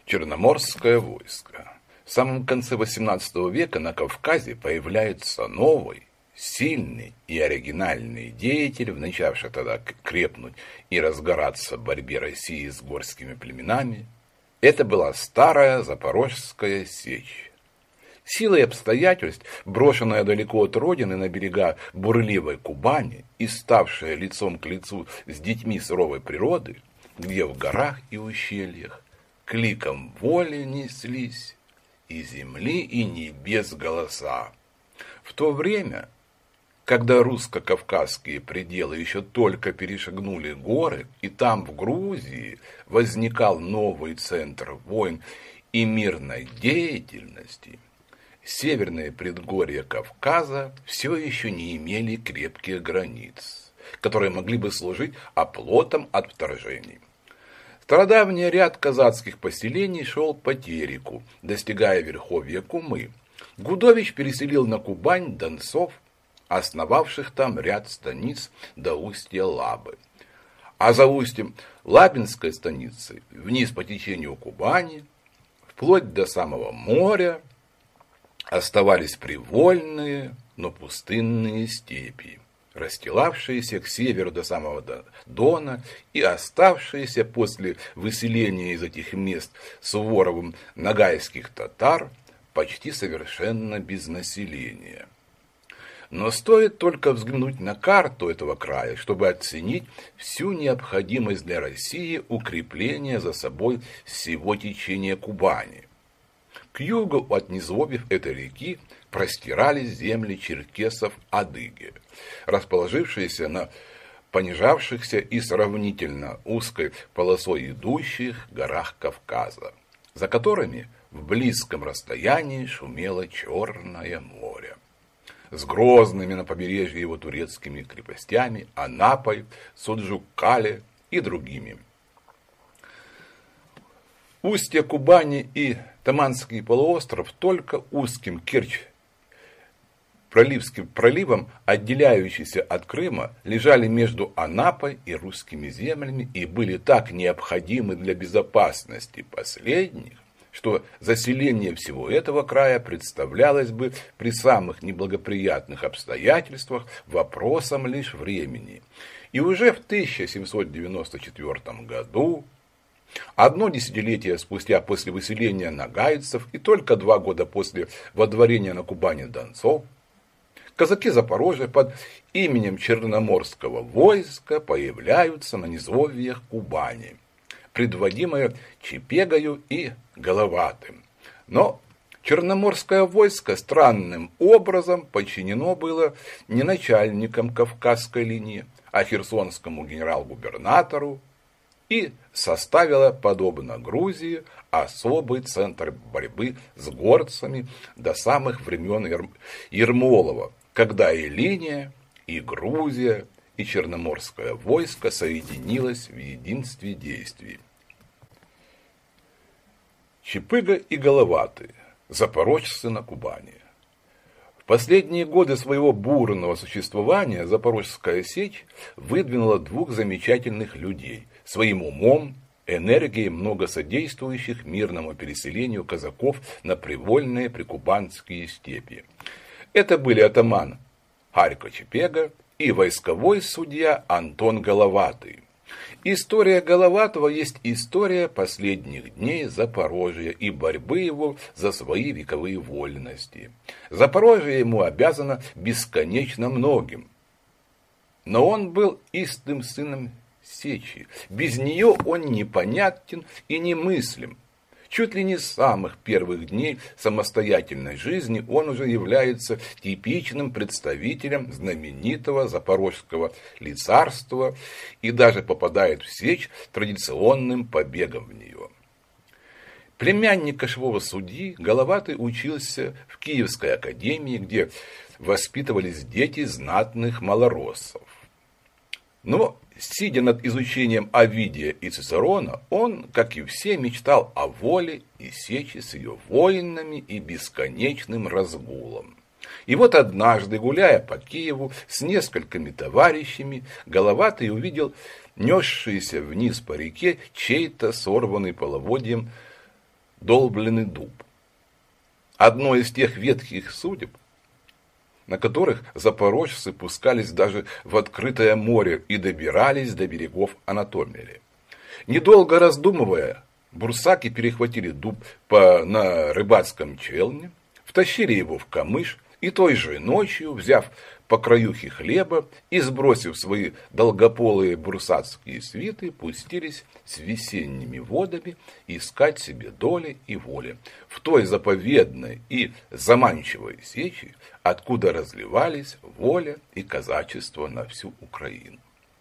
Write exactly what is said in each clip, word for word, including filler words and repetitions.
Черноморское войско. В самом конце восемнадцатого века на Кавказе появляется новый, сильный и оригинальный деятель, начавший тогда крепнуть и разгораться в борьбе России с горскими племенами. Это была старая Запорожская сечь. Силой обстоятельств, брошенная далеко от родины на берега бурливой Кубани и ставшая лицом к лицу с детьми суровой природы, где в горах и ущельях кликом воли неслись и земли, и небес голоса. В то время, когда русско-кавказские пределы еще только перешагнули горы, и там, в Грузии, возникал новый центр войн и мирной деятельности, северные предгорья Кавказа все еще не имели крепких границ, которые могли бы служить оплотом от вторжений. Стародавний ряд казацких поселений шел по Тереку, достигая верховья Кумы. Гудович переселил на Кубань донцов, основавших там ряд станиц до устья Лабы. А за устьем Лабинской станицы, вниз по течению Кубани, вплоть до самого моря, оставались привольные, но пустынные степи, расстилавшиеся к северу до самого Дона и оставшиеся после выселения из этих мест Суворовым ногайских татар почти совершенно без населения. Но стоит только взглянуть на карту этого края, чтобы оценить всю необходимость для России укрепления за собой всего течения Кубани. К югу от низовьев этой реки простирались земли черкесов-адыги, расположившиеся на понижавшихся и сравнительно узкой полосой идущих горах Кавказа, за которыми в близком расстоянии шумело Черное море, с грозными на побережье его турецкими крепостями Анапой, Суджуккале и другими. Устье Кубани и Таманский полуостров только узким Керчь проливским проливом, отделяющийся от Крыма, лежали между Анапой и русскими землями и были так необходимы для безопасности последних, что заселение всего этого края представлялось бы при самых неблагоприятных обстоятельствах вопросом лишь времени. И уже в тысяча семьсот девяносто четвёртом году, одно десятилетие спустя после выселения нагайцев и только два года после водворения на Кубани донцов, казаки Запорожья под именем Черноморского войска появляются на низовьях Кубани, предводимые Чепегою и Головатым. Но Черноморское войско странным образом подчинено было не начальникам Кавказской линии, а херсонскому генерал-губернатору и составило, подобно Грузии, особый центр борьбы с горцами до самых времен Ермолова, когда и линия, и Грузия, и Черноморское войско соединилось в единстве действий. Чепыга и Головатый, запорожцы на Кубани. В последние годы своего бурного существования Запорожская сечь выдвинула двух замечательных людей, своим умом, энергией много содействующих мирному переселению казаков на привольные прикубанские степи. Это были атаман Харько Чепега и войсковой судья Антон Головатый. История Головатого есть история последних дней Запорожья и борьбы его за свои вековые вольности. Запорожье ему обязано бесконечно многим. Но он был истинным сыном сечи. Без нее он непонятен и немыслим. Чуть ли не с самых первых дней самостоятельной жизни он уже является типичным представителем знаменитого запорожского лицарства и даже попадает в сечь традиционным побегом в нее. Племянник кошевого судьи Головатый учился в Киевской академии, где воспитывались дети знатных малороссов. Но, сидя над изучением Овидия и Цицерона, он, как и все, мечтал о воле и сечи с ее воинами и бесконечным разгулом. И вот однажды, гуляя по Киеву с несколькими товарищами, Головатый увидел несшийся вниз по реке чей-то сорванный половодьем долбленный дуб. Одно из тех ветхих судеб, на которых запорожцы пускались даже в открытое море и добирались до берегов Анатомии. Недолго раздумывая, бурсаки перехватили дуб по, на рыбацком челне, втащили его в камыш и той же ночью, взяв по краюхе хлеба и сбросив свои долгополые бурсацкие свиты, пустились с весенними водами искать себе доли и воли в той заповедной и заманчивой сечи, откуда разливались воля и казачество на всю Украину.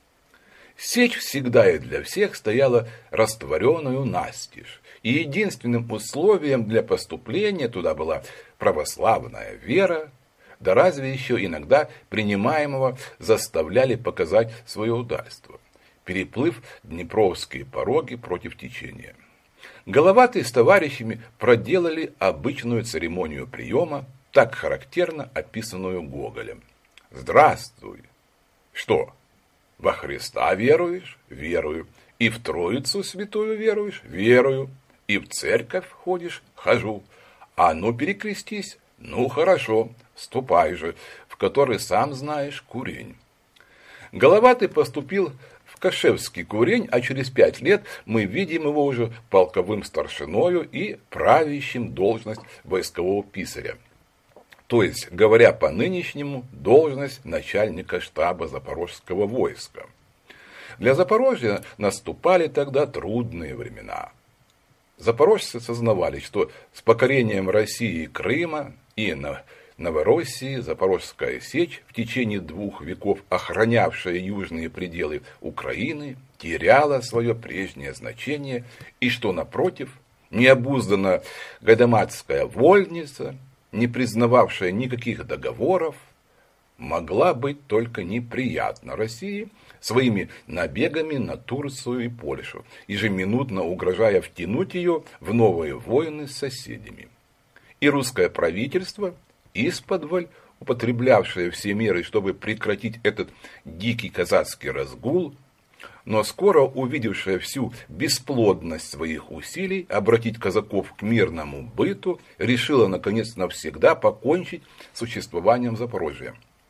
Сечь всегда и для всех стояла растворенную настежь, и единственным условием для поступления туда была православная вера, да разве еще иногда принимаемого заставляли показать свое удальство, переплыв днепровские пороги против течения. Головатые с товарищами проделали обычную церемонию приема, так характерно описанную Гоголем. «Здравствуй!» «Что, во Христа веруешь?» «Верую». «И в Троицу Святую веруешь?» «Верую». «И в церковь ходишь?» «Хожу». «А ну перекрестись?» «Ну хорошо, ступай же, в который сам знаешь курень». Головатый поступил в Кашевский курень, а через пять лет мы видим его уже полковым старшиною и правящим должность войскового писаря. То есть, говоря по-нынешнему, должность начальника штаба запорожского войска. Для Запорожья наступали тогда трудные времена. Запорожцы сознавали, что с покорением России и Крыма и на Новороссии Запорожская сечь, в течение двух веков охранявшая южные пределы Украины, теряла свое прежнее значение, и что, напротив, необузданная гайдамацкая вольница, не признававшая никаких договоров, могла быть только неприятна России своими набегами на Турцию и Польшу, ежеминутно угрожая втянуть ее в новые войны с соседями. И русское правительство, исподволь употреблявшее все меры, чтобы прекратить этот дикий казацкий разгул, но скоро увидевшее всю бесплодность своих усилий обратить казаков к мирному быту, решило наконец навсегда покончить с существованием Запорожья.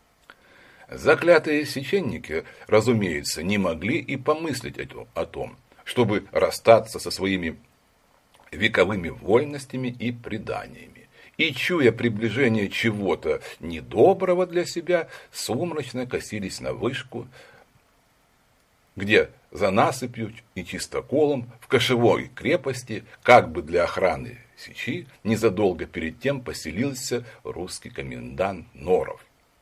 Заклятые священники, разумеется, не могли и помыслить о том, чтобы расстаться со своими вековыми вольностями и преданиями. И, чуя приближение чего-то недоброго для себя, сумрачно косились на вышку, где за насыпью и чистоколом в кошевой крепости, как бы для охраны сечи, незадолго перед тем поселился русский комендант Норов.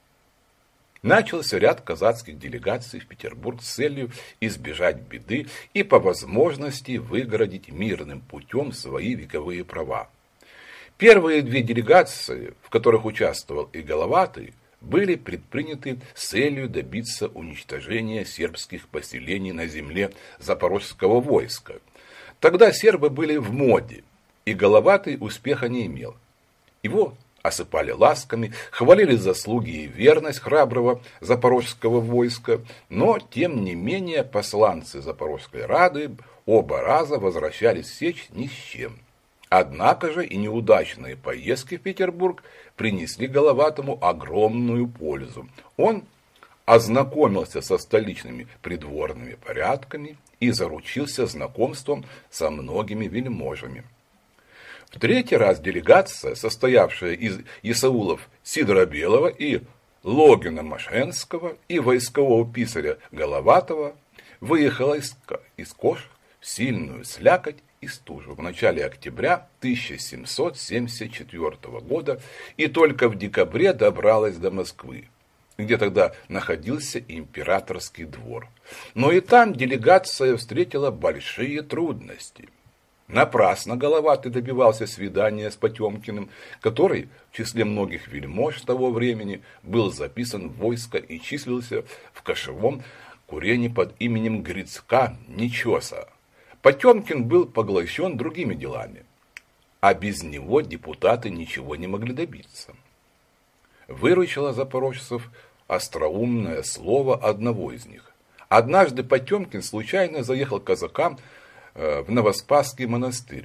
Начался ряд казацких делегаций в Петербург с целью избежать беды и по возможности выгородить мирным путем свои вековые права. Первые две делегации, в которых участвовал и Головатый, были предприняты с целью добиться уничтожения сербских поселений на земле запорожского войска. Тогда сербы были в моде, и Головатый успеха не имел. Его осыпали ласками, хвалили заслуги и верность храброго запорожского войска, но, тем не менее, посланцы Запорожской Рады оба раза возвращались в Сечь ни с чем. Однако же и неудачные поездки в Петербург принесли Головатому огромную пользу. Он ознакомился со столичными придворными порядками и заручился знакомством со многими вельможами. В третий раз делегация, состоявшая из исаулов Сидора Белого и Логина Машенского и войскового писаря Головатого, выехала из, из Кош в сильную слякоть и стужу в начале октября тысяча семьсот семьдесят четвёртого года и только в декабре добралась до Москвы, где тогда находился императорский двор. Но и там делегация встретила большие трудности. Напрасно Головатый добивался свидания с Потемкиным, который в числе многих вельмож того времени был записан в войско и числился в кошевом курении под именем Грицка Нечеса. Потемкин был поглощен другими делами, а без него депутаты ничего не могли добиться. Выручило запорожцев остроумное слово одного из них. Однажды Потемкин случайно заехал к казакам в Новоспасский монастырь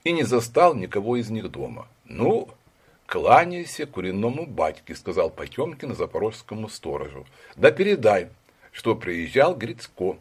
и не застал никого из них дома. «Ну, кланяйся куреному батьке», — сказал Потемкин запорожскому сторожу. «Да передай, что приезжал Грицко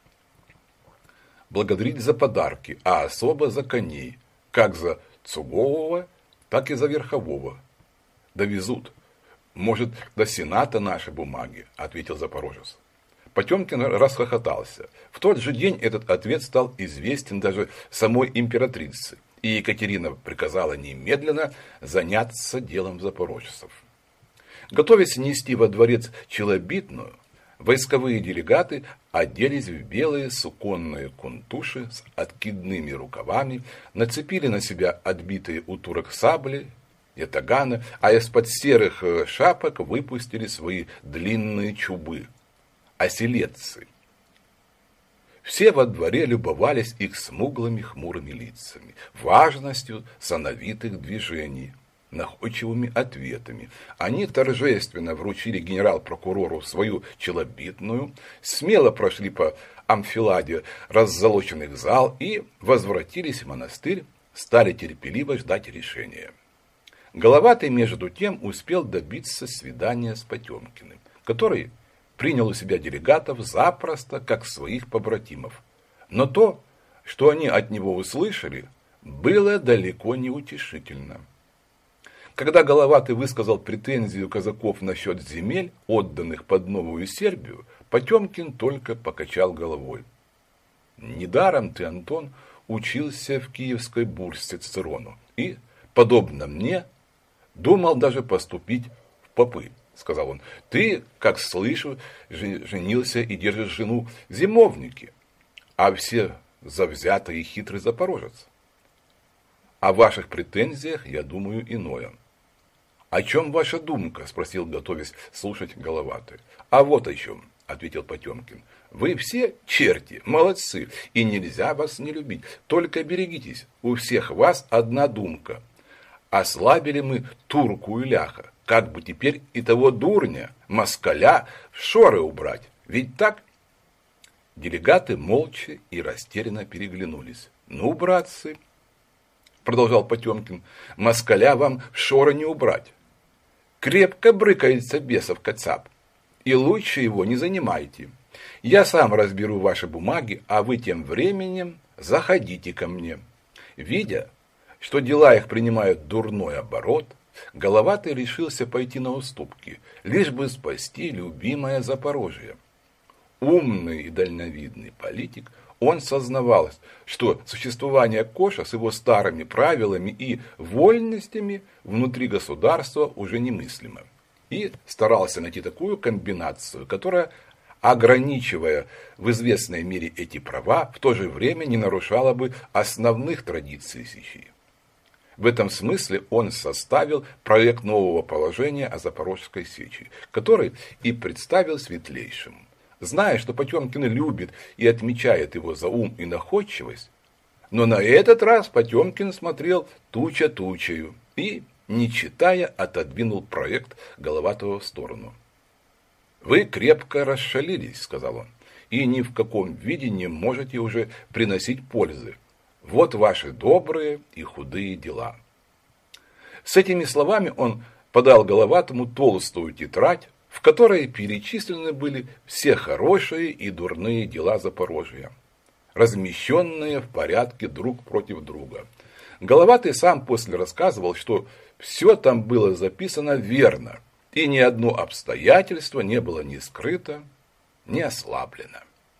благодарить за подарки, а особо за коней, как за Цугового, так и за Верхового. Довезут. Может, до Сената наши бумаги», — ответил запорожец. Потемкин расхохотался. В тот же день этот ответ стал известен даже самой императрице, и Екатерина приказала немедленно заняться делом запорожцев. Готовясь нести во дворец челобитную, войсковые делегаты оделись в белые суконные кунтуши с откидными рукавами, нацепили на себя отбитые у турок сабли, ятаганы, а из-под серых шапок выпустили свои длинные чубы, оселедцы. Все во дворе любовались их смуглыми хмурыми лицами, важностью сановитых движений, находчивыми ответами. Они торжественно вручили генерал-прокурору свою челобитную, смело прошли по амфиладе раззолоченных зал и возвратились в монастырь, стали терпеливо ждать решения. Головатый, между тем, успел добиться свидания с Потемкиным, который принял у себя делегатов запросто, как своих побратимов. Но то, что они от него услышали, было далеко не утешительно. Когда Головатый высказал претензию казаков насчет земель, отданных под Новую Сербию, Потемкин только покачал головой. «Недаром ты, Антон, учился в киевской бурсе Цицерону и, подобно мне, думал даже поступить в попы», — сказал он. «Ты, как слышу, женился и держишь жену в зимовнике, а все завзятый и хитрый запорожец. О ваших претензиях я думаю иное». «О чем ваша думка?» — спросил, готовясь слушать Головатый. «А вот о чем», — ответил Потемкин. «Вы все черти, молодцы, и нельзя вас не любить. Только берегитесь, у всех вас одна думка. Ослабили мы турку и ляха. Как бы теперь и того дурня, москаля, в шоры убрать? Ведь так?» Делегаты молча и растерянно переглянулись. «Ну, братцы, — продолжал Потемкин, — москаля вам в шоры не убрать. Крепко брыкается бесов кацап, и лучше его не занимайте. Я сам разберу ваши бумаги, а вы тем временем заходите ко мне». Видя, что дела их принимают дурной оборот, Головатый решился пойти на уступки, лишь бы спасти любимое Запорожье. Умный и дальновидный политик, он сознавал, что существование Коша с его старыми правилами и вольностями внутри государства уже немыслимо, и старался найти такую комбинацию, которая, ограничивая в известной мере эти права, в то же время не нарушала бы основных традиций сечи. В этом смысле он составил проект нового положения о Запорожской сечи, который и представил Светлейшему. Зная, что Потемкин любит и отмечает его за ум и находчивость, но на этот раз Потемкин смотрел туча тучею и, не читая, отодвинул проект Головатого в сторону. «Вы крепко расшалились, — сказал он, — и ни в каком виде не можете уже приносить пользы. Вот ваши добрые и худые дела». С этими словами он подал Головатому толстую тетрадь, в которой перечислены были все хорошие и дурные дела Запорожья, размещенные в порядке друг против друга. Головатый сам после рассказывал, что все там было записано верно, и ни одно обстоятельство не было ни скрыто, ни ослаблено.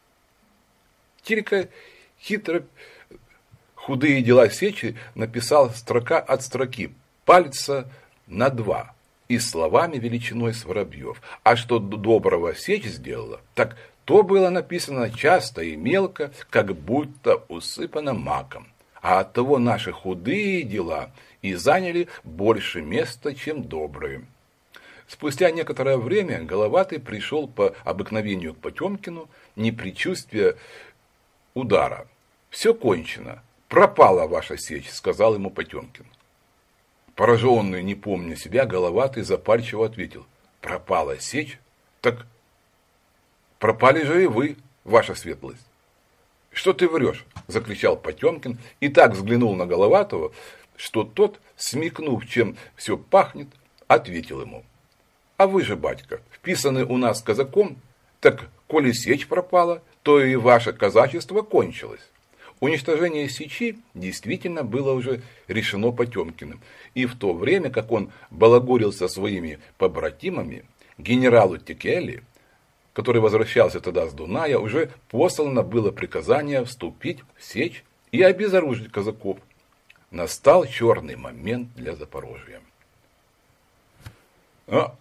Только хитро худые дела сечи написал строка от строки, пальца на два, и словами величиной с воробьев. А что доброго сечь сделала, так то было написано часто и мелко, как будто усыпано маком. А оттого наши худые дела и заняли больше места, чем добрые. Спустя некоторое время Головатый пришел по обыкновению к Потемкину, не предчувствуя удара. «Все кончено, пропала ваша сечь», — сказал ему Потемкин. Пораженный, не помня себя, Головатый запальчиво ответил: «Пропала сечь? Так пропали же и вы, ваша светлость». «Что ты врешь?» – закричал Потемкин и так взглянул на Головатого, что тот, смекнув, чем все пахнет, ответил ему: «А вы же, батька, вписаны у нас казаком, так коли сечь пропала, то и ваше казачество кончилось». Уничтожение сечи действительно было уже решено Потемкиным, и в то время, как он балагурил со своими побратимами, генералу Текели, который возвращался тогда с Дуная, уже послано было приказание вступить в сечь и обезоружить казаков. Настал черный момент для Запорожья. А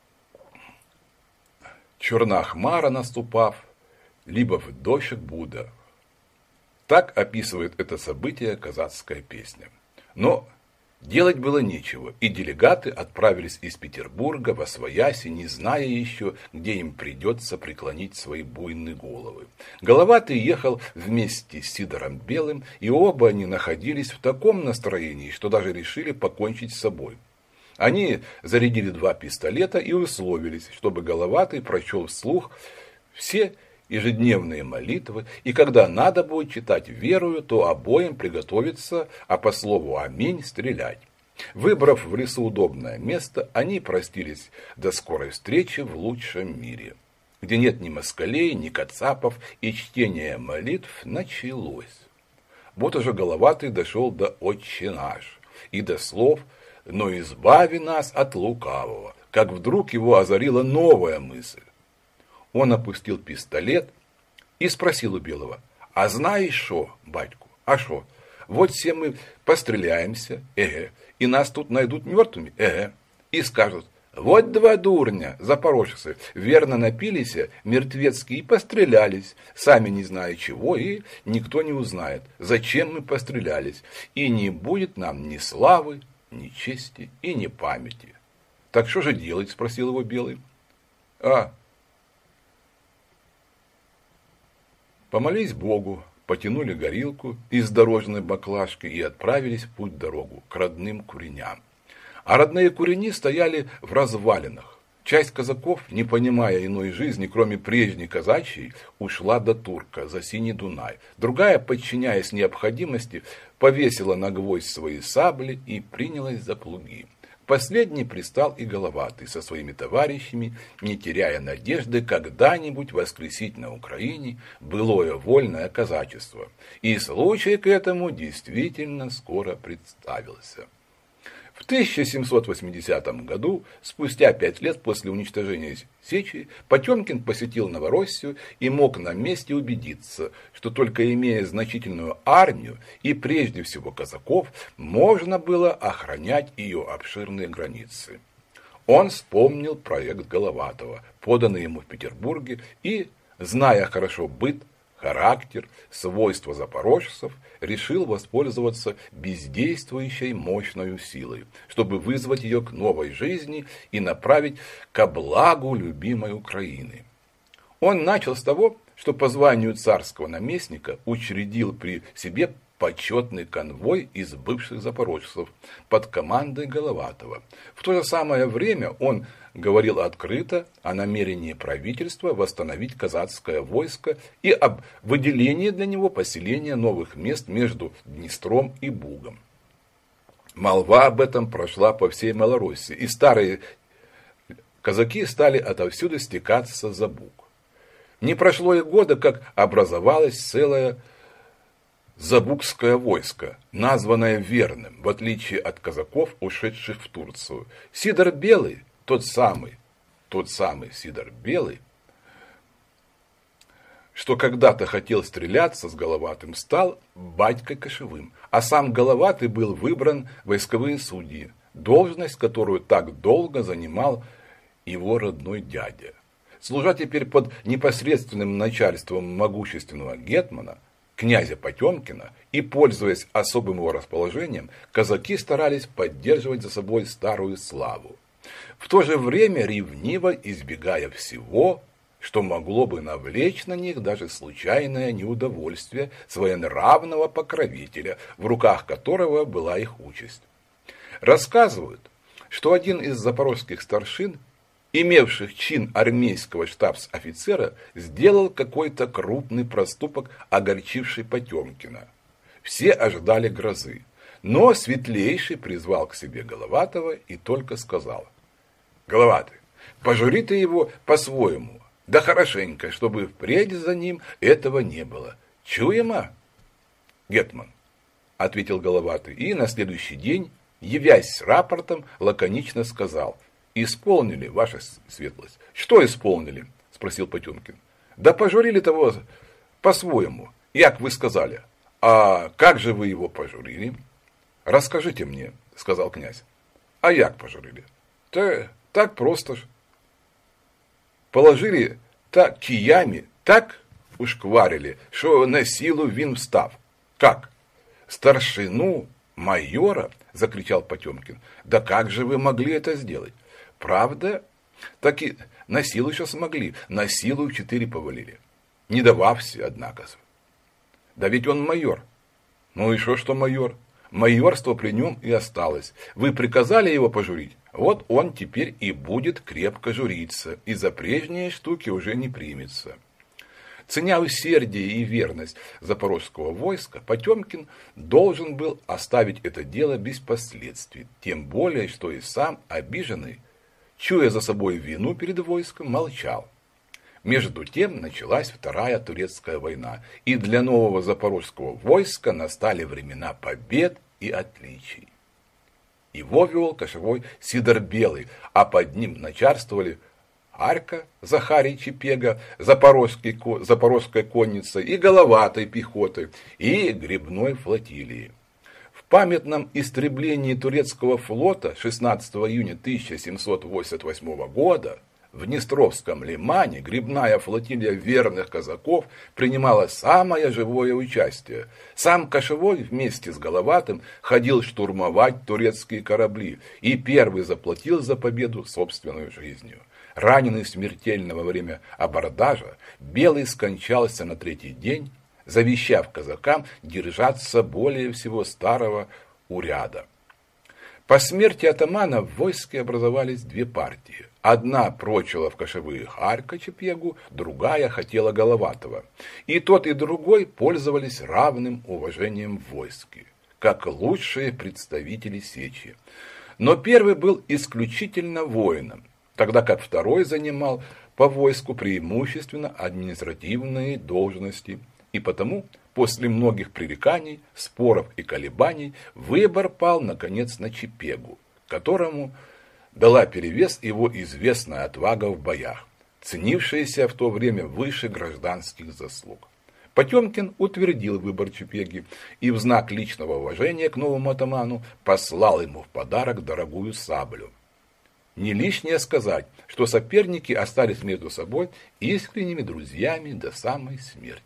черна хмара наступав, либо в дощик Буда. Так описывает это событие казацкая песня. Но делать было нечего, и делегаты отправились из Петербурга восвояси, не зная еще, где им придется преклонить свои буйные головы. Головатый ехал вместе с Сидором Белым, и оба они находились в таком настроении, что даже решили покончить с собой. Они зарядили два пистолета и условились, чтобы Головатый прочел вслух все ежедневные молитвы, и когда надо будет читать верую, то обоим приготовиться, а по слову «Аминь» стрелять. Выбрав в лесу удобное место, они простились до скорой встречи в лучшем мире, где нет ни москалей, ни кацапов, и чтение молитв началось. Вот уже Головатый дошел до «Отче наш» и до слов «Но избави нас от лукавого», как вдруг его озарила новая мысль. Он опустил пистолет и спросил у Белого: «А знаешь шо, батьку, а шо? Вот все мы постреляемся, эге, и нас тут найдут мертвыми, эге, и скажут: вот два дурня, запорожцы, верно напились, мертвецкие, и пострелялись, сами не зная чего, и никто не узнает, зачем мы пострелялись, и не будет нам ни славы, ни чести и ни памяти». «Так что же делать?» – спросил его Белый. «А, помолись Богу, потянули горилку из дорожной баклажки и отправились в путь-дорогу к родным куреням. А родные курени стояли в развалинах. Часть казаков, не понимая иной жизни, кроме прежней казачьей, ушла до Турка за Синий Дунай. Другая, подчиняясь необходимости, повесила на гвоздь свои сабли и принялась за плуги. Последний пристал и Головатый со своими товарищами, не теряя надежды когда-нибудь воскресить на Украине былое вольное казачество. И случай к этому действительно скоро представился. В тысяча семьсот восьмидесятом году, спустя пять лет после уничтожения Сечи, Потемкин посетил Новороссию и мог на месте убедиться, что только имея значительную армию и прежде всего казаков, можно было охранять ее обширные границы. Он вспомнил проект Головатого, поданный ему в Петербурге, и, зная хорошо быт, характер, свойства запорожцев, решил воспользоваться бездействующей мощной силой, чтобы вызвать ее к новой жизни и направить ко благу любимой Украины. Он начал с того, что по званию царского наместника учредил при себе почетный конвой из бывших запорожцев под командой Головатого. В то же самое время он говорил открыто о намерении правительства восстановить казацкое войско и об выделении для него поселения новых мест между Днестром и Бугом. Молва об этом прошла по всей Малороссии, и старые казаки стали отовсюду стекаться за Буг. Не прошло и года, как образовалась целая Забугское войско, названное Верным, в отличие от казаков, ушедших в Турцию. Сидор Белый, тот самый, тот самый Сидор Белый, что когда-то хотел стреляться с Головатым, стал батькой кошевым, а сам Головатый был выбран войсковые судьи, должность, которую так долго занимал его родной дядя. Служа теперь под непосредственным начальством могущественного гетмана, князя Потемкина, и, пользуясь особым его расположением, казаки старались поддерживать за собой старую славу, в то же время ревниво избегая всего, что могло бы навлечь на них даже случайное неудовольствие своенравного покровителя, в руках которого была их участь. Рассказывают, что один из запорожских старшин имевших чин армейского штабс-офицера, сделал какой-то крупный проступок, огорчивший Потемкина. Все ожидали грозы, но Светлейший призвал к себе Головатого и только сказал: «Головатый, пожури ты его по-своему, да хорошенько, чтобы впредь за ним этого не было. Чуемо, гетман?» — ответил Головатый, и на следующий день, явясь с рапортом, лаконично сказал: «Исполнили, ваша светлость». «Что исполнили?» — спросил Потемкин. «Да пожурили того по-своему, як вы сказали». «А как же вы его пожурили?» «Расскажите мне», — сказал князь. «А як пожурили?» «Да так просто ж. Положили так киями, так ушкварили, что на силу він встав». «Как? Старшину майора?» — закричал Потемкин. «Да как же вы могли это сделать?» «Правда? Так и на силу еще смогли, на силу в четыре повалили. Не давався, однако». «Да ведь он майор». «Ну и что, что майор? Майорство при нем и осталось. Вы приказали его пожурить, вот он теперь и будет крепко журиться, и за прежние штуки уже не примется». Ценя усердие и верность запорожского войска, Потемкин должен был оставить это дело без последствий, тем более, что и сам обиженный, чуя за собой вину перед войском, молчал. Между тем началась Вторая Турецкая война, и для нового запорожского войска настали времена побед и отличий. Его вел кошевой Сидор Белый, а под ним начальствовали Арка, Захарий Чепега, запорожская конница и Головатой пехоты, и гребной флотилии. В памятном истреблении турецкого флота шестнадцатого июня тысяча семьсот восемьдесят восьмого года в Днестровском лимане гребная флотилия верных казаков принимала самое живое участие. Сам Кошевой вместе с Головатым ходил штурмовать турецкие корабли и первый заплатил за победу собственной жизнью. Раненый смертельно во время абордажа, Белый скончался на третий день, завещав казакам держаться более всего старого уряда. По смерти атамана в войске образовались две партии. Одна прочила в кошевых Арка Чепегу, другая хотела Головатого. И тот, и другой пользовались равным уважением в войске, как лучшие представители сечи. Но первый был исключительно воином, тогда как второй занимал по войску преимущественно административные должности, и потому после многих пререканий, споров и колебаний выбор пал наконец на Чепегу, которому дала перевес его известная отвага в боях, ценившаяся в то время выше гражданских заслуг. Потемкин утвердил выбор Чепеги и в знак личного уважения к новому атаману послал ему в подарок дорогую саблю. Не лишнее сказать, что соперники остались между собой искренними друзьями до самой смерти.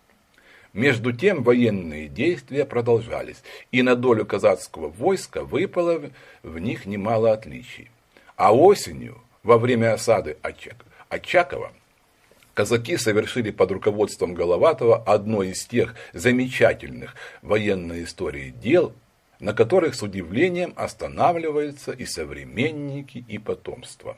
Между тем военные действия продолжались, и на долю казацкого войска выпало в них немало отличий. А осенью, во время осады Очакова, казаки совершили под руководством Головатого одно из тех замечательных в военной истории дел, на которых с удивлением останавливаются и современники, и потомство.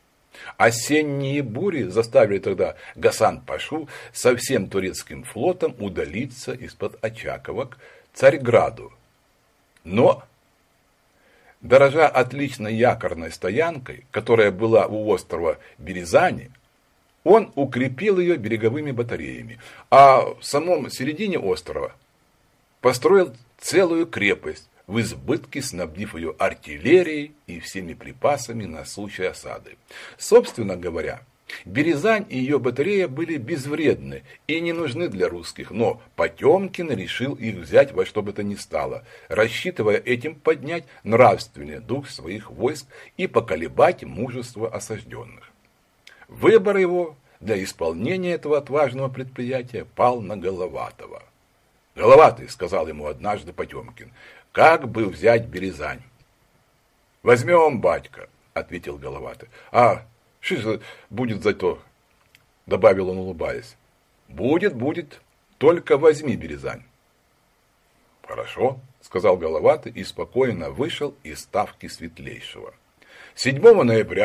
Осенние бури заставили тогда Гасан-пашу со всем турецким флотом удалиться из-под Очакова к Царьграду. Но, дорожа отличной якорной стоянкой, которая была у острова Березани, он укрепил ее береговыми батареями, а в самом середине острова построил целую крепость, в избытке снабдив ее артиллерией и всеми припасами на случай осады. Собственно говоря, Березань и ее батарея были безвредны и не нужны для русских, но Потемкин решил их взять во что бы то ни стало, рассчитывая этим поднять нравственный дух своих войск и поколебать мужество осажденных. Выбор его для исполнения этого отважного предприятия пал на Головатого. «Головатый», — сказал ему однажды Потемкин, — «как бы взять Березань?» «Возьмем, батька», — ответил Головатый. «А что будет за то?» — добавил он, улыбаясь. «Будет, будет, только возьми Березань». «Хорошо», — сказал Головатый и спокойно вышел из ставки Светлейшего. седьмого ноября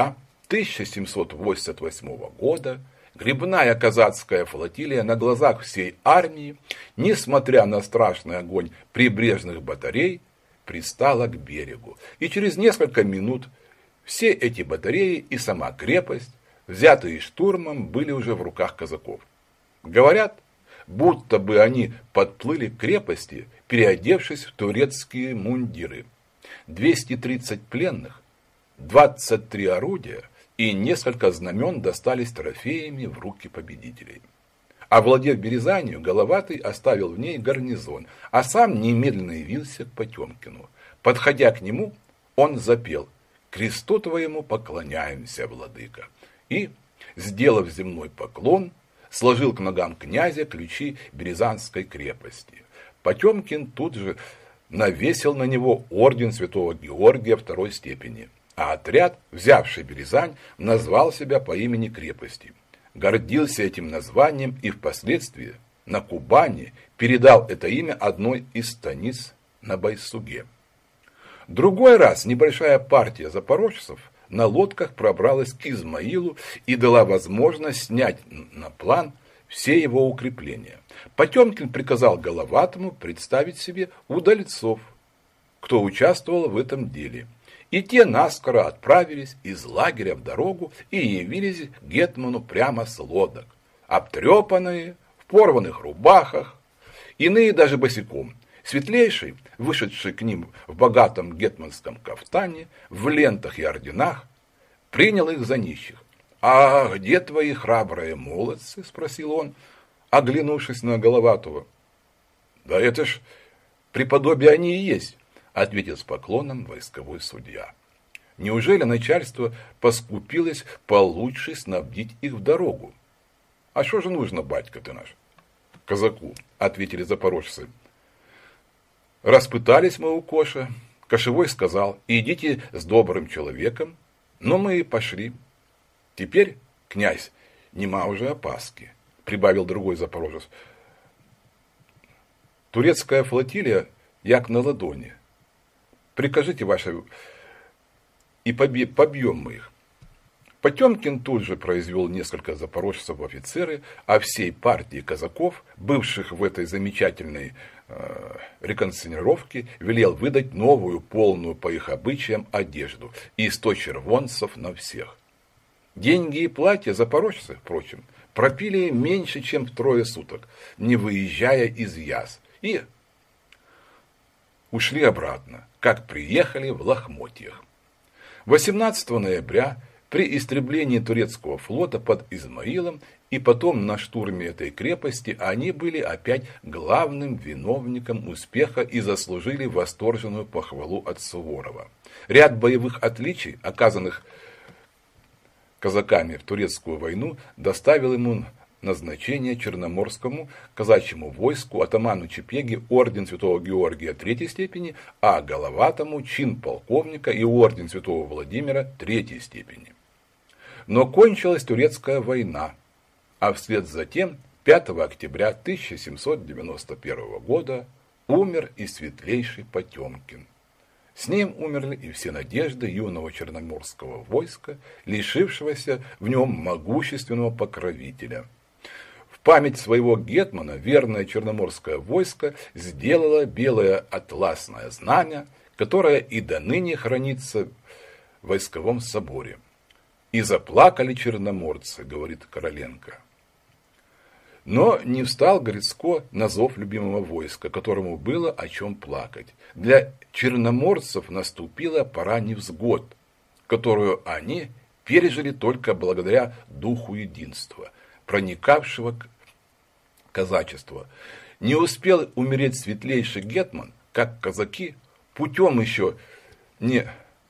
тысяча семьсот восемьдесят восьмого года гребная казацкая флотилия на глазах всей армии, несмотря на страшный огонь прибрежных батарей, пристала к берегу. И через несколько минут все эти батареи и сама крепость, взятые штурмом, были уже в руках казаков. Говорят, будто бы они подплыли к крепости, переодевшись в турецкие мундиры. двести тридцать пленных, двадцать три орудия и несколько знамен достались трофеями в руки победителей. Овладев Березанью, Головатый оставил в ней гарнизон, а сам немедленно явился к Потемкину. Подходя к нему, он запел: «Кресту твоему поклоняемся, владыка», и, сделав земной поклон, сложил к ногам князя ключи Березанской крепости. Потемкин тут же навесил на него орден святого Георгия второй степени, а отряд, взявший Березань, назвал себя по имени крепости. Гордился этим названием и впоследствии на Кубани передал это имя одной из станиц на Байсуге. Другой раз небольшая партия запорожцев на лодках пробралась к Измаилу и дала возможность снять на план все его укрепления. Потемкин приказал Головатому представить себе удальцов, кто участвовал в этом деле. И те наскоро отправились из лагеря в дорогу и явились к гетману прямо с лодок, обтрепанные, в порванных рубахах, иные даже босиком. Светлейший, вышедший к ним в богатом гетманском кафтане, в лентах и орденах, принял их за нищих. «А где твои храбрые молодцы?» – спросил он, оглянувшись на Головатого. «Да это ж преподобие они и есть», – ответил с поклоном войсковой судья. «Неужели начальство поскупилось получше снабдить их в дорогу?» «А что же нужно, батька ты наш?» «Казаку», – ответили запорожцы. «Распытались мы у Коша. Кошевой сказал: идите с добрым человеком, но мы и пошли. Теперь, князь, нема уже опаски», – прибавил другой запорожец. «Турецкая флотилия як на ладони. Прикажите ваше, и побьем мы их». Потемкин тут же произвел несколько запорожцев в офицеры, а всей партии казаков, бывших в этой замечательной э, реконсценировке, велел выдать новую, полную по их обычаям одежду и сто червонцев на всех. Деньги и платья запорожцы, впрочем, пропили меньше, чем в трое суток, не выезжая из Яз, и ушли обратно, как приехали в лохмотьях. восемнадцатого ноября при истреблении турецкого флота под Измаилом и потом на штурме этой крепости они были опять главным виновником успеха и заслужили восторженную похвалу от Суворова. Ряд боевых отличий, оказанных казаками в турецкую войну, доставил ему назначение Черноморскому казачьему войску атаману Чепеги орден святого Георгия третьей степени, а Головатому чин полковника и орден святого Владимира третьей степени. Но кончилась турецкая война, а вслед за тем пятого октября тысяча семьсот девяносто первого года умер и светлейший Потемкин. С ним умерли и все надежды юного черноморского войска, лишившегося в нем могущественного покровителя. В память своего гетмана верное черноморское войско сделало белое атласное знамя, которое и до ныне хранится в войсковом соборе. «И заплакали черноморцы», — говорит Короленко. Но не встал Грицко на зов любимого войска, которому было о чем плакать. Для черноморцев наступила пора невзгод, которую они пережили только благодаря духу единства, проникавшего к казачеству. Не успел умереть светлейший гетман, как казаки путем еще не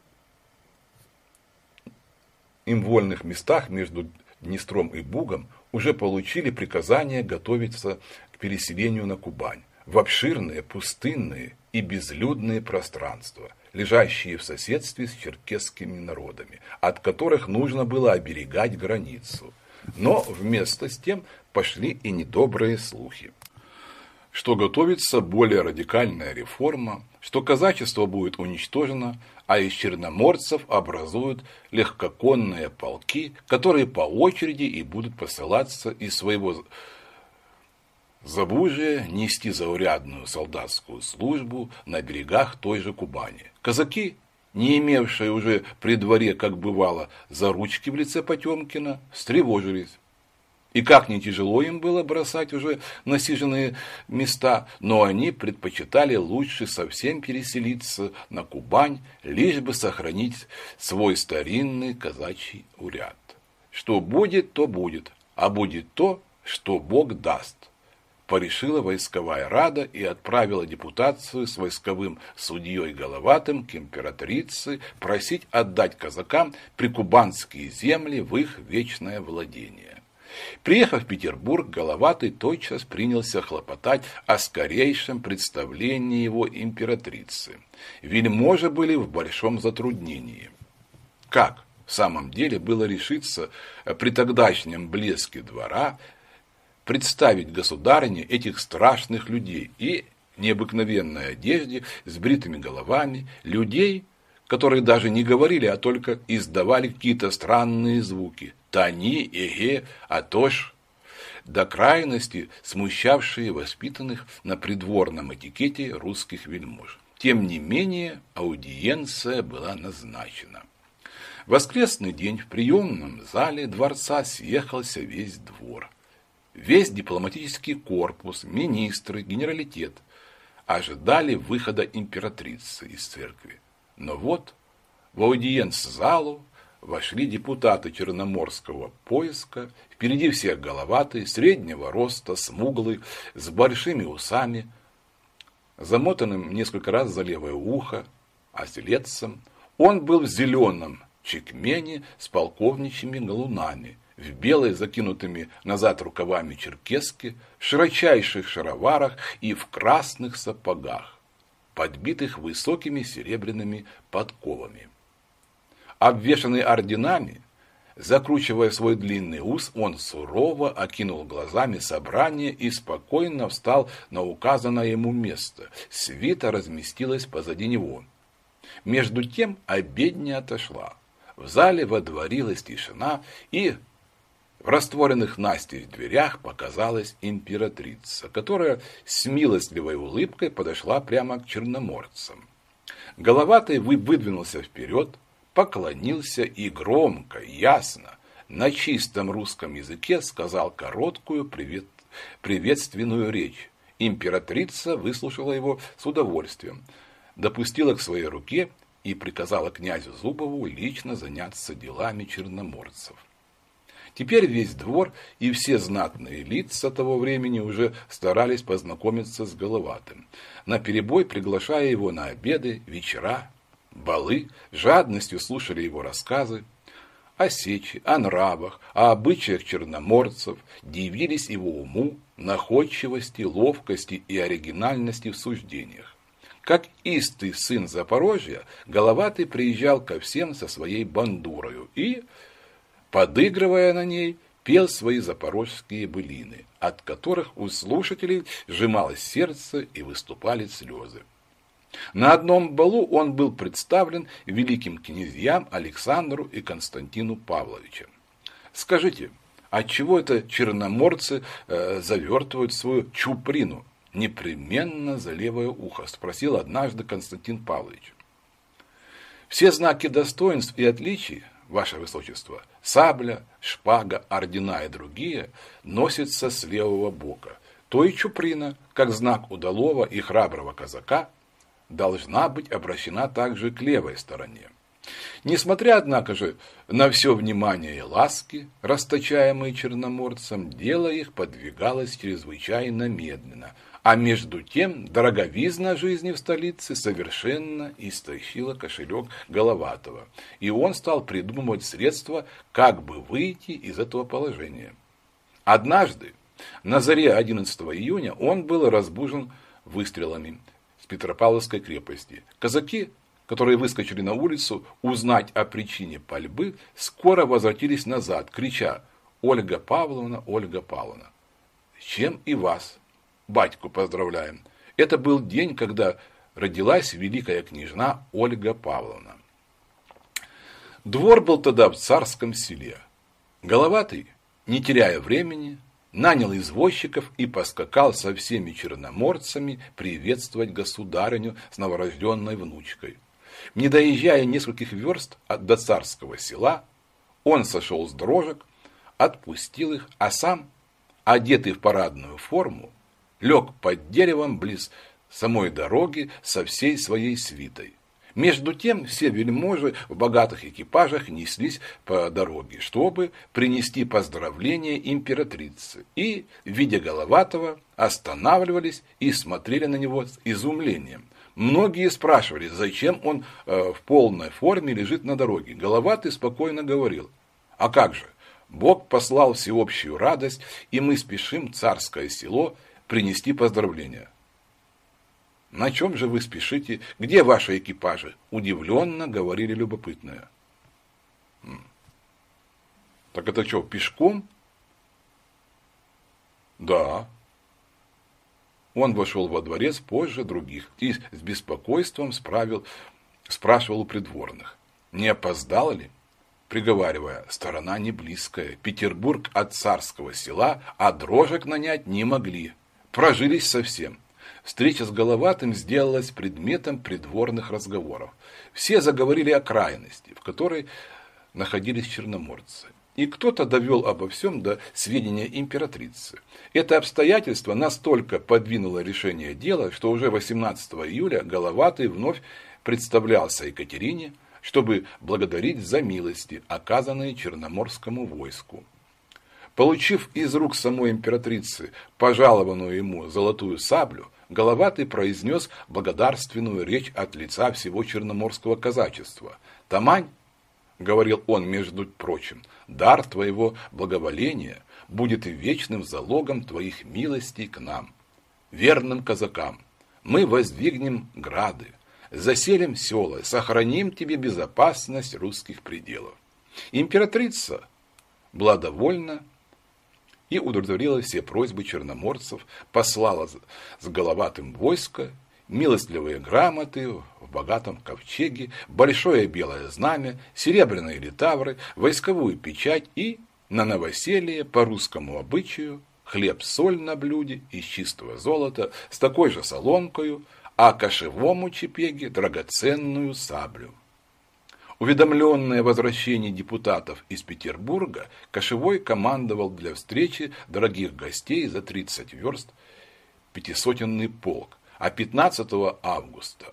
им вольных местах между Днестром и Бугом уже получили приказание готовиться к переселению на Кубань, в обширные, пустынные и безлюдные пространства, лежащие в соседстве с черкесскими народами, от которых нужно было оберегать границу. Но вместо с тем пошли и недобрые слухи, что готовится более радикальная реформа, что казачество будет уничтожено, а из черноморцев образуют легкоконные полки, которые по очереди и будут посылаться из своего Забужие нести заурядную солдатскую службу на берегах той же Кубани. Казаки, не имевшие уже при дворе, как бывало, за ручки в лице Потемкина, встревожились. И как не тяжело им было бросать уже насиженные места, но они предпочитали лучше совсем переселиться на Кубань, лишь бы сохранить свой старинный казачий уряд. Что будет, то будет, а будет то, что Бог даст. Порешила войсковая рада и отправила депутацию с войсковым судьей Головатым к императрице просить отдать казакам прикубанские земли в их вечное владение. Приехав в Петербург, Головатый тотчас принялся хлопотать о скорейшем представлении его императрицы. Вельможи были в большом затруднении. Как в самом деле было решиться при тогдашнем блеске двора представить государине этих страшных людей и необыкновенной одежде с бритыми головами, людей, которые даже не говорили, а только издавали какие-то странные звуки, тани, эге, атош, до крайности смущавшие воспитанных на придворном этикете русских вельмож. Тем не менее, аудиенция была назначена. В воскресный день в приемном зале дворца съехался весь двор. Весь дипломатический корпус, министры, генералитет ожидали выхода императрицы из церкви. Но вот в аудиенц-залу вошли депутаты Черноморского поиска, впереди всех Головатый, среднего роста, смуглый, с большими усами, замотанным несколько раз за левое ухо, оселедцем. Он был в зеленом чекмене с полковничьими галунами, в белой закинутыми назад рукавами черкеске, в широчайших шароварах и в красных сапогах, подбитых высокими серебряными подковами. Обвешанный орденами, закручивая свой длинный ус, он сурово окинул глазами собрание и спокойно встал на указанное ему место. Свита разместилась позади него. Между тем обедня отошла. В зале водворилась тишина, и в растворенных настежь дверях показалась императрица, которая с милостливой улыбкой подошла прямо к черноморцам. Головатый выдвинулся вперед, поклонился и громко, ясно, на чистом русском языке сказал короткую привет, приветственную речь. Императрица выслушала его с удовольствием, допустила к своей руке и приказала князю Зубову лично заняться делами черноморцев. Теперь весь двор и все знатные лица того времени уже старались познакомиться с Головатым, наперебой приглашая его на обеды, вечера, балы, жадностью слушали его рассказы о сече, о нравах, о обычаях черноморцев, дивились его уму, находчивости, ловкости и оригинальности в суждениях. Как истый сын Запорожья, Головатый приезжал ко всем со своей бандурою и, подыгрывая на ней, пел свои запорожские былины, от которых у слушателей сжималось сердце и выступали слезы. На одном балу он был представлен великим князьям Александру и Константину Павловичам. Скажите, отчего это черноморцы э, завертывают свою чуприну непременно за левое ухо? Спросил однажды Константин Павлович. Все знаки достоинств и отличий, ваше высочество, сабля, шпага, ордена и другие, носятся с левого бока. То и чуприна, как знак удалого и храброго казака, должна быть обращена также к левой стороне. Несмотря, однако же, на все внимание и ласки, расточаемые черноморцам, дело их подвигалось чрезвычайно медленно, а между тем дороговизна жизни в столице совершенно истощила кошелек Головатого, и он стал придумывать средства, как бы выйти из этого положения. Однажды, на заре одиннадцатого июня, он был разбужен выстрелами с Петропавловской крепости. Казаки, которые выскочили на улицу узнать о причине пальбы, скоро возвратились назад, крича: «Ольга Павловна, Ольга Павловна, чем и вас батьку поздравляем. Это был день, когда родилась великая княжна Ольга Павловна. Двор был тогда в царском селе. Головатый, не теряя времени, нанял извозчиков и поскакал со всеми черноморцами приветствовать государыню с новорожденной внучкой. Не доезжая нескольких верст до царского села, он сошел с дрожек, отпустил их, а сам, одетый в парадную форму, лег под деревом близ самой дороги со всей своей свитой. Между тем все вельможи в богатых экипажах неслись по дороге, чтобы принести поздравления императрице, и, видя Головатого, останавливались и смотрели на него с изумлением. Многие спрашивали, зачем он э, в полной форме лежит на дороге. Головатый спокойно говорил: а как же, Бог послал всеобщую радость, и мы спешим в царское село принести поздравления. На чем же вы спешите? Где ваши экипажи? Удивленно говорили любопытные. Так это что, пешком? Да. Он вошел во дворец позже других и с беспокойством справил, спрашивал у придворных, не опоздал ли? Приговаривая, сторона не близкая, Петербург от царского села, а дрожек нанять не могли. Прожились совсем. Встреча с Головатым сделалась предметом придворных разговоров. Все заговорили о крайности, в которой находились черноморцы. И кто-то довел обо всем до сведения императрицы. Это обстоятельство настолько подвинуло решение дела, что уже восемнадцатого июля Головатый вновь представлялся Екатерине, чтобы благодарить за милости, оказанные черноморскому войску. Получив из рук самой императрицы пожалованную ему золотую саблю, Головатый произнес благодарственную речь от лица всего черноморского казачества. «Тамань, — говорил он, между прочим, — дар твоего благоволения будет и вечным залогом твоих милостей к нам, верным казакам. Мы воздвигнем грады, заселим села, сохраним тебе безопасность русских пределов». Императрица была довольна и удовлетворила все просьбы черноморцев, послала с Головатым войско, милостливые грамоты в богатом ковчеге, большое белое знамя, серебряные литавры, войсковую печать и на новоселье по русскому обычаю хлеб-соль на блюде из чистого золота с такой же соломкою, а кошевому чепеге драгоценную саблю. Уведомленный о возвращении депутатов из Петербурга, Кошевой командовал для встречи дорогих гостей за тридцать верст пятисотенный полк, а пятнадцатого августа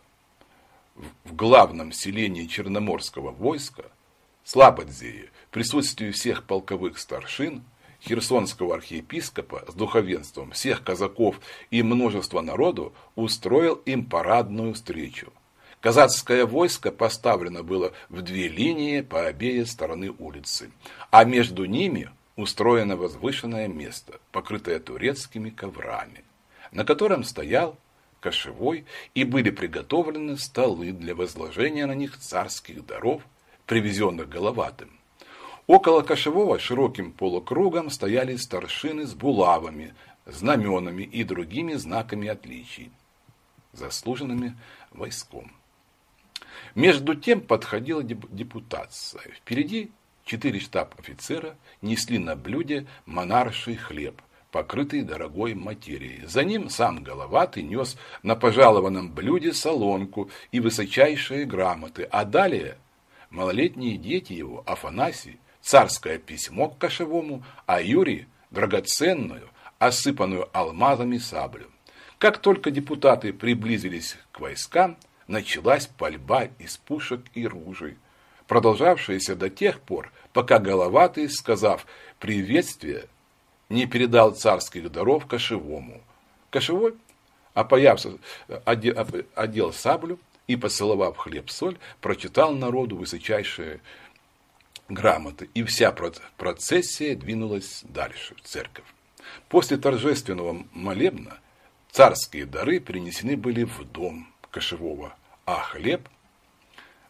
в главном селении Черноморского войска Слободзее в присутствии всех полковых старшин, херсонского архиепископа с духовенством всех казаков и множества народу устроил им парадную встречу. Казацкое войско поставлено было в две линии по обеим стороны улицы, а между ними устроено возвышенное место, покрытое турецкими коврами, на котором стоял кошевой, и были приготовлены столы для возложения на них царских даров, привезенных Головатым. Около кошевого широким полукругом стояли старшины с булавами, знаменами и другими знаками отличий, заслуженными войском. Между тем подходила депутация. Впереди четыре штаб-офицера несли на блюде монарший хлеб, покрытый дорогой материей. За ним сам Головатый нес на пожалованном блюде солонку и высочайшие грамоты, а далее малолетние дети его, Афанасий, царское письмо к кошевому, а Юрий драгоценную, осыпанную алмазами саблю. Как только депутаты приблизились к войскам, началась пальба из пушек и ружей, продолжавшаяся до тех пор, пока Головатый, сказав приветствие, не передал царских даров кошевому. Кошевой, опоявся, одел, одел саблю и, поцеловав хлеб-соль, прочитал народу высочайшие грамоты, и вся процессия двинулась дальше в церковь. После торжественного молебна царские дары принесены были в дом кошевого, а хлеб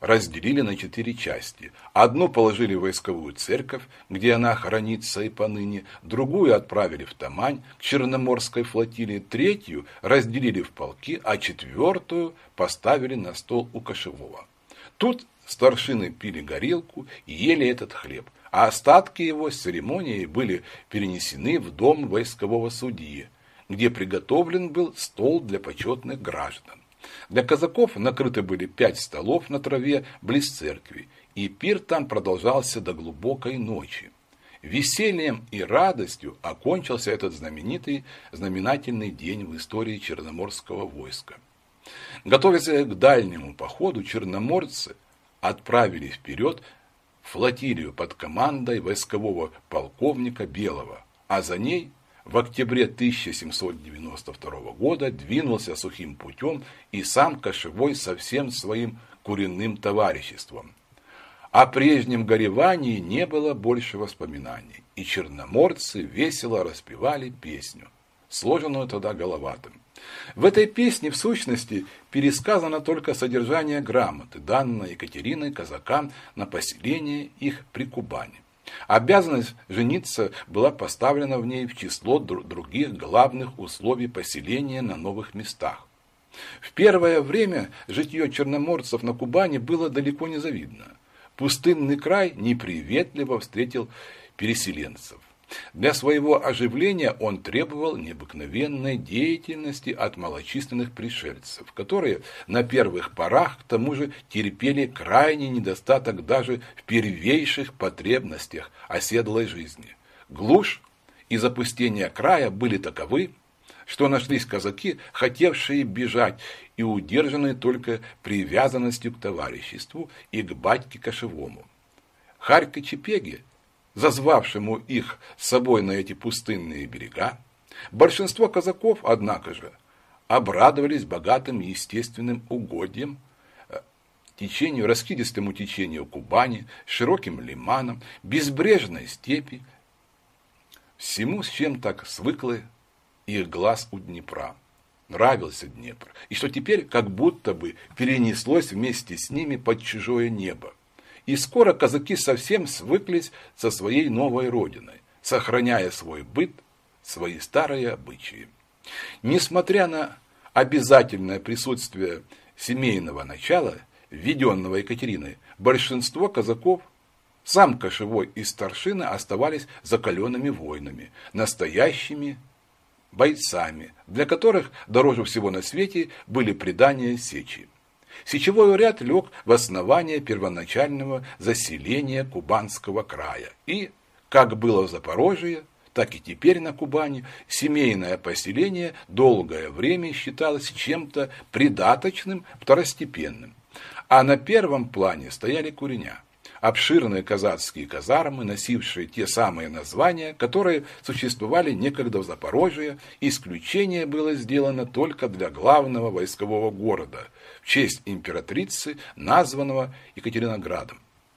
разделили на четыре части. Одну положили в войсковую церковь, где она хранится и поныне, другую отправили в Тамань к Черноморской флотилии, третью разделили в полки, а четвертую поставили на стол у кошевого. Тут старшины пили горилку и ели этот хлеб, а остатки его с церемонией были перенесены в дом войскового судьи, где приготовлен был стол для почетных граждан. Для казаков накрыты были пять столов на траве близ церкви, и пир там продолжался до глубокой ночи. Весельем и радостью окончился этот знаменитый, знаменательный день в истории Черноморского войска. Готовясь к дальнему походу, черноморцы отправили вперед флотилию под командой войскового полковника Белого, а за ней в октябре тысяча семьсот девяносто второго года двинулся сухим путем и сам Кошевой со всем своим куренным товариществом. О прежнем горевании не было больше воспоминаний, и черноморцы весело распевали песню, сложенную тогда Головатым. В этой песне, в сущности, пересказано только содержание грамоты, данной Екатериной казакам на поселение их при Кубани. Обязанность жениться была поставлена в ней в число других главных условий поселения на новых местах. В первое время житье черноморцев на Кубани было далеко не завидно. Пустынный край неприветливо встретил переселенцев. Для своего оживления он требовал необыкновенной деятельности от малочисленных пришельцев, которые на первых порах к тому же терпели крайний недостаток даже в первейших потребностях оседлой жизни. Глушь и запустение края были таковы, что нашлись казаки, хотевшие бежать и удержанные только привязанностью к товариществу и к батьке Кошевому. Харька Чепеги, зазвавшему их с собой на эти пустынные берега, большинство казаков, однако же, обрадовались богатым естественным угодьям, течению, раскидистому течению Кубани, широким лиманам, безбрежной степи, всему, с чем так свыклы их глаз у Днепра. Нравился Днепр, и что теперь как будто бы перенеслось вместе с ними под чужое небо. И скоро казаки совсем свыклись со своей новой родиной, сохраняя свой быт, свои старые обычаи. Несмотря на обязательное присутствие семейного начала, введенного Екатериной, большинство казаков, сам Кошевой и старшины, оставались закаленными воинами, настоящими бойцами, для которых дороже всего на свете были предания сечи. Сечевой ряд лег в основание первоначального заселения Кубанского края. И, как было в Запорожье, так и теперь на Кубани, семейное поселение долгое время считалось чем-то придаточным, второстепенным. А на первом плане стояли куреня. Обширные казацкие казармы, носившие те самые названия, которые существовали некогда в Запорожье, исключение было сделано только для главного войскового города, в честь императрицы, названного Екатериноградом.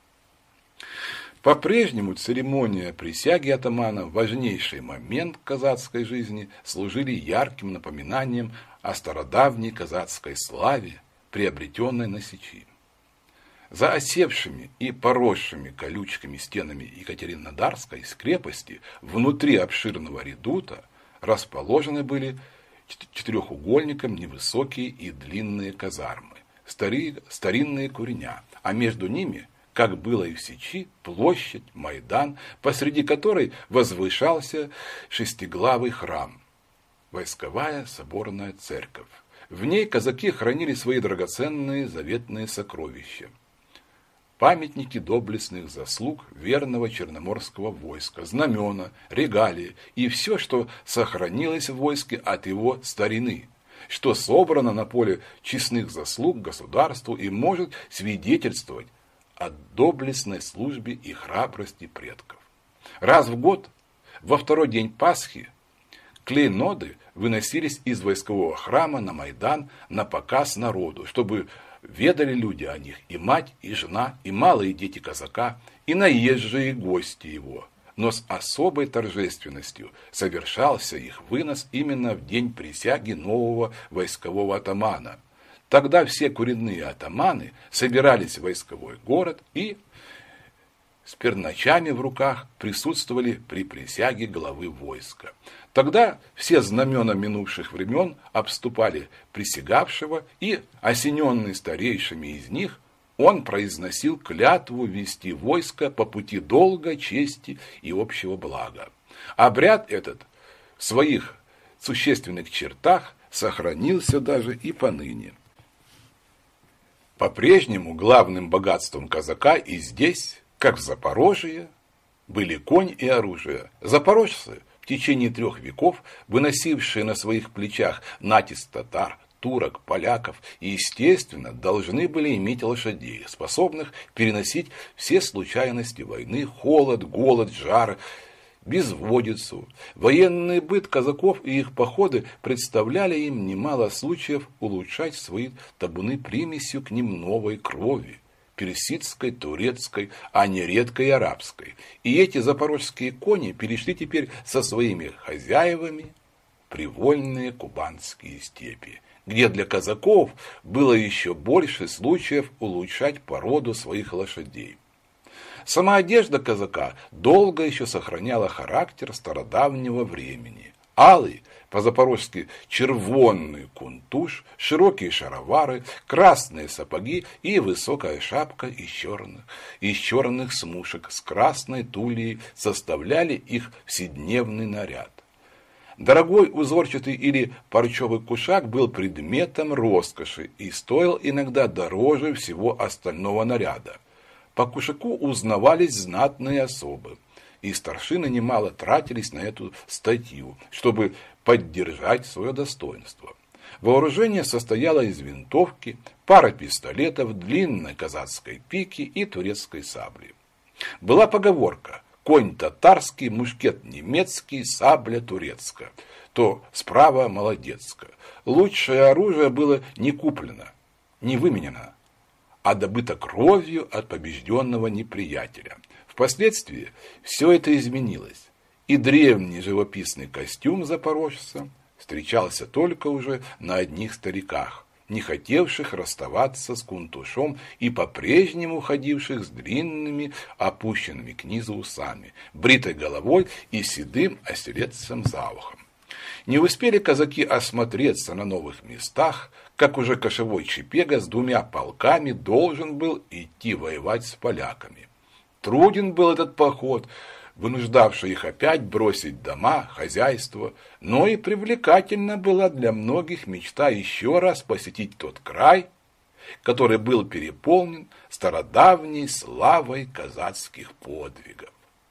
По-прежнему церемония присяги атамана, важнейший момент казацкой жизни, служили ярким напоминанием о стародавней казацкой славе, приобретенной на Сечи. За осевшими и поросшими колючками стенами Екатеринодарской крепости внутри обширного редута расположены были четырехугольником невысокие и длинные казармы, стари, старинные куреня, а между ними, как было и в Сечи, площадь, Майдан, посреди которой возвышался шестиглавый храм, войсковая соборная церковь. В ней казаки хранили свои драгоценные заветные сокровища. Памятники доблестных заслуг верного черноморского войска, знамена, регалии и все, что сохранилось в войске от его старины, что собрано на поле честных заслуг государству и может свидетельствовать о доблестной службе и храбрости предков. Раз в год, во второй день Пасхи, клейноды выносились из войскового храма на Майдан на показ народу, чтобы ведали люди о них, и мать, и жена, и малые дети казака, и наезжие гости его. Но с особой торжественностью совершался их вынос именно в день присяги нового войскового атамана. Тогда все куренные атаманы собирались в войсковой город и с перначами в руках присутствовали при присяге главы войска. Тогда все знамена минувших времен обступали присягавшего, и, осененный старейшими из них, он произносил клятву вести войско по пути долга, чести и общего блага. Обряд этот в своих существенных чертах сохранился даже и поныне. По-прежнему главным богатством казака и здесь, как в Запорожье, были конь и оружие. Запорожцы, в течение трех веков выносившие на своих плечах натиск татар, турок, поляков, и, естественно, должны были иметь лошадей, способных переносить все случайности войны, холод, голод, жар, безводицу. Военный быт казаков и их походы представляли им немало случаев улучшать свои табуны примесью к ним новой крови, персидской, турецкой, а нередко и арабской. И эти запорожские кони перешли теперь со своими хозяевами в привольные кубанские степи, где для казаков было еще больше случаев улучшать породу своих лошадей. Сама одежда казака долго еще сохраняла характер стародавнего времени. Алый, по-запорожски червонный кунтуш, широкие шаровары, красные сапоги и высокая шапка из черных, из черных смушек с красной тульей составляли их вседневный наряд. Дорогой узорчатый или парчевый кушак был предметом роскоши и стоил иногда дороже всего остального наряда. По кушаку узнавались знатные особы, и старшины немало тратились на эту статью, чтобы поддержать свое достоинство. Вооружение состояло из винтовки, пары пистолетов, длинной казацкой пики и турецкой сабли. Была поговорка: конь татарский, мушкет немецкий, сабля турецкая, то справа молодецкая. Лучшее оружие было не куплено, не выменено, а добыто кровью от побежденного неприятеля. Впоследствии все это изменилось, и древний живописный костюм запорожца встречался только уже на одних стариках, не хотевших расставаться с кунтушом и по-прежнему ходивших с длинными, опущенными к низу усами, бритой головой и седым оселедцем за ухом. Не успели казаки осмотреться на новых местах, как уже кошевой Чипега с двумя полками должен был идти воевать с поляками. Труден был этот поход, вынуждавший их опять бросить дома, хозяйство, но и привлекательна была для многих мечта еще раз посетить тот край, который был переполнен стародавней славой казацких подвигов.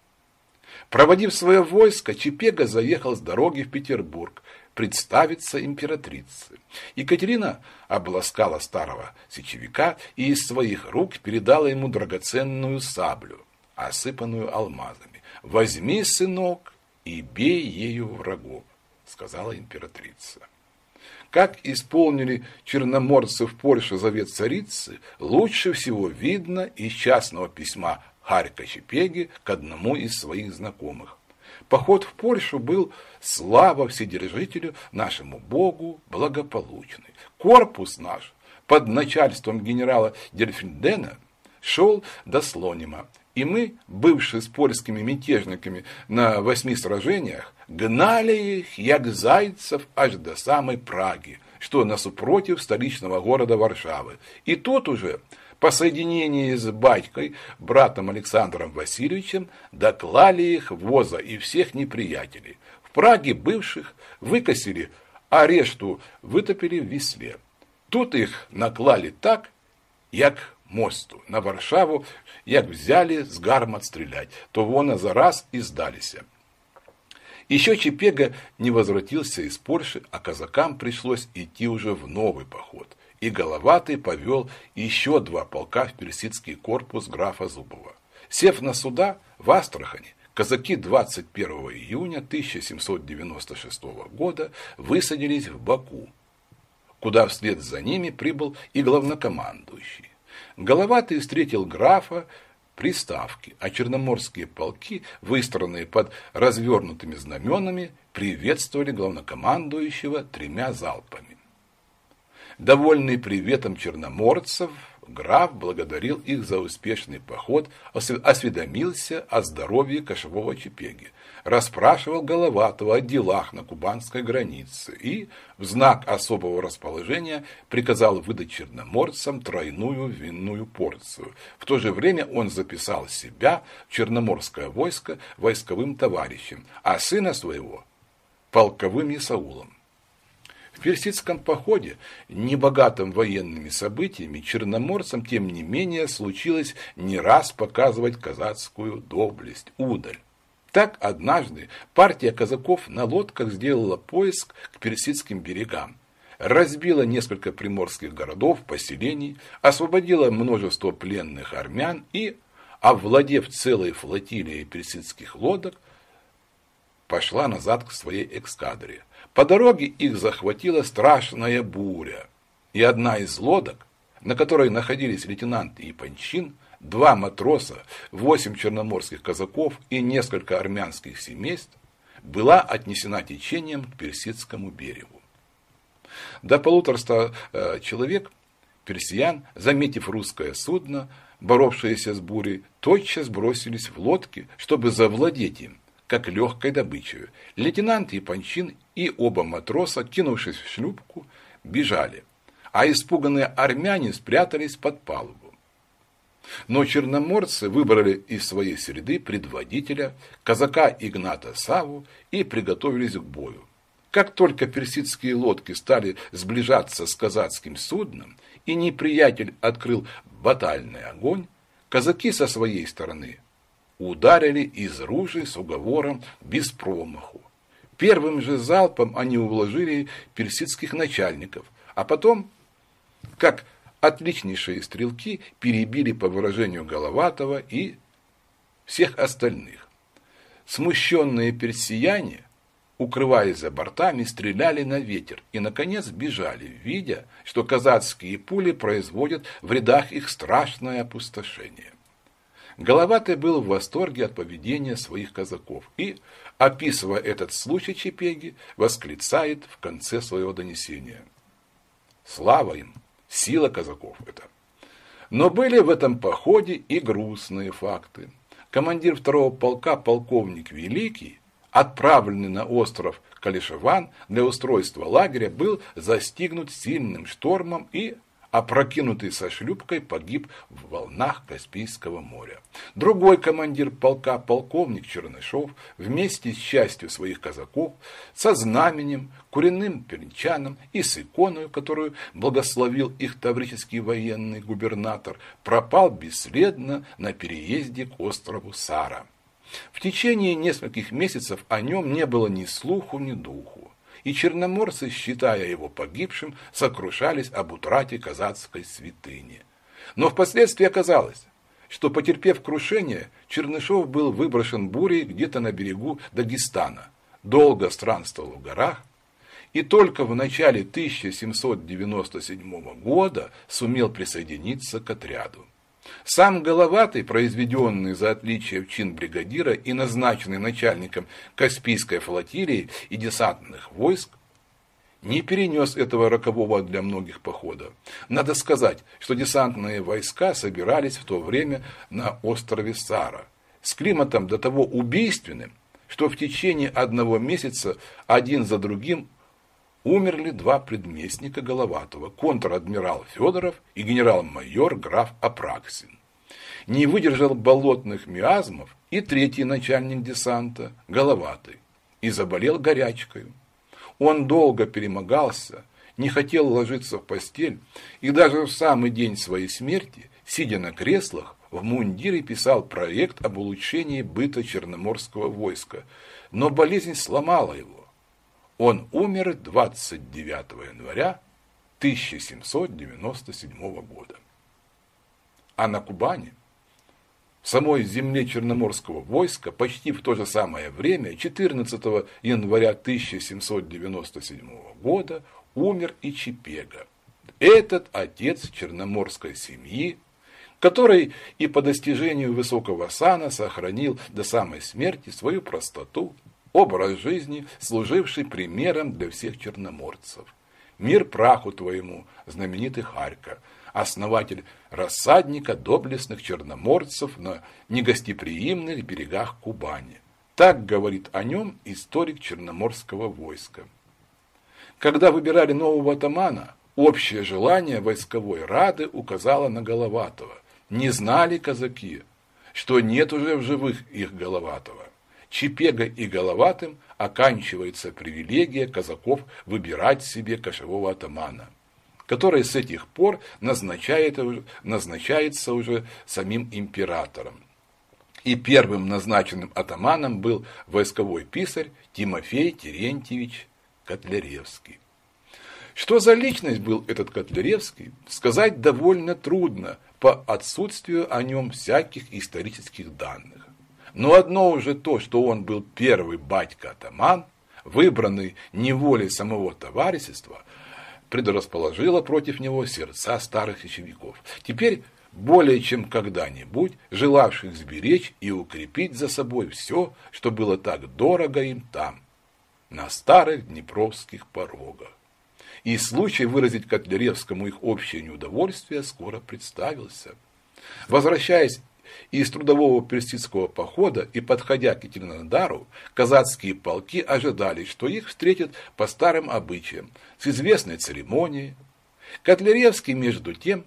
Проводив свое войско, Чипега заехал с дороги в Петербург представиться императрице. Екатерина обласкала старого сечевика и из своих рук передала ему драгоценную саблю, осыпанную алмазами. «Возьми, сынок, и бей ею врагов», — сказала императрица. Как исполнили черноморцы в Польше завет царицы, лучше всего видно из частного письма Харька Чипеги к одному из своих знакомых. Поход в Польшу был, слава Вседержителю, нашему Богу, благополучный. Корпус наш под начальством генерала Дельфиндена шел до Слонима, и мы, бывшие с польскими мятежниками на восьми сражениях, гнали их, як зайцев, аж до самой Праги, что насупротив столичного города Варшавы. И тут уже, по соединении с батькой, братом Александром Васильевичем, доклали их воза и всех неприятелей. В Праге бывших выкосили, а решту вытопили в Висле. Тут их наклали так, як мосту на Варшаву, як взяли с гармат стрелять, то вона за раз и сдалися. Еще Чипега не возвратился из Польши, а казакам пришлось идти уже в новый поход. И Головатый повел еще два полка в персидский корпус графа Зубова. Сев на суда в Астрахани, казаки двадцать первого июня тысяча семьсот девяносто шестого года высадились в Баку, куда вслед за ними прибыл и главнокомандующий. Головатый встретил графа при ставке, а черноморские полки, выстроенные под развернутыми знаменами, приветствовали главнокомандующего тремя залпами. Довольный приветом черноморцев, граф благодарил их за успешный поход, осведомился о здоровье кошевого Чипеги, расспрашивал Головатого о делах на кубанской границе и, в знак особого расположения, приказал выдать черноморцам тройную винную порцию. В то же время он записал себя в черноморское войско войсковым товарищем, а сына своего – полковым Исаулом. В персидском походе, небогатым военными событиями, черноморцам, тем не менее, случилось не раз показывать казацкую доблесть, удаль. Так однажды партия казаков на лодках сделала поиск к персидским берегам, разбила несколько приморских городов, поселений, освободила множество пленных армян и, овладев целой флотилией персидских лодок, пошла назад к своей эскадре. По дороге их захватила страшная буря, и одна из лодок, на которой находились лейтенант и Панчин, два матроса, восемь черноморских казаков и несколько армянских семейств, была отнесена течением к персидскому берегу. До полутораста э, человек персиян, заметив русское судно, боровшееся с бурей, тотчас бросились в лодки, чтобы завладеть им, как легкой добычей. Лейтенант и Панчин и оба матроса, кинувшись в шлюпку, бежали, а испуганные армяне спрятались под палубу. Но черноморцы выбрали из своей среды предводителя, казака Игната Саву, и приготовились к бою. Как только персидские лодки стали сближаться с казацким судном, и неприятель открыл батальный огонь, казаки со своей стороны ударили из ружей с уговором без промаху. Первым же залпом они уложили персидских начальников, а потом, как отличнейшие стрелки, перебили, по выражению Головатого, и всех остальных. Смущенные персияне, укрываясь за бортами, стреляли на ветер и, наконец, бежали, видя, что казацкие пули производят в рядах их страшное опустошение. Головатый был в восторге от поведения своих казаков и, описывая этот случай Чипеги, восклицает в конце своего донесения: «Слава им! Сила казаков это!» Но были в этом походе и грустные факты. Командир второго полка, полковник Великий, отправленный на остров Калишеван для устройства лагеря, был застигнут сильным штормом и, опрокинутый со шлюпкой, погиб в волнах Каспийского моря. Другой командир полка, полковник Чернышов, вместе с частью своих казаков, со знаменем, куренным перечаном и с иконой, которую благословил их таврический военный губернатор, пропал бесследно на переезде к острову Сара. В течение нескольких месяцев о нем не было ни слуху, ни духу, и черноморцы, считая его погибшим, сокрушались об утрате казацкой святыни. Но впоследствии оказалось, что, потерпев крушение, Чернышов был выброшен бурей где-то на берегу Дагестана, долго странствовал в горах, и только в начале тысяча семьсот девяносто седьмого года сумел присоединиться к отряду. Сам Головатый, произведенный за отличие в чин бригадира и назначенный начальником Каспийской флотилии и десантных войск, не перенес этого рокового для многих похода. Надо сказать, что десантные войска собирались в то время на острове Сара, с климатом до того убийственным, что в течение одного месяца один за другим умерли два предместника Головатого, контр-адмирал Федоров и генерал-майор граф Апраксин. Не выдержал болотных миазмов и третий начальник десанта, Головатый, и заболел горячкою. Он долго перемогался, не хотел ложиться в постель, и даже в самый день своей смерти, сидя на креслах, в мундире писал проект об улучшении быта черноморского войска, но болезнь сломала его. Он умер двадцать девятого января тысяча семьсот девяносто седьмого года. А на Кубани, в самой земле черноморского войска, почти в то же самое время, четырнадцатого января тысяча семьсот девяносто седьмого года, умер и Чипега, этот отец черноморской семьи, который и по достижению высокого сана сохранил до самой смерти свою простоту, образ жизни, служивший примером для всех черноморцев. Мир праху твоему, знаменитый Харька, основатель рассадника доблестных черноморцев на негостеприимных берегах Кубани. Так говорит о нем историк Черноморского войска. Когда выбирали нового атамана, общее желание войсковой рады указало на Головатого. Не знали казаки, что нет уже в живых их Головатого. Чепегой и Головатым оканчивается привилегия казаков выбирать себе кошевого атамана, который с этих пор назначает, назначается уже самим императором. И первым назначенным атаманом был войсковой писарь Тимофей Терентьевич Котляревский. Что за личность был этот Котляревский, сказать довольно трудно по отсутствию о нем всяких исторических данных. Но одно уже то, что он был первый батька-атаман, выбранный неволей самого товарищества, предрасположило против него сердца старых сечевиков, теперь более чем когда-нибудь желавших сберечь и укрепить за собой все, что было так дорого им там, на старых днепровских порогах. И случай выразить Котляревскому их общее неудовольствие скоро представился. Возвращаясь из трудового персидского похода и подходя к Екатеринодару, казацкие полки ожидали, что их встретят по старым обычаям, с известной церемонией. Котляревский, между тем,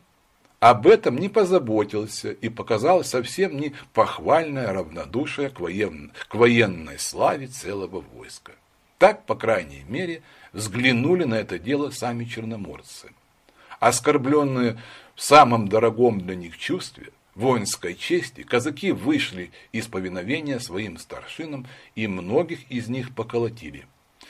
об этом не позаботился и показал совсем не похвальное равнодушие к, воен... к военной славе целого войска. Так, по крайней мере, взглянули на это дело сами черноморцы. Оскорбленные в самом дорогом для них чувстве, воинской чести, казаки вышли из повиновения своим старшинам и многих из них поколотили.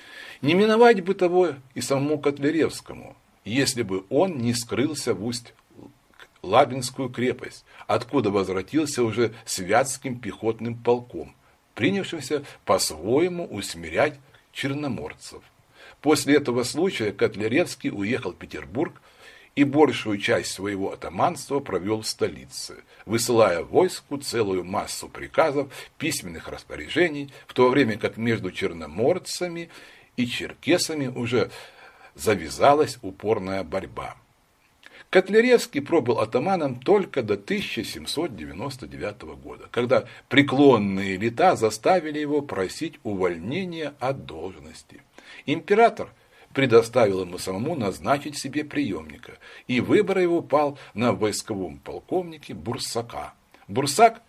Не миновать бы того и самому Котляревскому, если бы он не скрылся в Усть-Лабинскую крепость, откуда возвратился уже с Вятским пехотным полком, принявшимся по-своему усмирять черноморцев. После этого случая Котляревский уехал в Петербург и большую часть своего атаманства провел в столице, высылая войску целую массу приказов, письменных распоряжений, в то время как между черноморцами и черкесами уже завязалась упорная борьба. Котляревский пробыл атаманом только до тысяча семьсот девяносто девятого года, когда преклонные лета заставили его просить увольнения от должности. Император предоставил ему самому назначить себе преемника, и выбор его пал на войсковом полковнике Бурсака. Бурсак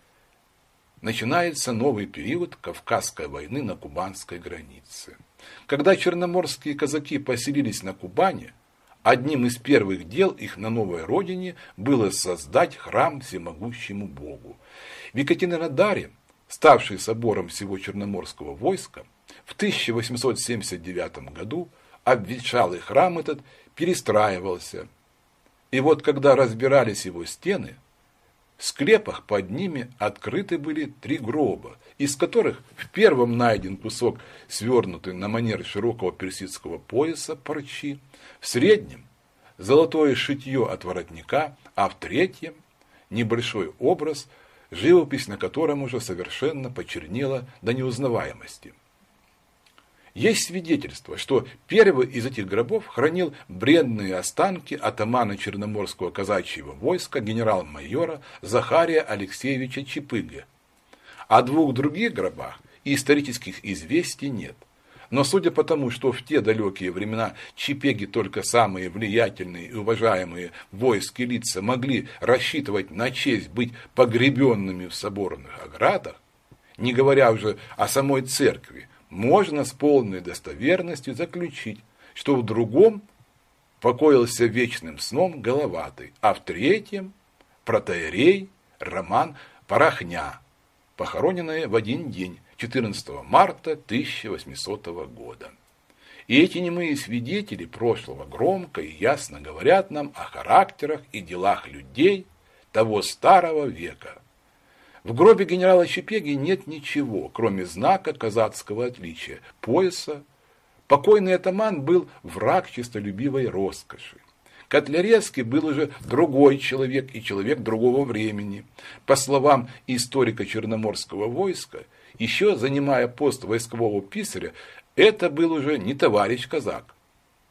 начинается новый период Кавказской войны на кубанской границе. Когда черноморские казаки поселились на Кубани, одним из первых дел их на новой родине было создать храм всемогущему Богу. В Екатеринодаре, ставший собором всего черноморского войска, в тысяча восемьсот семьдесят девятом году обветшалый храм этот перестраивался. И вот когда разбирались его стены, в склепах под ними открыты были три гроба, из которых в первом найден кусок, свернутый на манер широкого персидского пояса парчи, в среднем золотое шитье от воротника, а в третьем небольшой образ, живопись на котором уже совершенно почернела до неузнаваемости. Есть свидетельство, что первый из этих гробов хранил бренные останки атамана Черноморского казачьего войска генерал-майора Захария Алексеевича Чепыги. О двух других гробах исторических известий нет. Но судя по тому, что в те далекие времена чепеги только самые влиятельные и уважаемые воинские лица могли рассчитывать на честь быть погребенными в соборных оградах, не говоря уже о самой церкви, можно с полной достоверностью заключить, что в другом покоился вечным сном Головатый, а в третьем протоиерей Роман Порохня, похороненные в один день, четырнадцатого марта тысяча восьмисотого года. И эти немые свидетели прошлого громко и ясно говорят нам о характерах и делах людей того старого века. В гробе генерала Чепеги нет ничего, кроме знака казацкого отличия – пояса. Покойный атаман был враг честолюбивой роскоши. Котляревский был уже другой человек и человек другого времени. По словам историка Черноморского войска, еще занимая пост войскового писаря, это был уже не товарищ казак,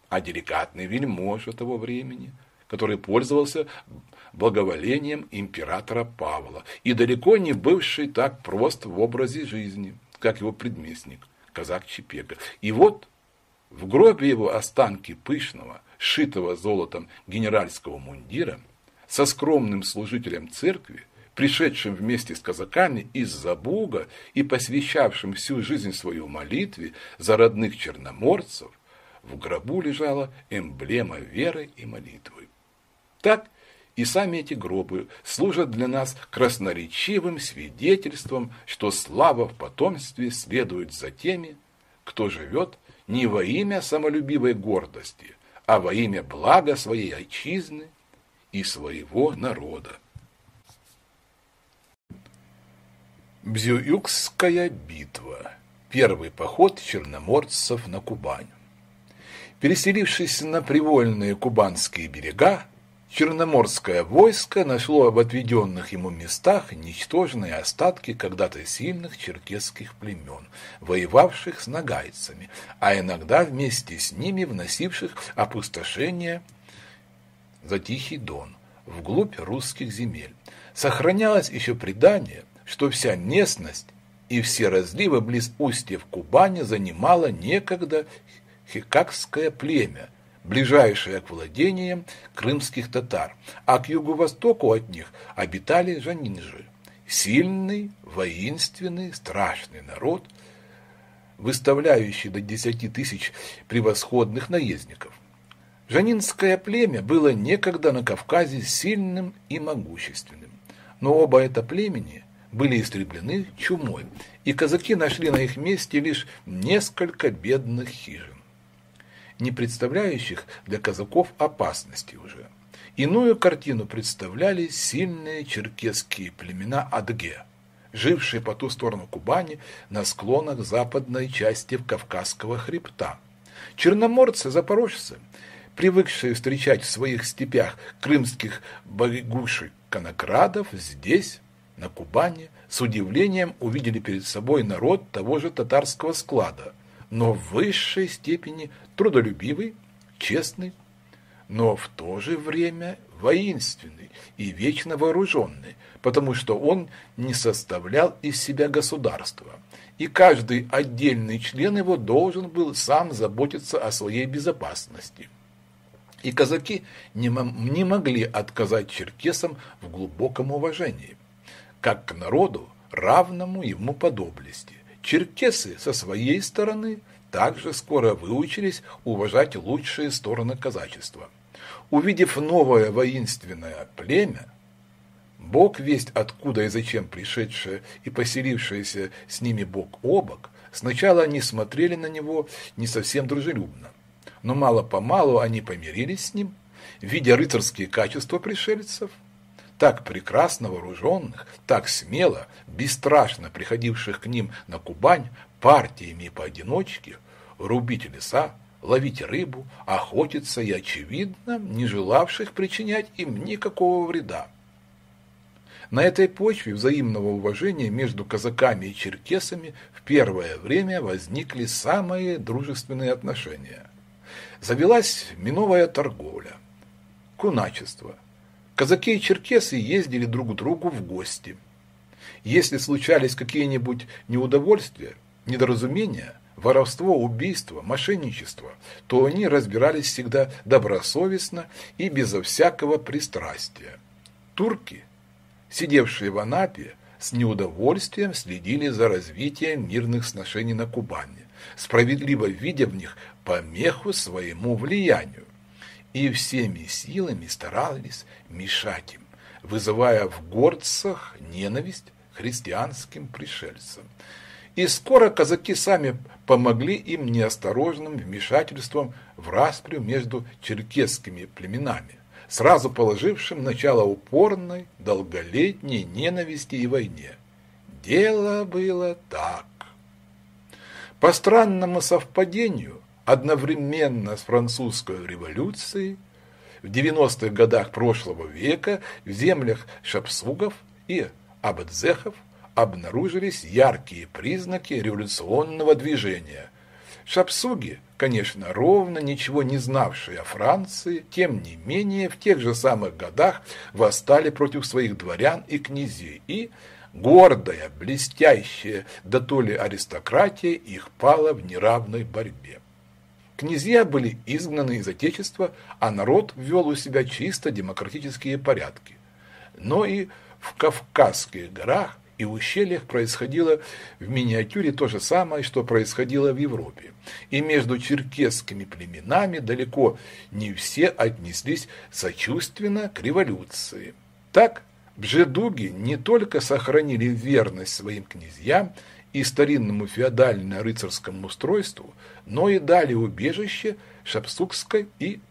а деликатный вельможа того времени, который пользовался благоволением императора Павла и далеко не бывший так прост в образе жизни, как его предместник, казак Чепега. И вот в гробе его останки пышного, сшитого золотом генеральского мундира, со скромным служителем церкви, пришедшим вместе с казаками из-за Буга и посвящавшим всю жизнь свою молитве за родных черноморцев, в гробу лежала эмблема веры и молитвы. Так и сами эти гробы служат для нас красноречивым свидетельством, что слава в потомстве следует за теми, кто живет не во имя самолюбивой гордости, а во имя блага своей отчизны и своего народа. Бзююкская битва. Первый поход черноморцев на Кубань. Переселившись на привольные кубанские берега, черноморское войско нашло в отведенных ему местах ничтожные остатки когда-то сильных черкесских племен, воевавших с нагайцами, а иногда вместе с ними вносивших опустошение за Тихий Дон, вглубь русских земель. Сохранялось еще предание, что вся местность и все разливы близ устьев Кубани занимало некогда хикакское племя, ближайшее к владениям крымских татар, а к юго-востоку от них обитали жанинжи, сильный, воинственный, страшный народ, выставляющий до десяти тысяч превосходных наездников. Жанинское племя было некогда на Кавказе сильным и могущественным, но оба это племени были истреблены чумой, и казаки нашли на их месте лишь несколько бедных хижин, не представляющих для казаков опасности уже. Иную картину представляли сильные черкесские племена Адыге, жившие по ту сторону Кубани на склонах западной части Кавказского хребта. Черноморцы-запорожцы, привыкшие встречать в своих степях крымских багушей-конокрадов, здесь, на Кубани, с удивлением увидели перед собой народ того же татарского склада, но в высшей степени трудолюбивый, честный, но в то же время воинственный и вечно вооруженный, потому что он не составлял из себя государства, и каждый отдельный член его должен был сам заботиться о своей безопасности. И казаки не, не могли отказать черкесам в глубоком уважении, как к народу, равному ему по доблести. Черкесы со своей стороны также скоро выучились уважать лучшие стороны казачества. Увидев новое воинственное племя, Бог весть откуда и зачем пришедшее и поселившееся с ними бок о бок, сначала они смотрели на него не совсем дружелюбно, но мало-помалу они помирились с ним, видя рыцарские качества пришельцев, так прекрасно вооруженных, так смело, бесстрашно приходивших к ним на Кубань партиями и поодиночке, рубить леса, ловить рыбу, охотиться и, очевидно, не желавших причинять им никакого вреда. На этой почве взаимного уважения между казаками и черкесами в первое время возникли самые дружественные отношения. Завелась миновая торговля, куначество. Казаки и черкесы ездили друг к другу в гости. Если случались какие-нибудь неудовольствия, недоразумения, воровство, убийство, мошенничество, то они разбирались всегда добросовестно и безо всякого пристрастия. Турки, сидевшие в Анапе, с неудовольствием следили за развитием мирных сношений на Кубани, справедливо видя в них помеху своему влиянию, и всеми силами старались мешать им, вызывая в горцах ненависть к христианским пришельцам. И скоро казаки сами помогли им неосторожным вмешательством в распрю между черкесскими племенами, сразу положившим начало упорной, долголетней ненависти и войне. Дело было так. По странному совпадению, одновременно с французской революцией, в девяностых годах прошлого века в землях шапсугов и абадзехов обнаружились яркие признаки революционного движения, Шапсуги, конечно, ровно ничего не знавшие о Франции, тем не менее в тех же самых годах восстали против своих дворян и князей, и гордая, блестящая дотоле аристократия их пала в неравной борьбе. Князья были изгнаны из отечества, а народ ввел у себя чисто демократические порядки. Но и в Кавказских горах и ущельях происходило в миниатюре то же самое, что происходило в Европе. И между черкесскими племенами далеко не все отнеслись сочувственно к революции. Так, бжедуги не только сохранили верность своим князьям и старинному феодально-рыцарскому устройству, но и дали убежище шапсугской и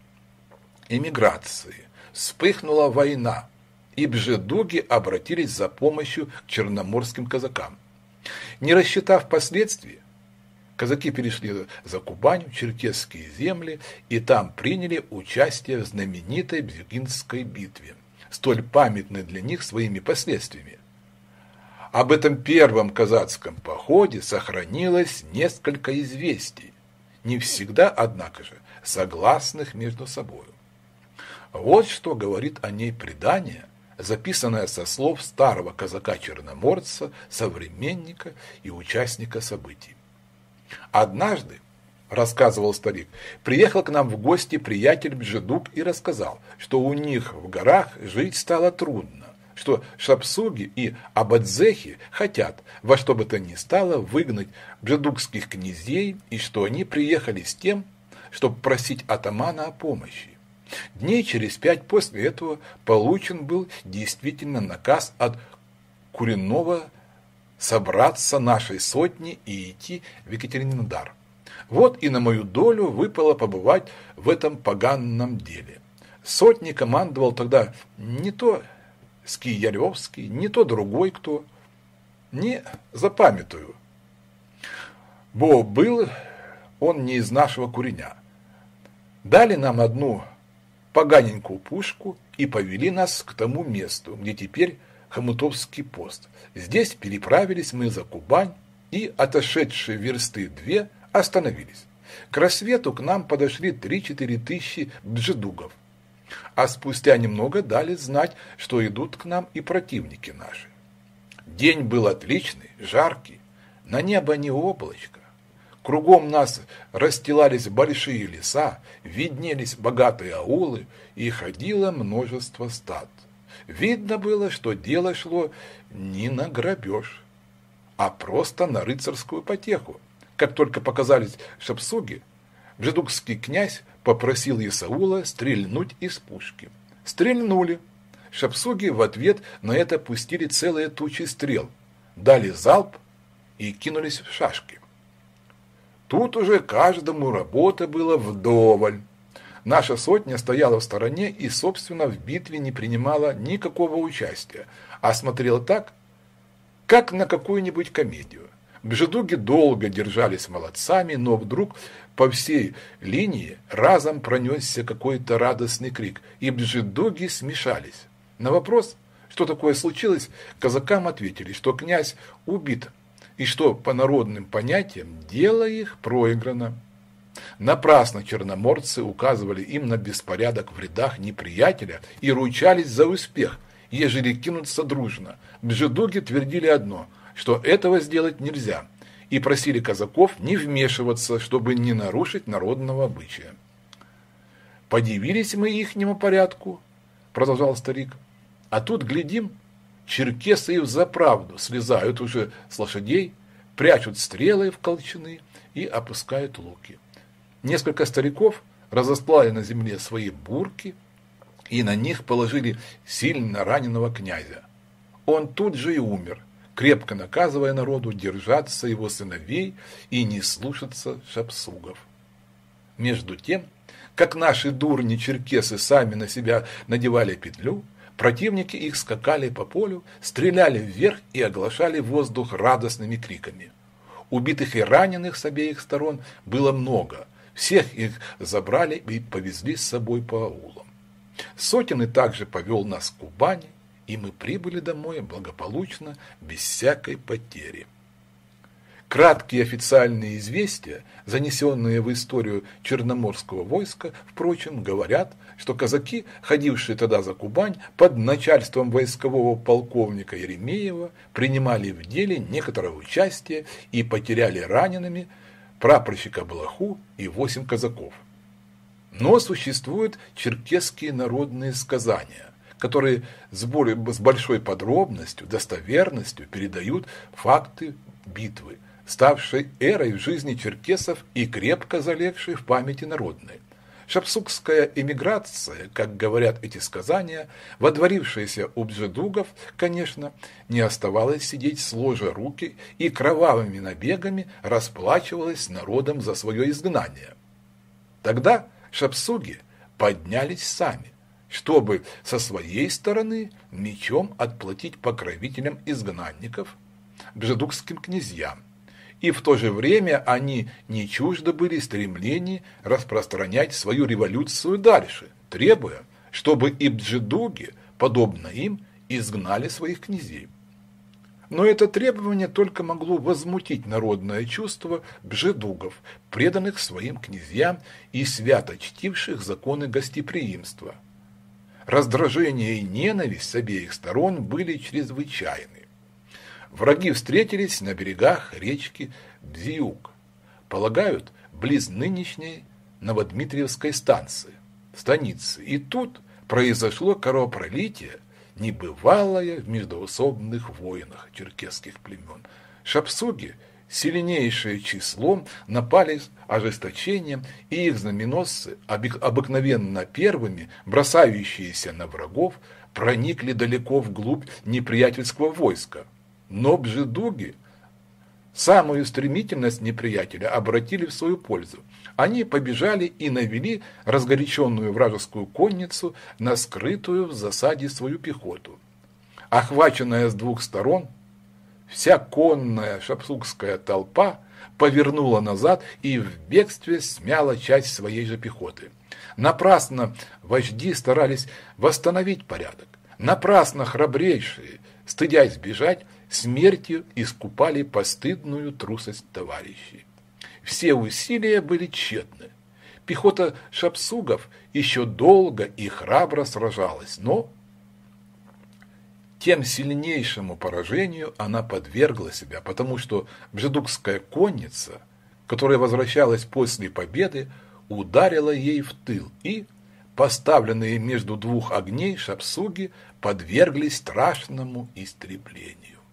эмиграции. Вспыхнула война, и бжедуги обратились за помощью к черноморским казакам. Не рассчитав последствий, казаки перешли за Кубань в черкесские земли и там приняли участие в знаменитой Бзюгинской битве, столь памятной для них своими последствиями. Об этом первом казацком походе сохранилось несколько известий, не всегда, однако же, согласных между собой. Вот что говорит о ней предание, записанное со слов старого казака-черноморца, современника и участника событий. «Однажды, — рассказывал старик, — приехал к нам в гости приятель бжедуг и рассказал, что у них в горах жить стало трудно, что шапсуги и абадзехи хотят во что бы то ни стало выгнать бжедугских князей и что они приехали с тем, чтобы просить атамана о помощи. Дней через пять после этого получен был действительно наказ от Куренного собраться нашей сотни и идти в Екатеринодар. Вот и на мою долю выпало побывать в этом поганом деле. Сотней командовал тогда не то Скияревский, не то другой кто, не запамятую, бо был он не из нашего куреня. Дали нам одну поганенькую пушку и повели нас к тому месту, где теперь Хомутовский пост. Здесь переправились мы за Кубань и, отошедшие версты две, остановились. К рассвету к нам подошли три-четыре тысячи бжедугов, а спустя немного дали знать, что идут к нам и противники наши. День был отличный, жаркий, на небо не облачко. Кругом нас расстилались большие леса, виднелись богатые аулы и ходило множество стад. Видно было, что дело шло не на грабеж, а просто на рыцарскую потеху. Как только показались шапсуги, бжедугский князь попросил Исаула стрельнуть из пушки. Стрельнули. Шапсуги в ответ на это пустили целые тучи стрел, дали залп и кинулись в шашки. Тут уже каждому работы было вдоволь. Наша сотня стояла в стороне и, собственно, в битве не принимала никакого участия, а смотрела так, как на какую-нибудь комедию. Бжедуги долго держались молодцами, но вдруг по всей линии разом пронесся какой-то радостный крик, и бжедуги смешались. На вопрос, что такое случилось, казакам ответили, что князь убит, и что по народным понятиям дело их проиграно. Напрасно черноморцы указывали им на беспорядок в рядах неприятеля и ручались за успех, ежели кинутся дружно. Бжедуги твердили одно, что этого сделать нельзя, и просили казаков не вмешиваться, чтобы не нарушить народного обычая. «Подивились мы ихнему порядку», — продолжал старик, — «а тут, глядим, черкесы и взаправду слезают уже с лошадей, прячут стрелы в колчаны и опускают луки. Несколько стариков разостлали на земле свои бурки и на них положили сильно раненого князя. Он тут же и умер, крепко наказывая народу держаться его сыновей и не слушаться шапсугов. Между тем, как наши дурни черкесы сами на себя надевали петлю, противники их скакали по полю, стреляли вверх и оглашали воздух радостными криками. Убитых и раненых с обеих сторон было много, всех их забрали и повезли с собой по аулам. Сотенный также повел нас к Кубани, и мы прибыли домой благополучно, без всякой потери. Краткие официальные известия, занесенные в историю Черноморского войска, впрочем, говорят, что казаки, ходившие тогда за Кубань под начальством войскового полковника Еремеева, принимали в деле некоторое участие и потеряли ранеными прапорщика Блоху и восемь казаков. Но существуют черкесские народные сказания, которые с большой подробностью, достоверностью передают факты битвы, ставшей эрой в жизни черкесов и крепко залегшей в памяти народной. Шапсукская эмиграция, как говорят эти сказания, водворившаяся у бжедугов, конечно, не оставалась сидеть сложа руки и кровавыми набегами расплачивалась с народом за свое изгнание. Тогда шапсуги поднялись сами, чтобы со своей стороны мечом отплатить покровителям изгнанников, бжедугским князьям. И в то же время они не чужды были стремлений распространять свою революцию дальше, требуя, чтобы и бжедуги, подобно им, изгнали своих князей. Но это требование только могло возмутить народное чувство бжедугов, преданных своим князьям и свято чтивших законы гостеприимства. Раздражение и ненависть с обеих сторон были чрезвычайны. Враги встретились на берегах речки Бзиюк, полагают, близ нынешней Новодмитриевской станции, станицы. И тут произошло кровопролитие, небывалое в междоусобных войнах черкесских племен. Шапсуги, сильнейшее числом, напали с ожесточением, и их знаменосцы, обыкновенно первыми, бросающиеся на врагов, проникли далеко вглубь неприятельского войска. Но бжедуги самую стремительность неприятеля обратили в свою пользу. Они побежали и навели разгоряченную вражескую конницу на скрытую в засаде свою пехоту. Охваченная с двух сторон, вся конная шапсукская толпа повернула назад и в бегстве смяла часть своей же пехоты. Напрасно вожди старались восстановить порядок. Напрасно храбрейшие, стыдясь бежать, смертью искупали постыдную трусость товарищей. Все усилия были тщетны. Пехота шапсугов еще долго и храбро сражалась, но тем сильнейшему поражению она подвергла себя, потому что бжедугская конница, которая возвращалась после победы, ударила ей в тыл, и поставленные между двух огней шапсуги подверглись страшному истреблению.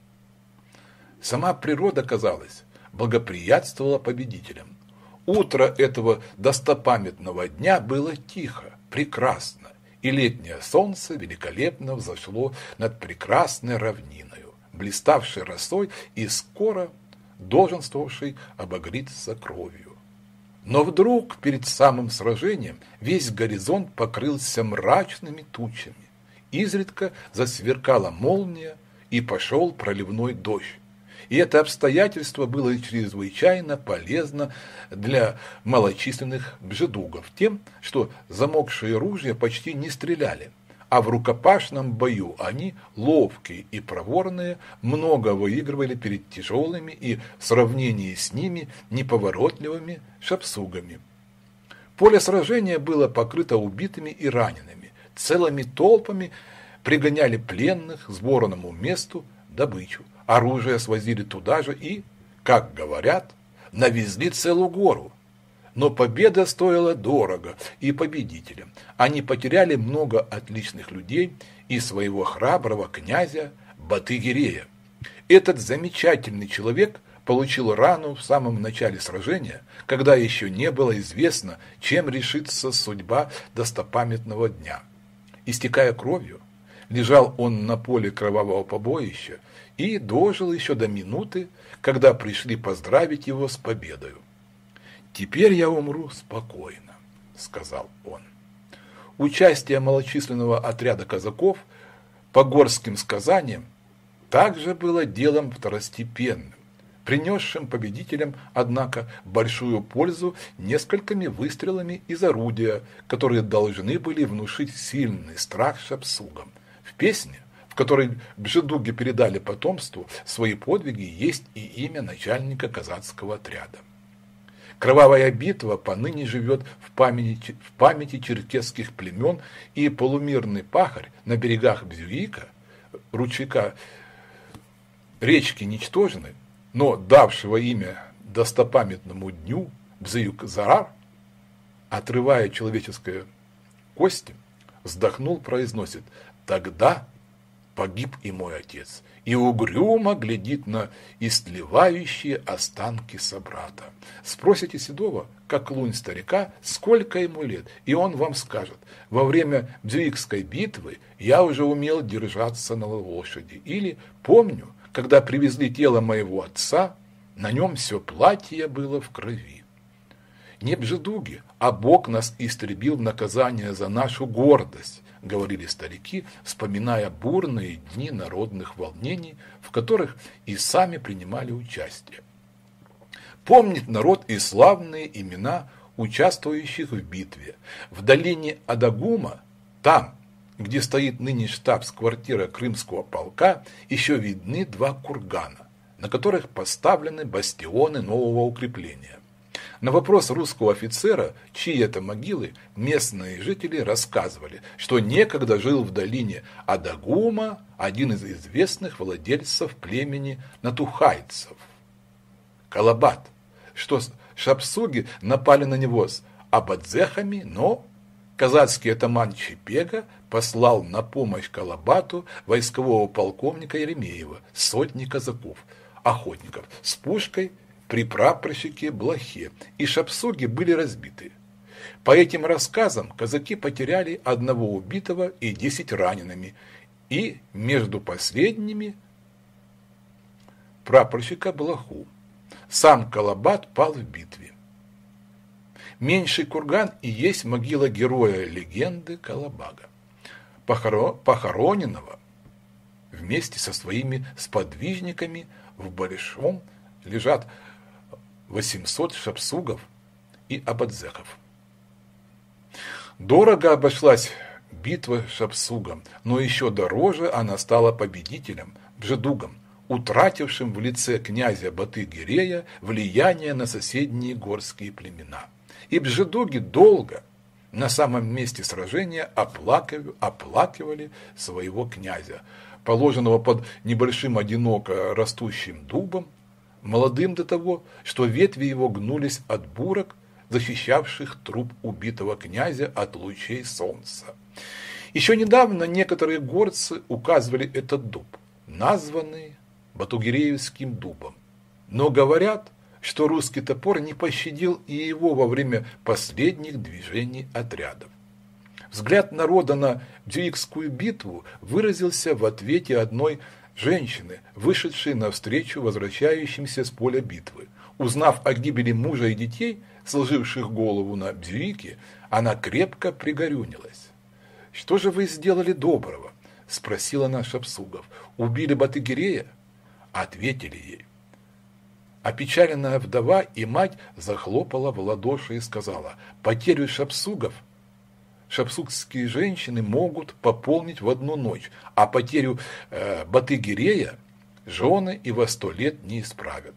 Сама природа, казалось, благоприятствовала победителям. Утро этого достопамятного дня было тихо, прекрасно, и летнее солнце великолепно взошло над прекрасной равниною, блиставшей росой и скоро долженствовавшей обогреться кровью. Но вдруг перед самым сражением весь горизонт покрылся мрачными тучами, изредка засверкала молния и пошел проливной дождь. И это обстоятельство было чрезвычайно полезно для малочисленных бжедугов тем, что замокшие ружья почти не стреляли, а в рукопашном бою они, ловкие и проворные, много выигрывали перед тяжелыми и в сравнении с ними неповоротливыми шапсугами. Поле сражения было покрыто убитыми и ранеными, целыми толпами пригоняли пленных к сборному месту добычу. Оружие свозили туда же и, как говорят, навезли целую гору. Но победа стоила дорого и победителям. Они потеряли много отличных людей и своего храброго князя Батыгирея. Этот замечательный человек получил рану в самом начале сражения, когда еще не было известно, чем решится судьба достопамятного дня. Истекая кровью, лежал он на поле кровавого побоища и дожил еще до минуты, когда пришли поздравить его с победою. «Теперь я умру спокойно», — сказал он. Участие малочисленного отряда казаков по горским сказаниям также было делом второстепенным, принесшим победителям, однако, большую пользу несколькими выстрелами из орудия, которые должны были внушить сильный страх шапсугам. В песне, в которой бжедуги передали потомству свои подвиги, есть и имя начальника казацкого отряда. Кровавая битва поныне живет в памяти, в памяти черкесских племен, и полумирный пахарь на берегах Бзюика, ручейка речки ничтожны, но давшего имя достопамятному дню Бзюик-Зарар, отрывая человеческое кости, вздохнул, произносит: «Тогда погиб и мой отец», и угрюмо глядит на истлевающие останки собрата. Спросите седого, как лунь старика, сколько ему лет, и он вам скажет: во время Бзюикской битвы я уже умел держаться на лошади, или помню, когда привезли тело моего отца, на нем все платье было в крови. Не бжедуги, а Бог нас истребил в наказание за нашу гордость, говорили старики, вспоминая бурные дни народных волнений, в которых и сами принимали участие. Помнит народ и славные имена участвующих в битве. В долине Адагума, там, где стоит ныне штабс-квартира Крымского полка, еще видны два кургана, на которых поставлены бастионы нового укрепления. На вопрос русского офицера, чьи это могилы, местные жители рассказывали, что некогда жил в долине Адагума один из известных владельцев племени натухайцев – Калабат, что шапсуги напали на него с абадзехами, но казацкий атаман Чепега послал на помощь Калабату войскового полковника Еремеева, сотни казаков, охотников, с пушкой при прапорщике Блохе, и шапсуги были разбиты. По этим рассказам казаки потеряли одного убитого и десять ранеными, и между последними прапорщика Блоху. Сам Калабат пал в битве. Меньший курган и есть могила героя легенды Калабага, похороненного вместе со своими сподвижниками. В большом лежат восемьсот шапсугов и абадзехов. Дорого обошлась битва шапсугам, но еще дороже она стала победителям, бжедугам, утратившим в лице князя Баты-Гирея влияние на соседние горские племена. И бжедуги долго на самом месте сражения оплакивали, оплакивали своего князя, положенного под небольшим одиноко растущим дубом, молодым до того, что ветви его гнулись от бурок, защищавших труп убитого князя от лучей солнца. Еще недавно некоторые горцы указывали этот дуб, названный Батугиреевским дубом. Но говорят, что русский топор не пощадил и его во время последних движений отрядов. Взгляд народа на Бзюикскую битву выразился в ответе одной женщины, вышедшей навстречу возвращающимся с поля битвы. Узнав о гибели мужа и детей, сложивших голову на Бзюике, она крепко пригорюнилась. «Что же вы сделали доброго?» – спросила она шапсугов. «Убили Баты-Гирея?» Ответили ей. Опечаленная вдова и мать захлопала в ладоши и сказала: «Потерю шапсугов шапсугские женщины могут пополнить в одну ночь, а потерю э, Баты-Гирея жены и во сто лет не исправят».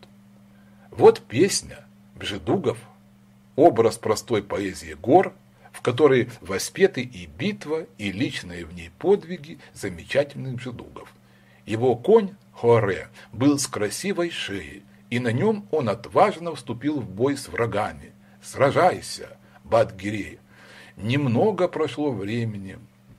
Вот песня бжедугов, образ простой поэзии гор, в которой воспеты и битва, и личные в ней подвиги замечательных бжедугов. Его конь Хуаре был с красивой шеей, и на нем он отважно вступил в бой с врагами. «Сражайся, Бат-Гирей!» Немного прошло времени,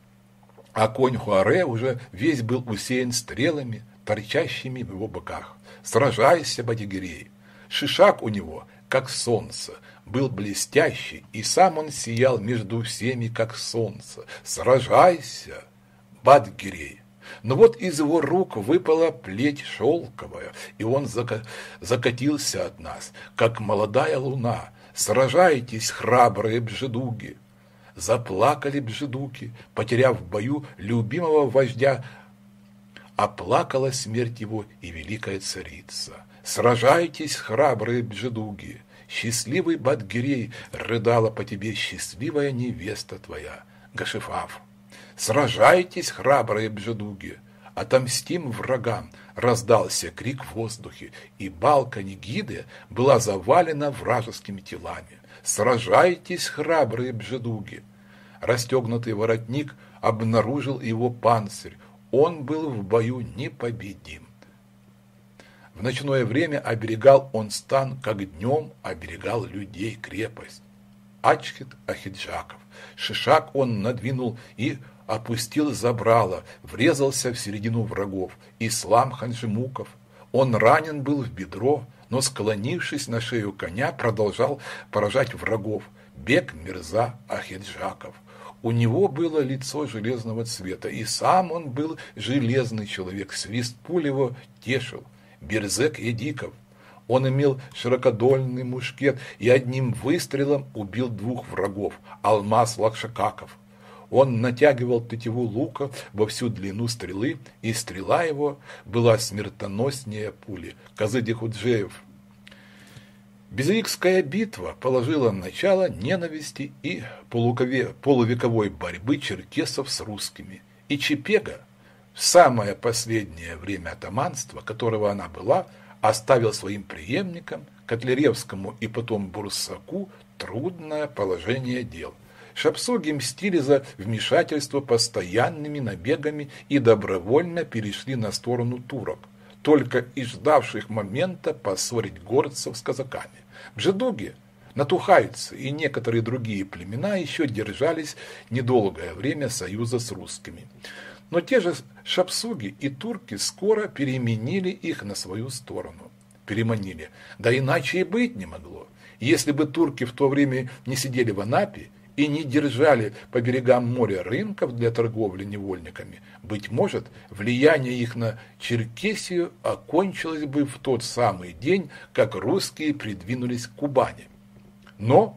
а конь Хуаре уже весь был усеян стрелами, торчащими в его боках. «Сражайся, Бат-Гирей!» Шишак у него, как солнце, был блестящий, и сам он сиял между всеми, как солнце. «Сражайся, Бат-Гирей!» Но вот из его рук выпала плеть шелковая, и он закатился от нас, как молодая луна. «Сражайтесь, храбрые бжедуги!» Заплакали бжедуки, потеряв в бою любимого вождя, оплакала смерть его и великая царица. «Сражайтесь, храбрые бжедуги! Счастливый Бат-Гирей, рыдала по тебе счастливая невеста твоя, Гашифав! Сражайтесь, храбрые бжедуги!» Отомстим врагам!» — раздался крик в воздухе, и балка Нигиды была завалена вражескими телами. «Сражайтесь, храбрые бжедуги!» Расстегнутый воротник обнаружил его панцирь. Он был в бою непобедим. В ночное время оберегал он стан, как днем оберегал людей крепость. Ачхет Ахиджаков. Шишак он надвинул и опустил забрало, врезался в середину врагов. Ислам Ханжимуков. Он ранен был в бедро, но, склонившись на шею коня, продолжал поражать врагов. Бек Мирза Ахиджаков. У него было лицо железного цвета, и сам он был железный человек. Свист пуль его тешил. Берзек Едиков. Он имел широкодольный мушкет и одним выстрелом убил двух врагов. Алмаз Лакшакаков. Он натягивал тетиву лука во всю длину стрелы, и стрела его была смертоноснее пули. Казыди Худжеев. Безликская битва положила начало ненависти и полувековой борьбы черкесов с русскими. И Чепега, в самое последнее время атаманства, которого она была, оставил своим преемникам, Котляревскому и потом Бурсаку, трудное положение дел. Шапсуги мстили за вмешательство постоянными набегами и добровольно перешли на сторону турок, только и ждавших момента поссорить горцев с казаками. Бжедуги, натухайцы и некоторые другие племена еще держались недолгое время союза с русскими. Но те же шапсуги и турки скоро переменили их на свою сторону. Переманили. Да иначе и быть не могло. Если бы турки в то время не сидели в Анапе и не держали по берегам моря рынков для торговли невольниками, быть может, влияние их на Черкесию окончилось бы в тот самый день, как русские придвинулись к Кубани. Но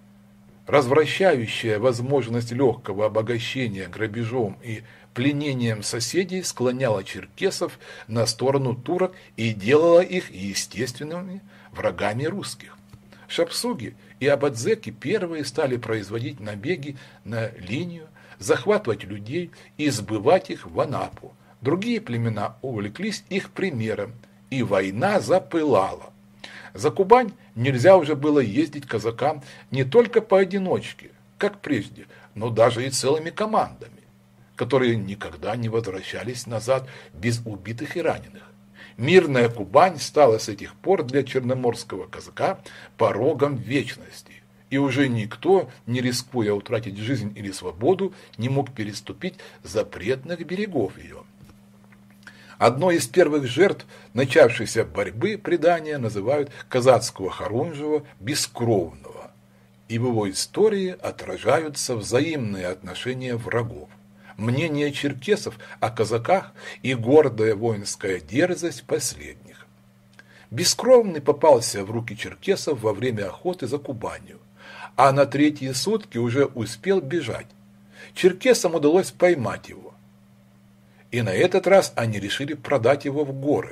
развращающая возможность легкого обогащения грабежом и пленением соседей склоняла черкесов на сторону турок и делала их естественными врагами русских. Шапсуги и абадзеки первые стали производить набеги на линию, захватывать людей и сбывать их в Анапу. Другие племена увлеклись их примером, и война запылала. За Кубань нельзя уже было ездить казакам не только поодиночке, как прежде, но даже и целыми командами, которые никогда не возвращались назад без убитых и раненых. Мирная Кубань стала с этих пор для черноморского казака порогом вечности, и уже никто, не рискуя утратить жизнь или свободу, не мог переступить запретных берегов ее. Одной из первых жертв начавшейся борьбы предания называют казацкого Харунжева бескровного, и в его истории отражаются взаимные отношения врагов. Мнение черкесов о казаках и гордая воинская дерзость последних. Бескровный попался в руки черкесов во время охоты за Кубанью, а на третьи сутки уже успел бежать. Черкесам удалось поймать его, и на этот раз они решили продать его в горы.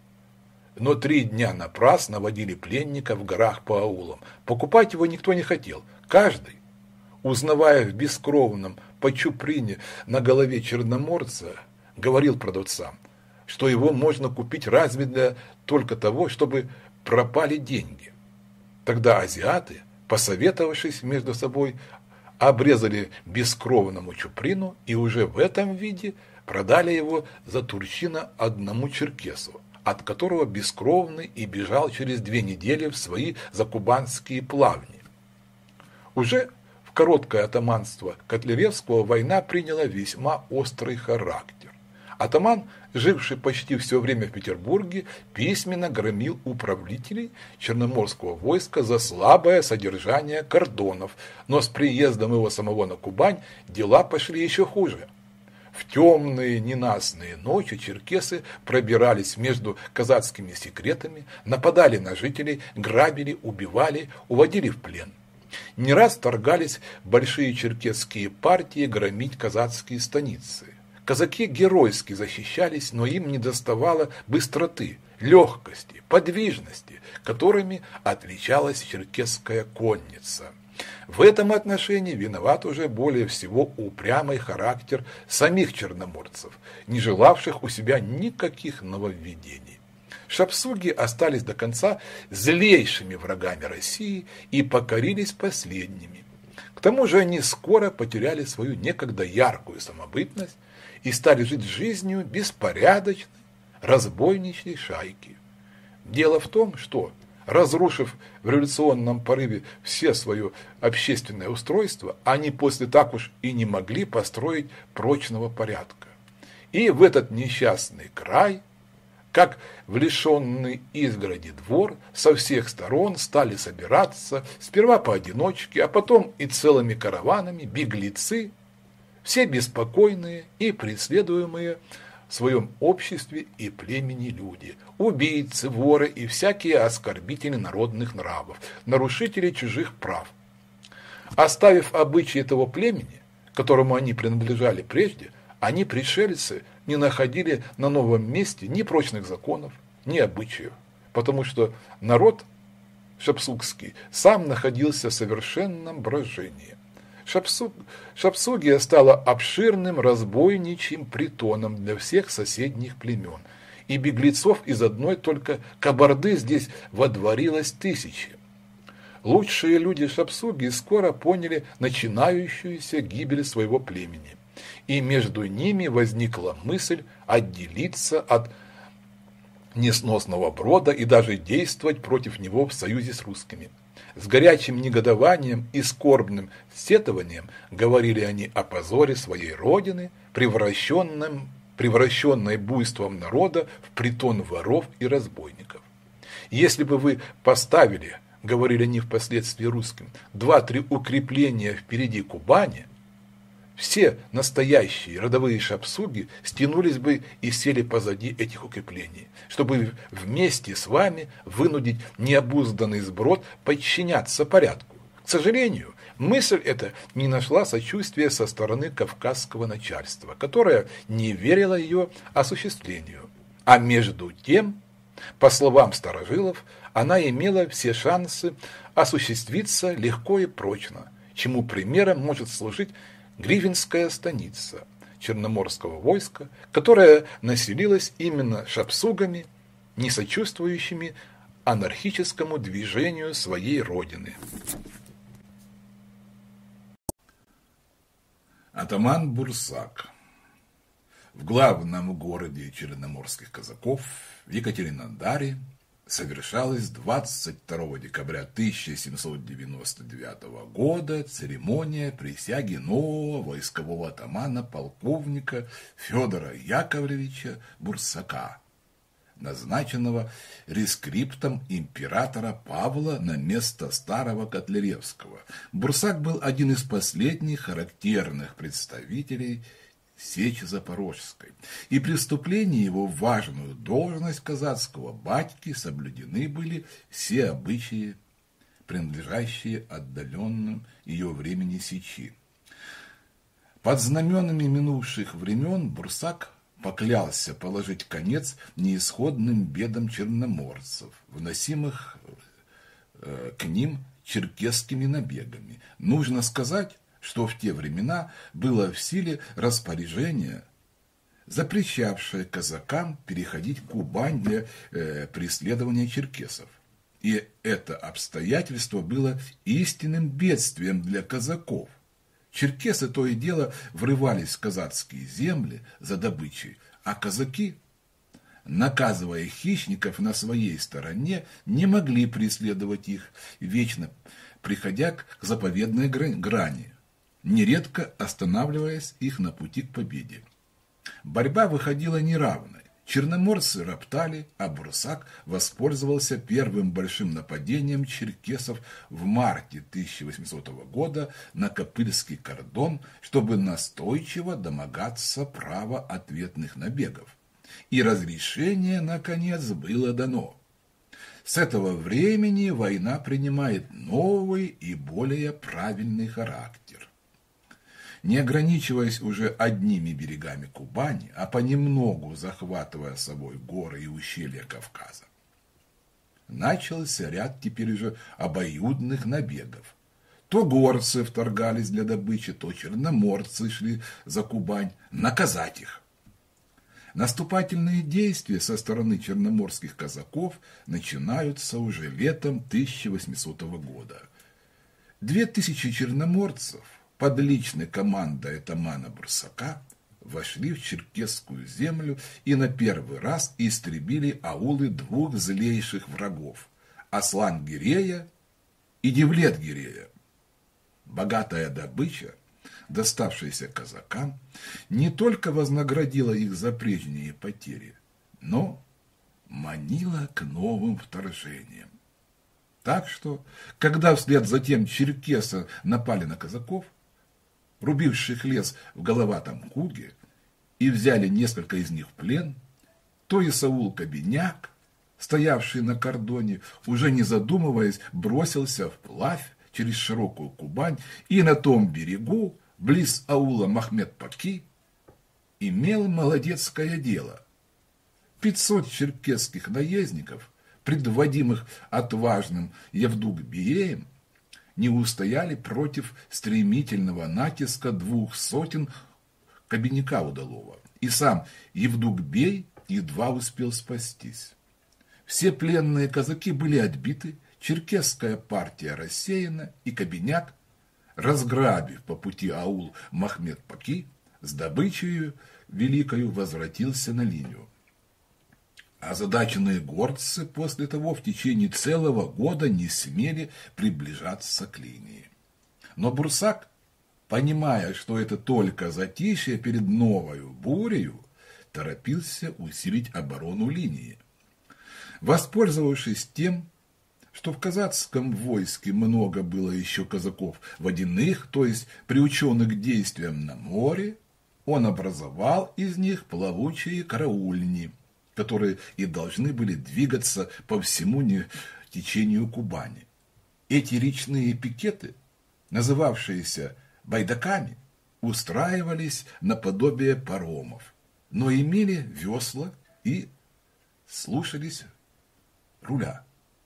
Но три дня напрасно водили пленника в горах по аулам. Покупать его никто не хотел. Каждый, узнавая в бескровном по чуприне на голове черноморца, говорил продавцам, что его можно купить разве для только того, чтобы пропали деньги. Тогда азиаты, посоветовавшись между собой, обрезали бескровному чуприну и уже в этом виде продали его за турчина одному черкесу, от которого бескровный и бежал через две недели в свои закубанские плавни. Уже в короткое атаманство Котляревского война приняла весьма острый характер. Атаман, живший почти все время в Петербурге, письменно громил управлятелей Черноморского войска за слабое содержание кордонов, но с приездом его самого на Кубань дела пошли еще хуже. В темные ненастные ночи черкесы пробирались между казацкими секретами, нападали на жителей, грабили, убивали, уводили в плен. Не раз торгались большие черкесские партии громить казацкие станицы. Казаки геройски защищались, но им недоставало быстроты, легкости, подвижности, которыми отличалась черкесская конница. В этом отношении виноват уже более всего упрямый характер самих черноморцев, не желавших у себя никаких нововведений. Шапсуги остались до конца злейшими врагами России и покорились последними. К тому же они скоро потеряли свою некогда яркую самобытность и стали жить жизнью беспорядочной, разбойничьей шайки. Дело в том, что, разрушив в революционном порыве все свое общественное устройство, они после так уж и не могли построить прочного порядка. И в этот несчастный край, как в лишенный изгороди двор, со всех сторон стали собираться, сперва поодиночке, а потом и целыми караванами, беглецы, все беспокойные и преследуемые в своем обществе и племени люди, убийцы, воры и всякие оскорбители народных нравов, нарушители чужих прав. Оставив обычаи этого племени, которому они принадлежали прежде, они, пришельцы, не находили на новом месте ни прочных законов, ни обычаев, потому что народ шапсугский сам находился в совершенном брожении. Шапсуг, Шапсугия стала обширным разбойничьим притоном для всех соседних племен, и беглецов из одной только Кабарды здесь водворилось тысячи. Лучшие люди Шапсугии скоро поняли начинающуюся гибель своего племени, и между ними возникла мысль отделиться от несносного брода и даже действовать против него в союзе с русскими. С горячим негодованием и скорбным сетованием говорили они о позоре своей родины, превращенном, превращенной буйством народа в притон воров и разбойников. Если бы вы поставили, говорили они впоследствии русским, два-три укрепления впереди Кубани, все настоящие родовые шапсуги стянулись бы и сели позади этих укреплений, чтобы вместе с вами вынудить необузданный сброд подчиняться порядку. К сожалению, мысль эта не нашла сочувствия со стороны кавказского начальства, которое не верило ее осуществлению. А между тем, по словам старожилов, она имела все шансы осуществиться легко и прочно, чему примером может служить Гривенская станица Черноморского войска, которая населилась именно шапсугами, не сочувствующими анархическому движению своей родины. Атаман Бурсак. В главном городе черноморских казаков, в Екатеринодаре, совершалась двадцать второго декабря тысяча семьсот девяносто девятого года церемония присяги нового войскового атамана полковника Федора Яковлевича Бурсака, назначенного рескриптом императора Павла на место старого Котляревского. Бурсак был один из последних характерных представителей Сечи Запорожской, и при вступлении его в важную должность казацкого батьки соблюдены были все обычаи, принадлежащие отдаленным ее времени Сечи. Под знаменами минувших времен Бурсак поклялся положить конец неисходным бедам черноморцев, вносимых э, к ним черкесскими набегами. Нужно сказать, что в те времена было в силе распоряжение, запрещавшее казакам переходить Кубань для э, преследования черкесов. И это обстоятельство было истинным бедствием для казаков. Черкесы то и дело врывались в казацкие земли за добычей, а казаки, наказывая хищников на своей стороне, не могли преследовать их, вечно приходя к заповедной грани, нередко останавливаясь их на пути к победе. Борьба выходила неравной. Черноморцы роптали, а Бурсак воспользовался первым большим нападением черкесов в марте тысяча восьмисотого года на Копыльский кордон, чтобы настойчиво домогаться права ответных набегов. И разрешение, наконец, было дано. С этого времени война принимает новый и более правильный характер. Не ограничиваясь уже одними берегами Кубани, а понемногу захватывая с собой горы и ущелья Кавказа, начался ряд теперь уже обоюдных набегов. То горцы вторгались для добычи, то черноморцы шли за Кубань наказать их. Наступательные действия со стороны черноморских казаков начинаются уже летом тысяча восьмисотого года. Две тысячи черноморцев под личной командой атамана Бурсака вошли в черкесскую землю и на первый раз истребили аулы двух злейших врагов – Аслан-Гирея и Девлет-Гирея. Богатая добыча, доставшаяся казакам, не только вознаградила их за прежние потери, но манила к новым вторжениям. Так что, когда вслед за тем черкесы напали на казаков, рубивших лес в Головатом Куге, и взяли несколько из них в плен, то Исаул Кабеняк, стоявший на кордоне, уже не задумываясь, бросился вплавь через широкую Кубань, и на том берегу, близ аула Махмед-Паки, имел молодецкое дело. Пятьсот черкесских наездников, предводимых отважным Евдук-Биеем, не устояли против стремительного натиска двух сотен Кабеняка удалого, и сам Евдук-Бей едва успел спастись. Все пленные казаки были отбиты, черкесская партия рассеяна, и Кабеняк, разграбив по пути аул Махмед-Паки, с добычей великою возвратился на линию. Озадаченные горцы после того в течение целого года не смели приближаться к линии. Но Бурсак, понимая, что это только затишье перед новою бурею, торопился усилить оборону линии. Воспользовавшись тем, что в казацком войске много было еще казаков водяных, то есть приученных к действиям на море, он образовал из них плавучие караульни, которые и должны были двигаться по всему течению Кубани. Эти речные пикеты, называвшиеся байдаками, устраивались наподобие паромов, но имели весла и слушались руля.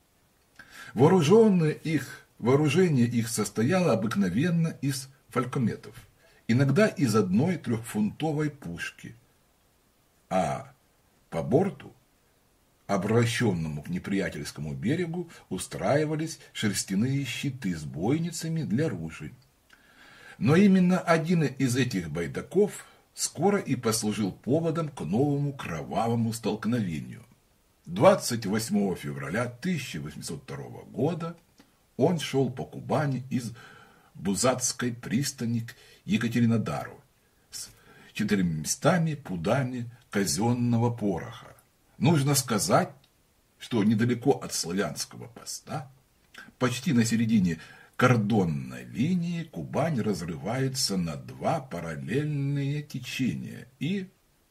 Вооруженные их, вооружение их состояло обыкновенно из фалькометов, иногда из одной трехфунтовой пушки, а по борту, обращенному к неприятельскому берегу, устраивались шерстяные щиты с бойницами для ружей. Но именно один из этих байдаков скоро и послужил поводом к новому кровавому столкновению. двадцать восьмого февраля тысяча восемьсот второго года он шел по Кубани из Бузатской пристани к Екатеринодару с четырьмястами пудами казенного пороха. Нужно сказать, что недалеко от Славянского поста, почти на середине кордонной линии, Кубань разрывается на два параллельные течения и,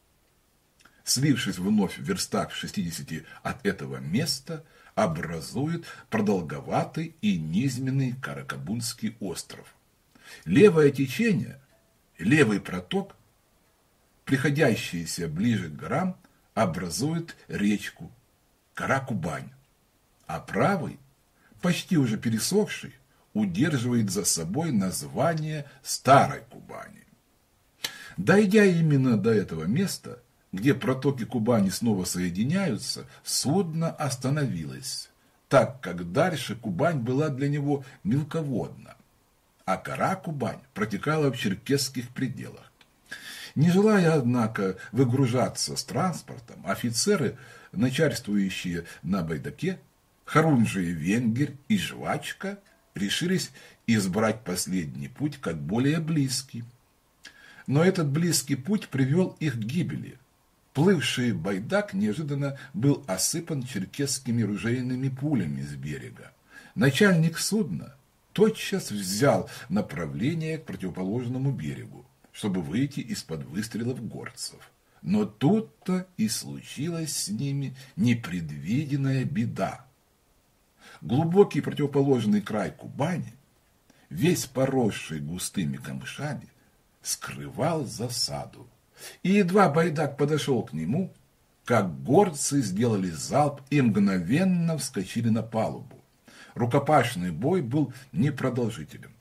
слившись вновь в верстах в шестидесяти от этого места, образует продолговатый и низменный Каракабунский остров. Левое течение, левый проток, приходящийся ближе к горам, образует речку Кара-Кубань, а правый, почти уже пересохший, удерживает за собой название Старой Кубани. Дойдя именно до этого места, где протоки Кубани снова соединяются, судно остановилось, так как дальше Кубань была для него мелководна, а Кара-Кубань протекала в черкесских пределах. Не желая, однако, выгружаться с транспортом, офицеры, начальствующие на байдаке, Харунжий Венгер и Жвачка, решились избрать последний путь как более близкий. Но этот близкий путь привел их к гибели. Плывший байдак неожиданно был осыпан черкесскими ружейными пулями с берега. Начальник судна тотчас взял направление к противоположному берегу, чтобы выйти из-под выстрелов горцев. Но тут-то и случилась с ними непредвиденная беда. Глубокий противоположный край Кубани, весь поросший густыми камышами, скрывал засаду. И едва байдак подошел к нему, как горцы сделали залп и мгновенно вскочили на палубу. Рукопашный бой был непродолжителен.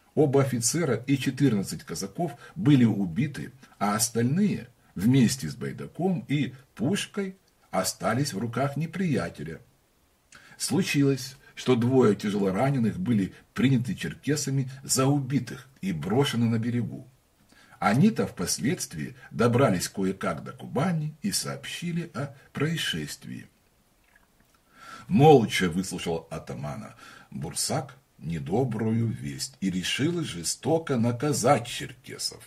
Оба офицера и четырнадцать казаков были убиты, а остальные вместе с байдаком и пушкой остались в руках неприятеля. Случилось, что двое тяжелораненых были приняты черкесами за убитых и брошены на берегу. Они-то впоследствии добрались кое-как до Кубани и сообщили о происшествии. Молча выслушал атамана Бурсак недобрую весть и решил жестоко наказать черкесов.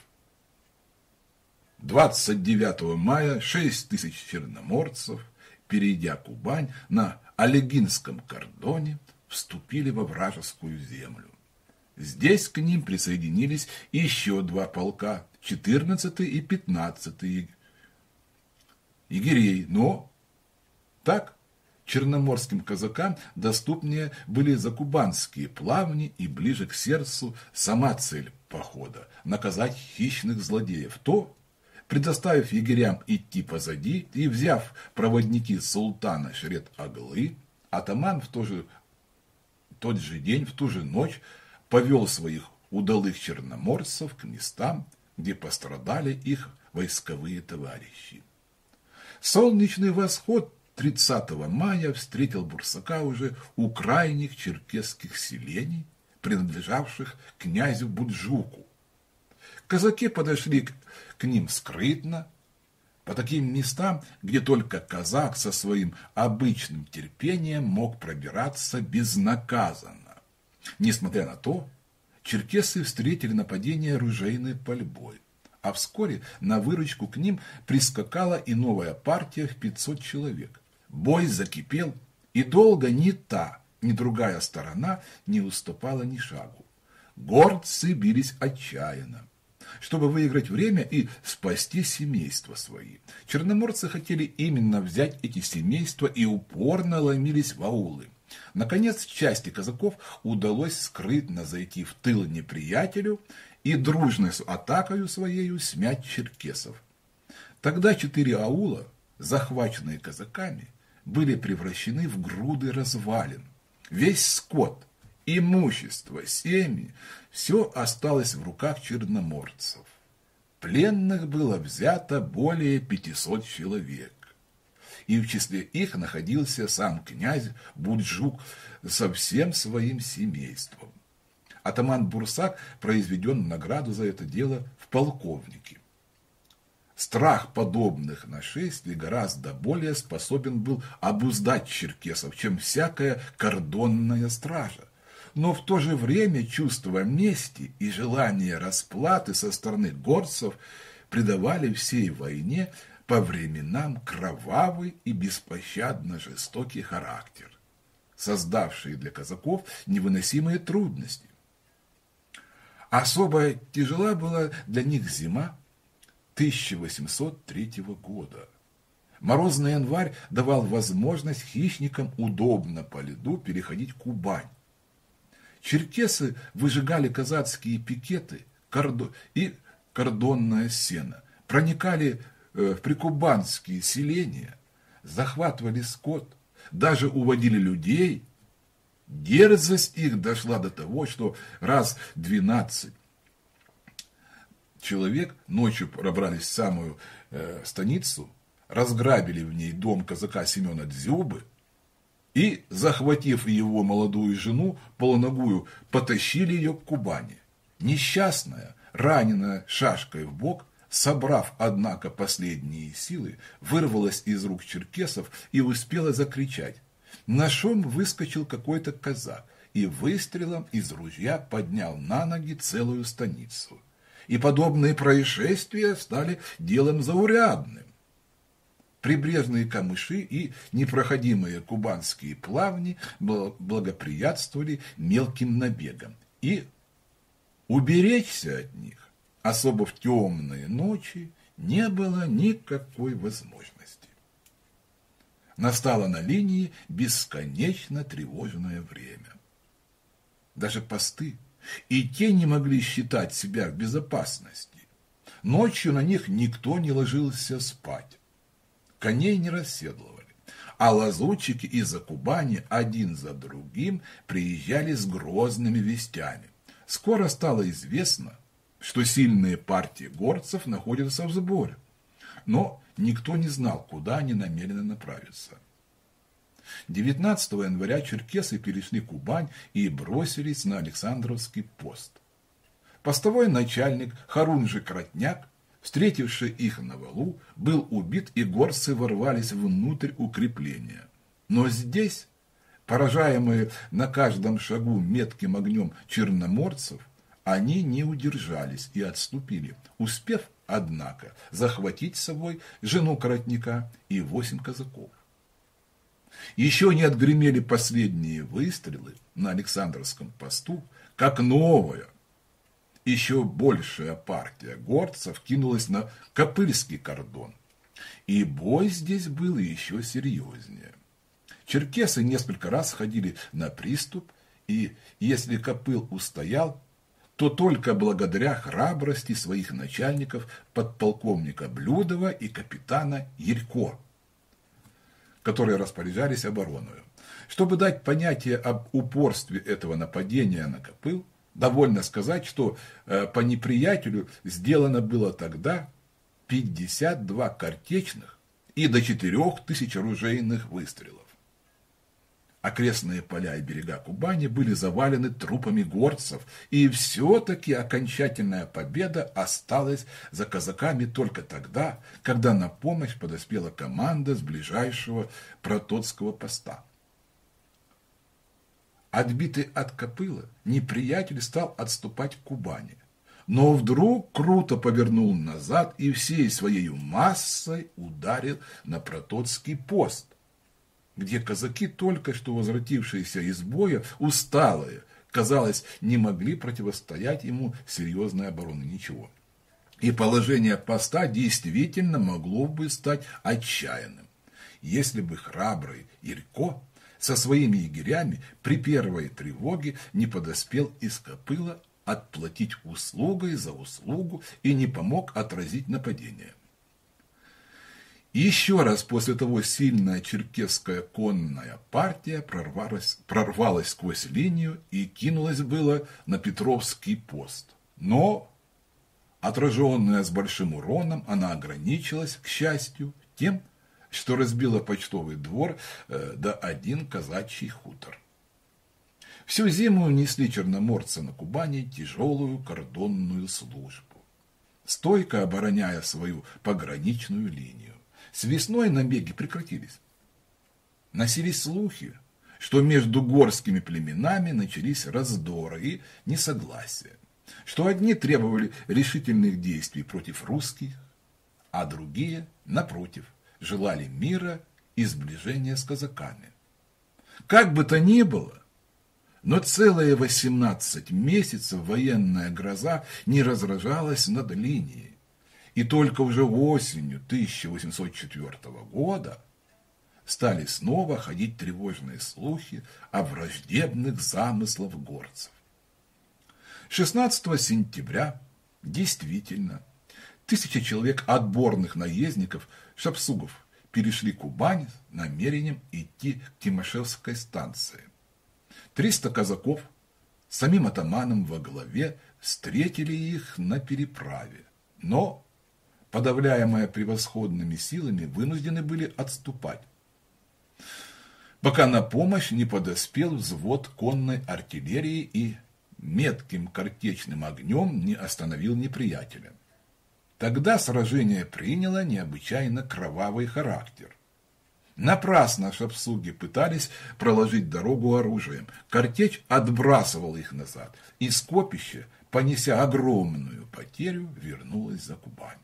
двадцать девятого мая шесть тысяч черноморцев, перейдя Кубань на Олегинском кордоне, вступили во вражескую землю. Здесь к ним присоединились еще два полка, четырнадцатый и пятнадцатый егерей, но так черноморским казакам доступнее были закубанские плавни и ближе к сердцу сама цель похода – наказать хищных злодеев, то, предоставив егерям идти позади и взяв проводники султана Шерет-Аглы, атаман в тот же, тот же день, в ту же ночь повел своих удалых черноморцев к местам, где пострадали их войсковые товарищи. Солнечный восход тридцатого мая встретил Бурсака уже у крайних черкесских селений, принадлежавших князю Буджуку. Казаки подошли к, к ним скрытно, по таким местам, где только казак со своим обычным терпением мог пробираться безнаказанно. Несмотря на то, черкесы встретили нападение ружейной пальбой, а вскоре на выручку к ним прискакала и новая партия в пятьсот человек. Бой закипел, и долго ни та, ни другая сторона не уступала ни шагу. Горцы бились отчаянно, чтобы выиграть время и спасти семейства свои. Черноморцы хотели именно взять эти семейства и упорно ломились в аулы. Наконец, части казаков удалось скрытно зайти в тыл неприятелю и дружной атакою своею смять черкесов. Тогда четыре аула, захваченные казаками, были превращены в груды развалин. Весь скот, имущество, семьи – все осталось в руках черноморцев. Пленных было взято более пятисот человек. И в числе их находился сам князь Буджук со всем своим семейством. Атаман Бурсак произведен в награду за это дело в полковнике. Страх подобных нашествий гораздо более способен был обуздать черкесов, чем всякая кордонная стража. Но в то же время чувство мести и желание расплаты со стороны горцев придавали всей войне по временам кровавый и беспощадно жестокий характер, создавший для казаков невыносимые трудности. Особо тяжела была для них зима тысяча восемьсот третьего года. Морозный январь давал возможность хищникам удобно по льду переходить Кубань. Черкесы выжигали казацкие пикеты и кордонное сено, проникали в прикубанские селения, захватывали скот, даже уводили людей. Дерзость их дошла до того, что раз двенадцать человек ночью пробрались в самую э, станицу, разграбили в ней дом казака Семена Дзюбы и, захватив его молодую жену, полоногую, потащили ее к Кубани. Несчастная, раненая шашкой в бок, собрав, однако, последние силы, вырвалась из рук черкесов и успела закричать. На шум выскочил какой-то казак и выстрелом из ружья поднял на ноги целую станицу. И подобные происшествия стали делом заурядным. Прибрежные камыши и непроходимые кубанские плавни благоприятствовали мелким набегам, и уберечься от них особо в темные ночи не было никакой возможности. Настало на линии бесконечно тревожное время. Даже посты и те не могли считать себя в безопасности. Ночью на них никто не ложился спать. Коней не расседлывали, а лазутчики из-за Кубани один за другим приезжали с грозными вестями. Скоро стало известно, что сильные партии горцев находятся в сборе, но никто не знал, куда они намерены направиться. девятнадцатого января черкесы перешли Кубань и бросились на Александровский пост. Постовой начальник Харунжий Кротняк, встретивший их на валу, был убит, и горцы ворвались внутрь укрепления. Но здесь, поражаемые на каждом шагу метким огнем черноморцев, они не удержались и отступили, успев, однако, захватить с собой жену Коротняка и восемь казаков. Еще не отгремели последние выстрелы на Александровском посту, как новая, еще большая партия горцев кинулась на Копыльский кордон. И бой здесь был еще серьезнее. Черкесы несколько раз ходили на приступ, и если Копыл устоял, то только благодаря храбрости своих начальников подполковника Блюдова и капитана Ярько, которые распоряжались обороной. Чтобы дать понятие об упорстве этого нападения на Копыл, довольно сказать, что э, по неприятелю сделано было тогда пятьдесят два картечных и до четырёх тысяч оружейных выстрелов. Окрестные поля и берега Кубани были завалены трупами горцев, и все-таки окончательная победа осталась за казаками только тогда, когда на помощь подоспела команда с ближайшего Протоцкого поста. Отбитый от Копыла, неприятель стал отступать к Кубани, но вдруг круто повернул назад и всей своей массой ударил на Протоцкий пост, где казаки, только что возвратившиеся из боя, усталые, казалось, не могли противостоять ему серьезной обороны ничего. И положение поста действительно могло бы стать отчаянным, если бы храбрый Ярько со своими егерями при первой тревоге не подоспел из Копыла отплатить услугой за услугу и не помог отразить нападение. Еще раз после того сильная черкесская конная партия прорвалась, прорвалась сквозь линию и кинулась было на Петровский пост. Но, отраженная с большим уроном, она ограничилась, к счастью, тем, что разбила почтовый двор э, да один казачий хутор. Всю зиму несли черноморцы на Кубани тяжелую кордонную службу, стойко обороняя свою пограничную линию. С весной набеги прекратились. Носились слухи, что между горскими племенами начались раздоры и несогласия, что одни требовали решительных действий против русских, а другие, напротив, желали мира и сближения с казаками. Как бы то ни было, но целые восемнадцать месяцев военная гроза не разражалась над линией. И только уже осенью тысяча восемьсот четвёртого года стали снова ходить тревожные слухи о враждебных замыслах горцев. шестнадцатого сентября действительно тысяча человек отборных наездников шапсугов перешли Кубань с намерением идти к Тимошевской станции. Триста казаков с самим атаманом во главе встретили их на переправе, но подавляемые превосходными силами, вынуждены были отступать, пока на помощь не подоспел взвод конной артиллерии и метким картечным огнем не остановил неприятеля. Тогда сражение приняло необычайно кровавый характер. Напрасно шапсуги пытались проложить дорогу оружием, картечь отбрасывала их назад, и скопище, понеся огромную потерю, вернулось за Кубань.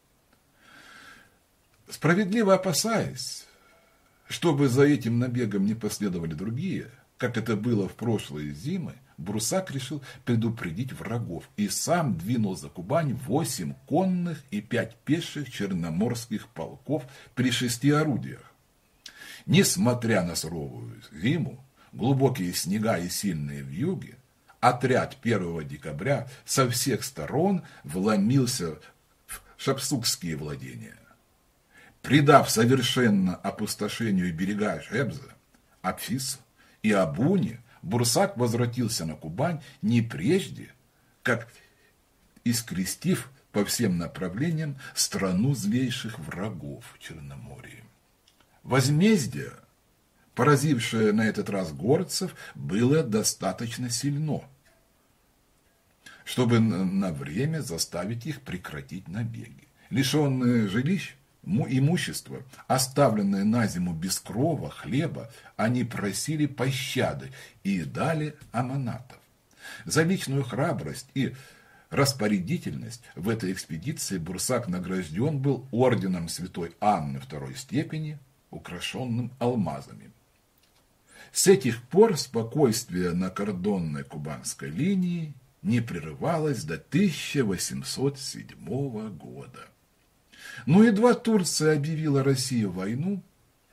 Справедливо опасаясь, чтобы за этим набегом не последовали другие, как это было в прошлые зимы, Брусак решил предупредить врагов и сам двинул за Кубань восемь конных и пять пеших черноморских полков при шести орудиях. Несмотря на суровую зиму, глубокие снега и сильные вьюги, отряд первого декабря со всех сторон вломился в шапсугские владения. Придав совершенно опустошению берега Жебза, Апфиса и Абуни, Бурсак возвратился на Кубань не прежде, как искрестив по всем направлениям страну злейших врагов Черноморья. Возмездие, поразившее на этот раз горцев, было достаточно сильно, чтобы на время заставить их прекратить набеги. Лишенные жилищ, имущества, оставленные на зиму без крова, хлеба, они просили пощады и дали аманатов. За личную храбрость и распорядительность в этой экспедиции Бурсак награжден был орденом святой Анны второй степени, украшенным алмазами. С этих пор спокойствие на кордонной кубанской линии не прерывалось до тысяча восемьсот седьмого года. Но едва Турция объявила России войну,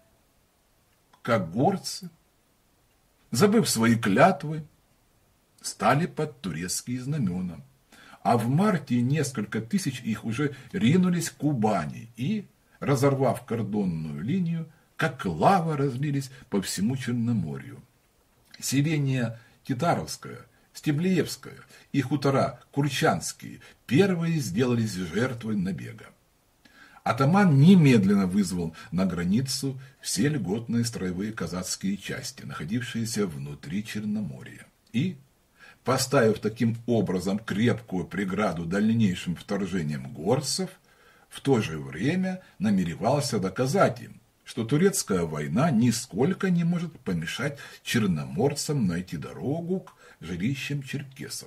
как горцы, забыв свои клятвы, стали под турецкие знамена. А в марте несколько тысяч их уже ринулись к Кубани и, разорвав кордонную линию, как лава разлились по всему Черноморью. Селения Титаровское, Стеблеевское и хутора Курчанские первые сделались жертвой набега. Атаман немедленно вызвал на границу все льготные строевые казацкие части, находившиеся внутри Черноморья, и, поставив таким образом крепкую преграду дальнейшим вторжением горцев, в то же время намеревался доказать им, что турецкая война нисколько не может помешать черноморцам найти дорогу к жилищам черкесов.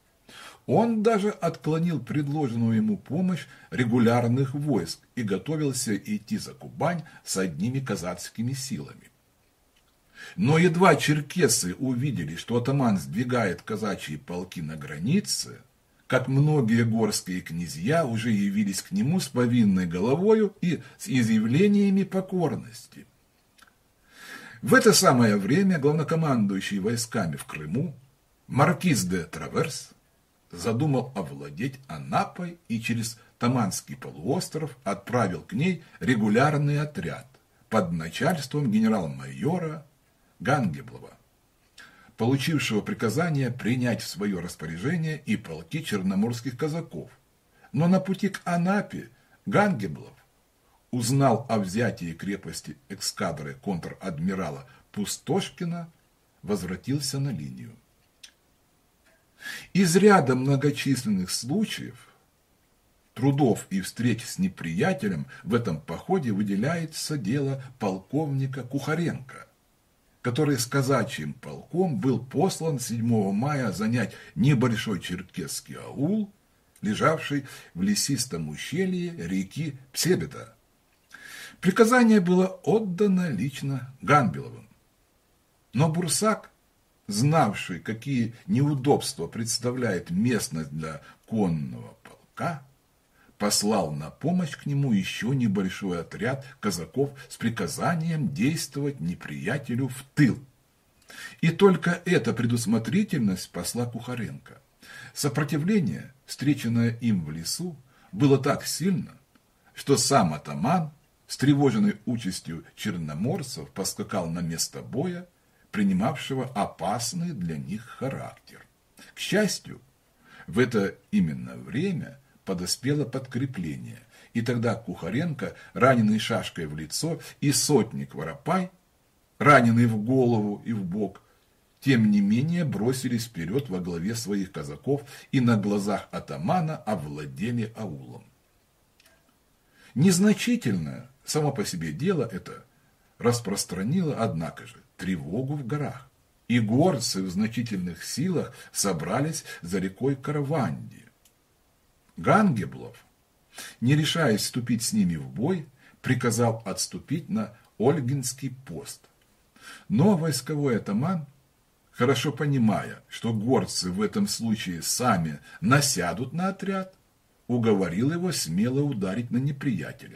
Он даже отклонил предложенную ему помощь регулярных войск и готовился идти за Кубань с одними казацкими силами. Но едва черкесы увидели, что атаман сдвигает казачьи полки на границе, как многие горские князья уже явились к нему с повинной головою и с изъявлениями покорности. В это самое время главнокомандующий войсками в Крыму маркиз де Траверс задумал овладеть Анапой и через Таманский полуостров отправил к ней регулярный отряд под начальством генерал-майора Гангеблова, получившего приказание принять в свое распоряжение и полки черноморских казаков. Но на пути к Анапе Гангеблов узнал о взятии крепости эскадры контр-адмирала Пустошкина, возвратился на линию. Из ряда многочисленных случаев, трудов и встреч с неприятелем в этом походе выделяется дело полковника Кухаренко, который с казачьим полком был послан седьмого мая занять небольшой черкесский аул, лежавший в лесистом ущелье реки Псебета. Приказание было отдано лично Ганбеловым. Но Бурсак, знавший, какие неудобства представляет местность для конного полка, послал на помощь к нему еще небольшой отряд казаков с приказанием действовать неприятелю в тыл. И только эта предусмотрительность спасла Кухаренко. Сопротивление, встреченное им в лесу, было так сильно, что сам атаман, встревоженный участью черноморцев, поскакал на место боя, принимавшего опасный для них характер. К счастью, в это именно время подоспело подкрепление, и тогда Кухаренко, раненый шашкой в лицо, и сотник Воропай, раненый в голову и в бок, тем не менее бросились вперед во главе своих казаков и на глазах атамана овладели аулом. Незначительное само по себе дело это распространило, однако же, тревогу в горах, и горцы в значительных силах собрались за рекой Караванди. Гангеблов, не решаясь вступить с ними в бой, приказал отступить на Ольгинский пост. Но войсковой атаман, хорошо понимая, что горцы в этом случае сами насядут на отряд, уговорил его смело ударить на неприятеля.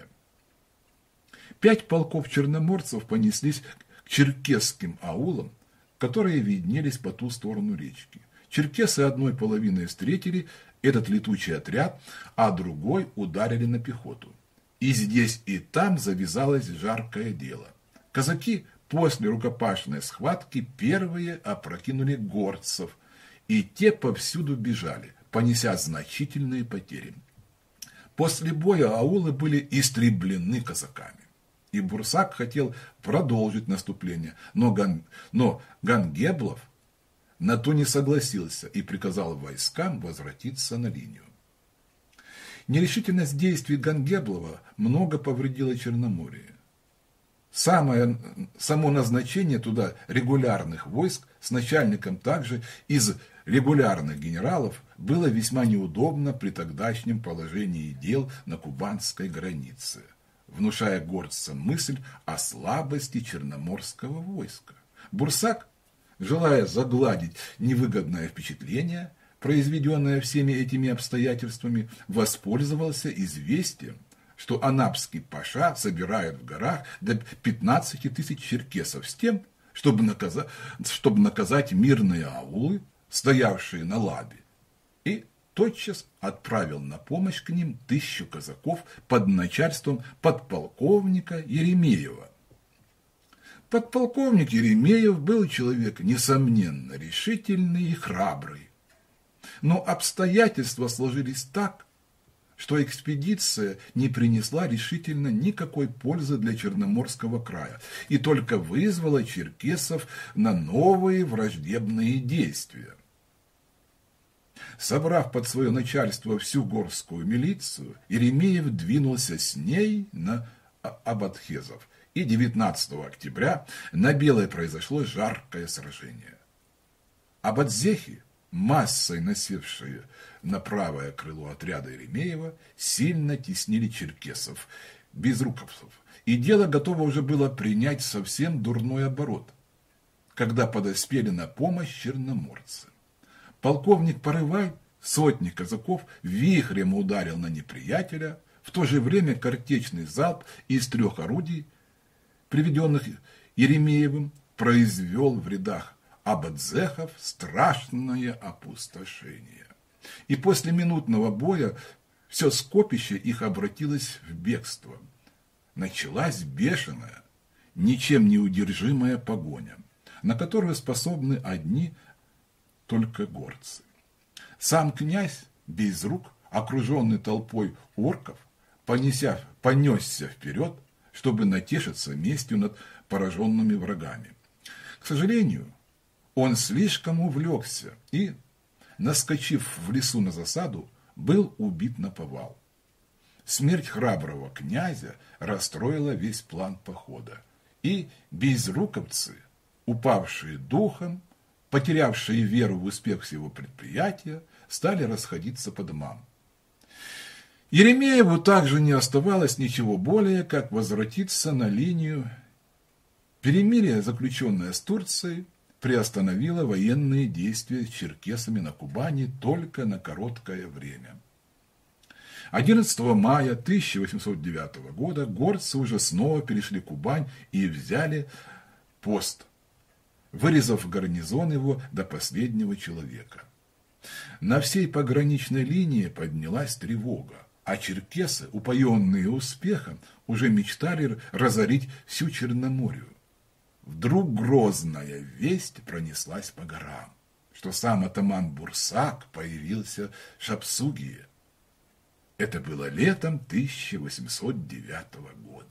Пять полков черноморцев понеслись к черкесским аулам, которые виднелись по ту сторону речки. Черкесы одной половиной встретили этот летучий отряд, а другой ударили на пехоту. И здесь, и там завязалось жаркое дело. Казаки После рукопашной схватки первые опрокинули горцев, и те повсюду бежали, понеся значительные потери. После боя аулы были истреблены казаками, и Бурсак хотел продолжить наступление, но, Ган... но Гангеблов на то не согласился и приказал войскам возвратиться на линию. Нерешительность действий Гангеблова много повредила Черноморье. Самое, само назначение туда регулярных войск с начальником также из регулярных генералов было весьма неудобно при тогдашнем положении дел на кубанской границе, внушая горцам мысль о слабости черноморского войска. Бурсак, желая загладить невыгодное впечатление, произведенное всеми этими обстоятельствами, воспользовался известием, что анапский паша собирает в горах до пятнадцати тысяч черкесов с тем, чтобы наказать, чтобы наказать мирные аулы, стоявшие на Лабе, и тотчас отправил на помощь к ним тысячу казаков под начальством подполковника Еремеева. Подполковник Еремеев был человек, несомненно, решительный и храбрый. Но обстоятельства сложились так, что экспедиция не принесла решительно никакой пользы для Черноморского края и только вызвала черкесов на новые враждебные действия. Собрав под свое начальство всю горскую милицию, Еремеев двинулся с ней на Абадхезов, и девятнадцатого октября на Белой произошло жаркое сражение. Абадзехи, массой насевшие на правое крыло отряда Еремеева, сильно теснили черкесов, безруковцев, и дело готово уже было принять совсем дурной оборот, когда подоспели на помощь черноморцы. Полковник Порывай, сотни казаков, вихрем ударил на неприятеля, в то же время картечный залп из трех орудий, приведенных Еремеевым, произвел в рядах абадзехов страшное опустошение. И после минутного боя все скопище их обратилось в бегство. Началась бешеная, ничем не удержимая погоня, на которую способны одни только горцы. Сам князь Безрук, окруженный толпой орков, понеся, понесся вперед, чтобы натешиться местью над пораженными врагами. К сожалению, он слишком увлекся и, наскочив в лесу на засаду, был убит наповал. Смерть храброго князя расстроила весь план похода, и безруковцы, упавшие духом, потерявшие веру в успех всего предприятия, стали расходиться по домам. Еремееву также не оставалось ничего более, как возвратиться на линию. Перемирие, заключенное с Турцией, приостановило военные действия с черкесами на Кубани только на короткое время. одиннадцатого мая тысяча восемьсот девятого года горцы уже снова перешли Кубань и взяли пост, вырезав гарнизон его до последнего человека. На всей пограничной линии поднялась тревога, а черкесы, упоенные успехом, уже мечтали разорить всю Черноморью. Вдруг грозная весть пронеслась по горам, что сам атаман Бурсак появился в Шапсугие. Это было летом тысяча восемьсот девятого года.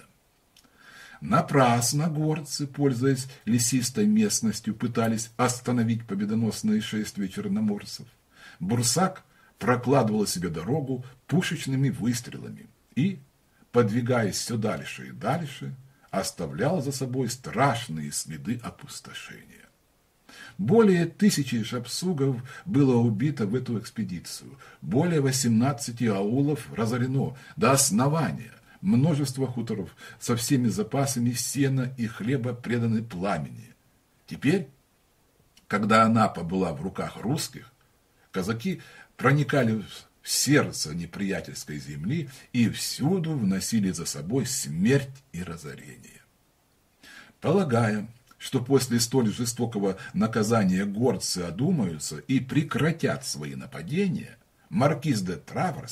Напрасно горцы, пользуясь лесистой местностью, пытались остановить победоносное шествие черноморцев. Бурсак прокладывал себе дорогу пушечными выстрелами и, подвигаясь все дальше и дальше, оставлял за собой страшные следы опустошения. Более тысячи шапсугов было убито в эту экспедицию, более восемнадцати аулов разорено до основания, множество хуторов со всеми запасами сена и хлеба преданы пламени. Теперь, когда Анапа была в руках русских, казаки проникали в сердце неприятельской земли и всюду вносили за собой смерть и разорение. Полагая, что после столь жестокого наказания горцы одумаются и прекратят свои нападения, маркиз де Траверсе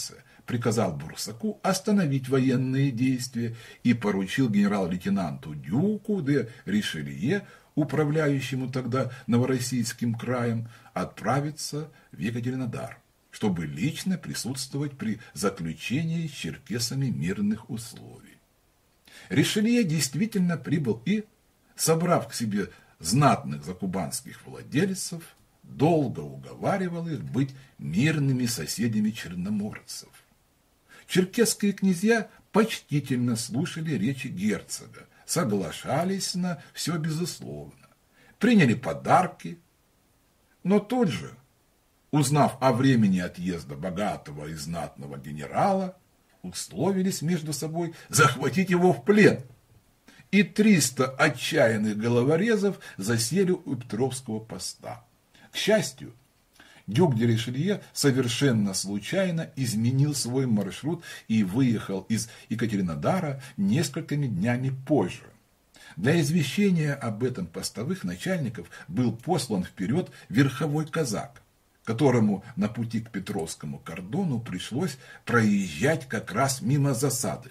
приказал Бурсаку остановить военные действия и поручил генерал-лейтенанту Дюку де Ришелье, управляющему тогда Новороссийским краем, отправиться в Екатеринодар, чтобы лично присутствовать при заключении с черкесами мирных условий. Ришелье действительно прибыл и, собрав к себе знатных закубанских владельцев, долго уговаривал их быть мирными соседями черноморцев. Черкесские князья почтительно слушали речи герцога, соглашались на все безусловно, приняли подарки, но тут же, узнав о времени отъезда богатого и знатного генерала, условились между собой захватить его в плен. И триста отчаянных головорезов засели у Петровского поста. К счастью, дюк де Ришелье совершенно случайно изменил свой маршрут и выехал из Екатеринодара несколькими днями позже. Для извещения об этом постовых начальников был послан вперед верховой казак, которому на пути к Петровскому кордону пришлось проезжать как раз мимо засады.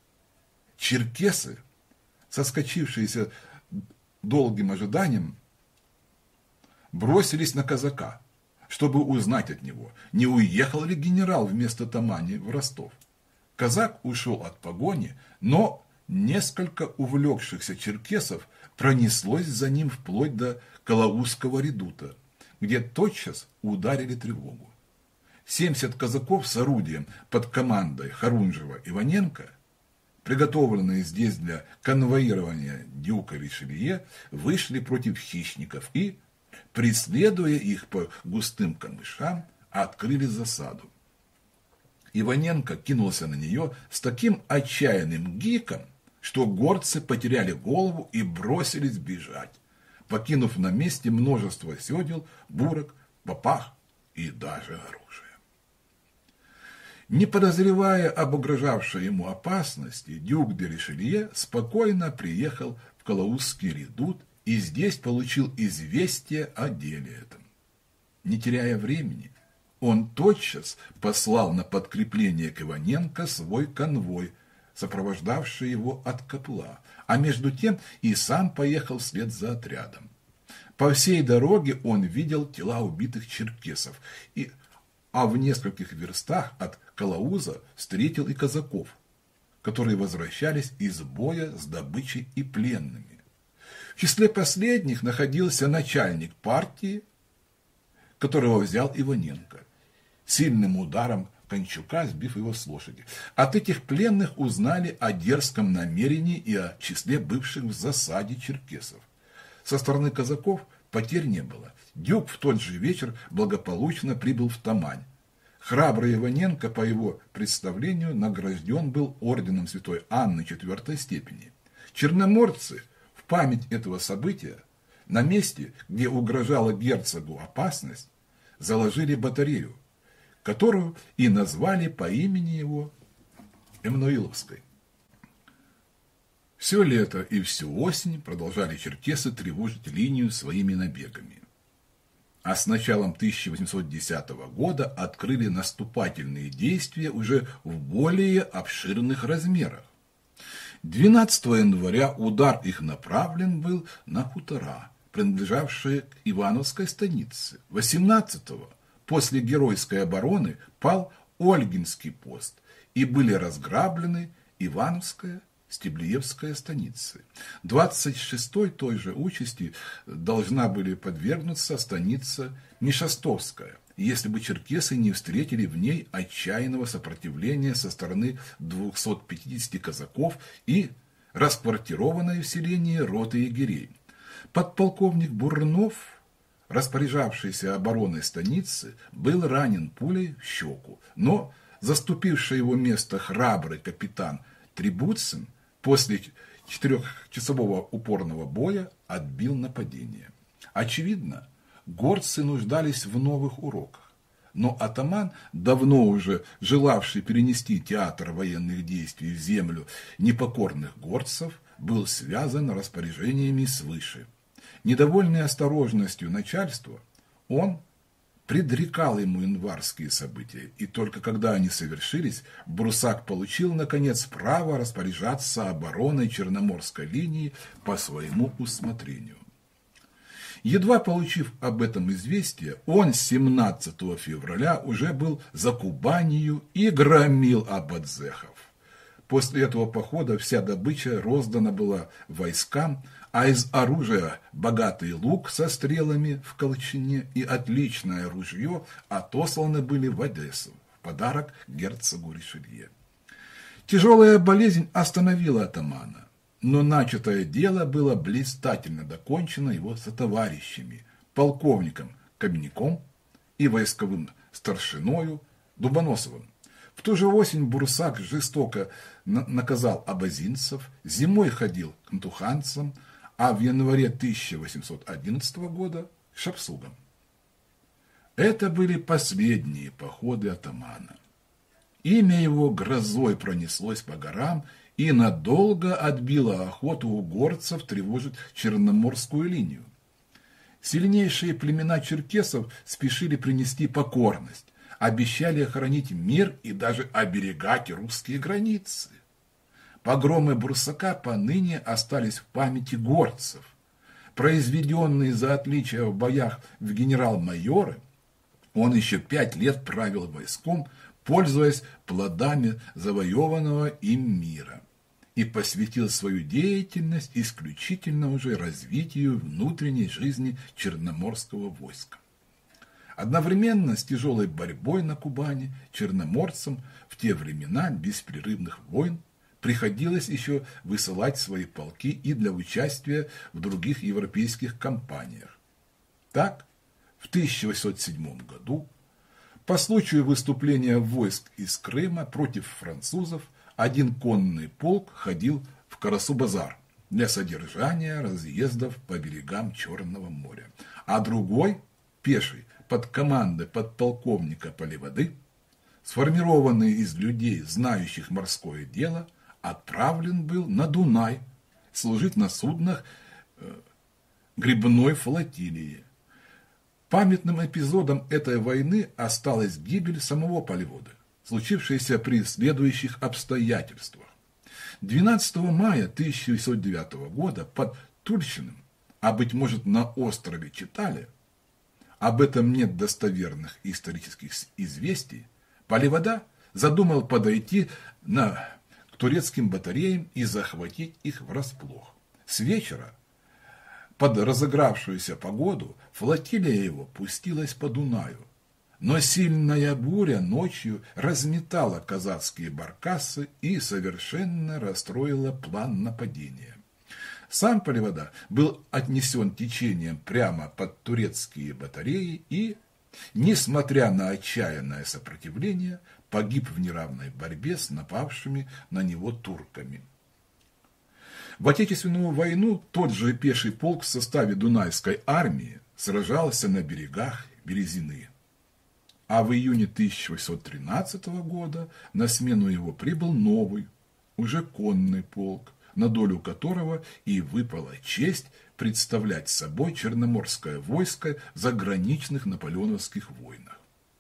Черкесы, соскочившиеся долгим ожиданием, бросились на казака, чтобы узнать от него, не уехал ли генерал вместо Тамани в Ростов. Казак ушел от погони, но несколько увлекшихся черкесов пронеслось за ним вплоть до Калаузского редута, где тотчас ударили тревогу. семьдесят казаков с орудием под командой Харунжева-Иваненко, приготовленные здесь для конвоирования дюка Ришелье, вышли против хищников и, преследуя их по густым камышам, открыли засаду. Иваненко кинулся на нее с таким отчаянным гиком, что горцы потеряли голову и бросились бежать, покинув на месте множество седел, бурок, попах и даже оружие. Не подозревая об угрожавшей ему опасности, дюк де Ришелье спокойно приехал в Калаузский редут и здесь получил известие о деле этом. Не теряя времени, он тотчас послал на подкрепление к Иваненко свой конвой, сопровождавший его от Копла, а между тем и сам поехал вслед за отрядом. По всей дороге он видел тела убитых черкесов, и, а в нескольких верстах от Калауза встретил и казаков, которые возвращались из боя с добычей и пленными. В числе последних находился начальник партии, которого взял Иваненко, сильным ударом Кончука сбив его с лошади. От этих пленных узнали о дерзком намерении и о числе бывших в засаде черкесов. Со стороны казаков потерь не было. Дюк в тот же вечер благополучно прибыл в Тамань. Храбрый Иваненко, по его представлению, награжден был орденом Святой Анны четвертой степени. Черноморцы в память этого события на месте, где угрожала герцогу опасность, заложили батарею, которую и назвали по имени его Эммануиловской. Все лето и всю осень продолжали черкесы тревожить линию своими набегами. А с началом тысяча восемьсот десятого года открыли наступательные действия уже в более обширных размерах. двенадцатого января удар их направлен был на хутора, принадлежавшие к Ивановской станице. восемнадцатого после геройской обороны пал Ольгинский пост и были разграблены Ивановская, Стеблеевская станицы. двадцать шестой той же участи должна были подвергнуться станица Мишастовская, если бы черкесы не встретили в ней отчаянного сопротивления со стороны двухсот пятидесяти казаков и расквартированной в селении роты егерей. Подполковник Бурнов, распоряжавшийся обороной станицы, был ранен пулей в щеку, но заступивший его место храбрый капитан Трибуцин после четырехчасового упорного боя отбил нападение. Очевидно, горцы нуждались в новых уроках, но атаман, давно уже желавший перенести театр военных действий в землю непокорных горцев, был связан распоряжениями свыше. Недовольный осторожностью начальства, он предрекал ему январские события, и только когда они совершились, Бурсак получил, наконец, право распоряжаться обороной Черноморской линии по своему усмотрению. Едва получив об этом известие, он семнадцатого февраля уже был за Кубанью и громил абадзехов. После этого похода вся добыча роздана была войскам, а из оружия богатый лук со стрелами в колчине и отличное ружье отосланы были в Одессу в подарок герцогу Ришелье. Тяжелая болезнь остановила атамана, но начатое дело было блистательно докончено его сотоварищами, полковником Каменяком и войсковым старшиною Дубоносовым. В ту же осень Бурсак жестоко наказал абазинцев, зимой ходил к антуханцам, а в январе тысяча восемьсот одиннадцатого года к шапсугам. Это были последние походы атамана. Имя его грозой пронеслось по горам и надолго отбило охоту у горцев тревожить Черноморскую линию. Сильнейшие племена черкесов спешили принести покорность, обещали охранить мир и даже оберегать русские границы. Погромы Бурсака поныне остались в памяти горцев. Произведенный за отличие в боях в генерал-майоры, он еще пять лет правил войском, пользуясь плодами завоеванного им мира, и посвятил свою деятельность исключительно уже развитию внутренней жизни Черноморского войска. Одновременно с тяжелой борьбой на Кубани черноморцам в те времена беспрерывных войн приходилось еще высылать свои полки и для участия в других европейских кампаниях. Так, в тысяча восемьсот седьмом году, по случаю выступления войск из Крыма против французов, один конный полк ходил в Карасу-Базар для содержания разъездов по берегам Черного моря, а другой, пеший, под командой подполковника Поливоды, сформированный из людей, знающих морское дело, отправлен был на Дунай служить на суднах э, грибной флотилии. Памятным эпизодом этой войны осталась гибель самого Поливоды, случившаяся при следующих обстоятельствах. двенадцатого мая тысяча девятьсот девятого года под Тульчиным, а быть может на острове Читале, об этом нет достоверных исторических известий, Поливода задумал подойти на, к турецким батареям и захватить их врасплох. С вечера, под разыгравшуюся погоду, флотилия его пустилась по Дунаю, но сильная буря ночью разметала казацкие баркасы и совершенно расстроила план нападения. Сам Поливода был отнесен течением прямо под турецкие батареи и, несмотря на отчаянное сопротивление, погиб в неравной борьбе с напавшими на него турками. В Отечественную войну тот же пеший полк в составе Дунайской армии сражался на берегах Березины. А в июне тысяча восемьсот тринадцатого года на смену его прибыл новый, уже конный полк, на долю которого и выпала честь представлять собой Черноморское войско в заграничных наполеоновских войнах.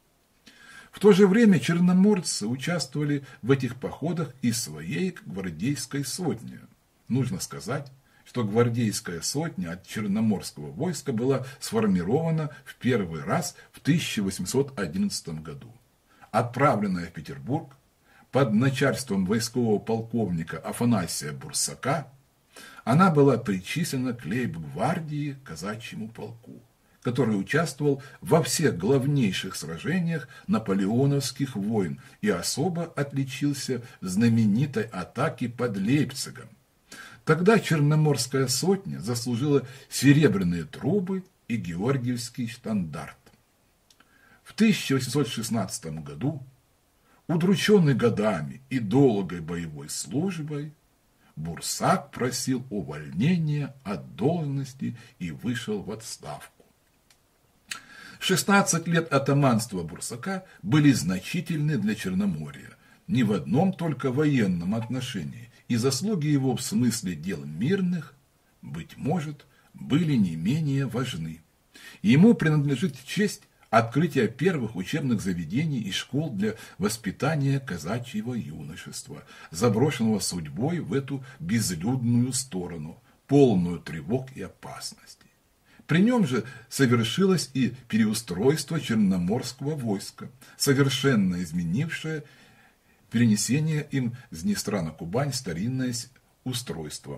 В то же время черноморцы участвовали в этих походах и своей гвардейской сотней. Нужно сказать, что гвардейская сотня от Черноморского войска была сформирована в первый раз в тысяча восемьсот одиннадцатом году. Отправленная в Петербург под начальством войскового полковника Афанасия Бурсака, она была причислена к лейб-гвардии казачьему полку, который участвовал во всех главнейших сражениях наполеоновских войн и особо отличился в знаменитой атаке под Лейпцигом. Тогда Черноморская сотня заслужила серебряные трубы и георгиевский штандарт. В тысяча восемьсот шестнадцатом году, удрученный годами и долгой боевой службой, Бурсак просил увольнения от должности и вышел в отставку. шестнадцать лет атаманства Бурсака были значительны для Черноморья, не в одном только военном отношении, и заслуги его в смысле дел мирных, быть может, были не менее важны. Ему принадлежит честь открытие первых учебных заведений и школ для воспитания казачьего юношества, заброшенного судьбой в эту безлюдную сторону, полную тревог и опасностей. При нем же совершилось и переустройство Черноморского войска, совершенно изменившее перенесение им с Днестра на Кубань старинное устройство.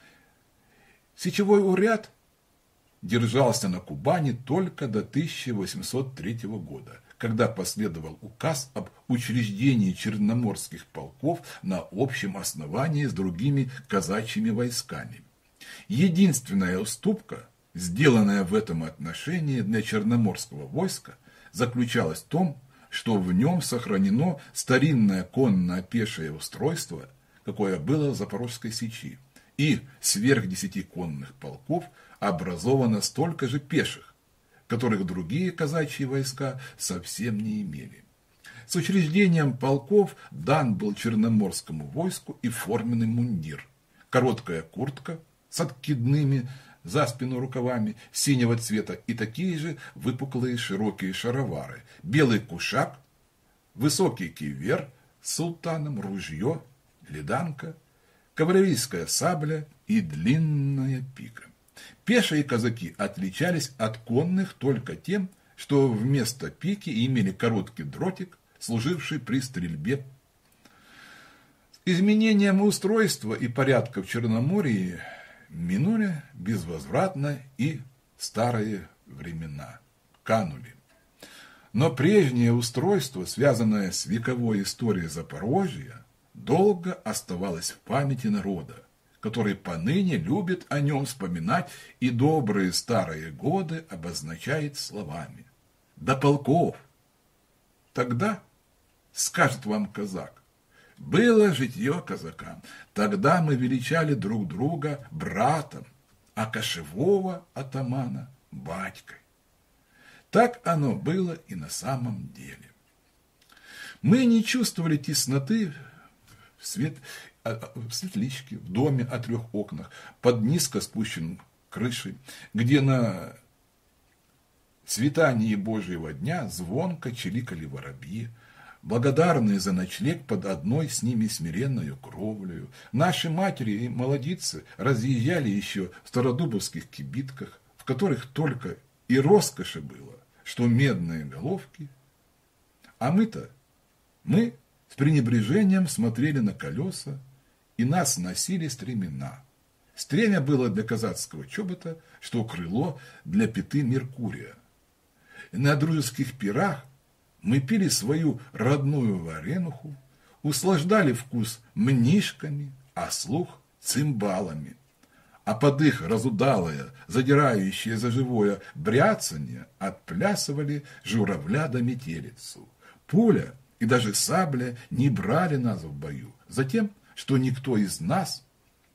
Сечевой уряд держался на Кубани только до тысяча восемьсот третьего года, когда последовал указ об учреждении черноморских полков на общем основании с другими казачьими войсками. Единственная уступка, сделанная в этом отношении для черноморского войска, заключалась в том, что в нем сохранено старинное конно-пешее устройство, какое было в Запорожской Сечи, и сверх десяти конных полков образовано столько же пеших, которых другие казачьи войска совсем не имели. С учреждением полков дан был черноморскому войску и форменный мундир, короткая куртка с откидными за спину рукавами синего цвета и такие же выпуклые широкие шаровары, белый кушак, высокий кивер с султаном, ружье, леданка, кавалерийская сабля и длинная пика. Пешие казаки отличались от конных только тем, что вместо пики имели короткий дротик, служивший при стрельбе. С изменением устройства и порядка в Черноморье минули безвозвратно и старые времена, канули. Но прежнее устройство, связанное с вековой историей Запорожья, долго оставалось в памяти народа, который поныне любит о нем вспоминать и добрые старые годы обозначает словами: «До полков». Тогда, скажет вам казак, было житье казакам, тогда мы величали друг друга братом, а кошевого атамана батькой. Так оно было и на самом деле. Мы не чувствовали тесноты в, свет, в светличке, в доме о трех окнах, под низко спущенной крышей, где на свитании Божьего дня звонко чиликали воробьи, благодарные за ночлег под одной с ними смиренною кровлею. Наши матери и молодицы разъезжали еще в стародубовских кибитках, в которых только и роскоши было, что медные головки. А мы-то, мы с пренебрежением смотрели на колеса, и нас носили стремена. Стремя было для казацкого чобота, что крыло для пяты Меркурия. На дружеских пирах мы пили свою родную варенуху, услаждали вкус мнишками, а слух цимбалами. А под их разудалое, задирающее за живое бряцанье отплясывали журавля да метелицу. Пуля и даже сабля не брали нас в бою, затем, что никто из нас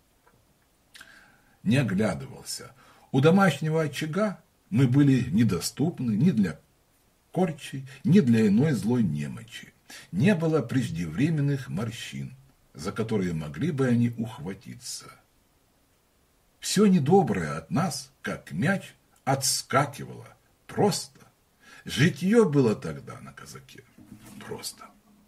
не оглядывался. У домашнего очага мы были недоступны ни для корчей, ни для иной злой немочи. Не было преждевременных морщин, за которые могли бы они ухватиться. Все недоброе от нас, как мяч, отскакивало просто. Житье было тогда на казаке просто.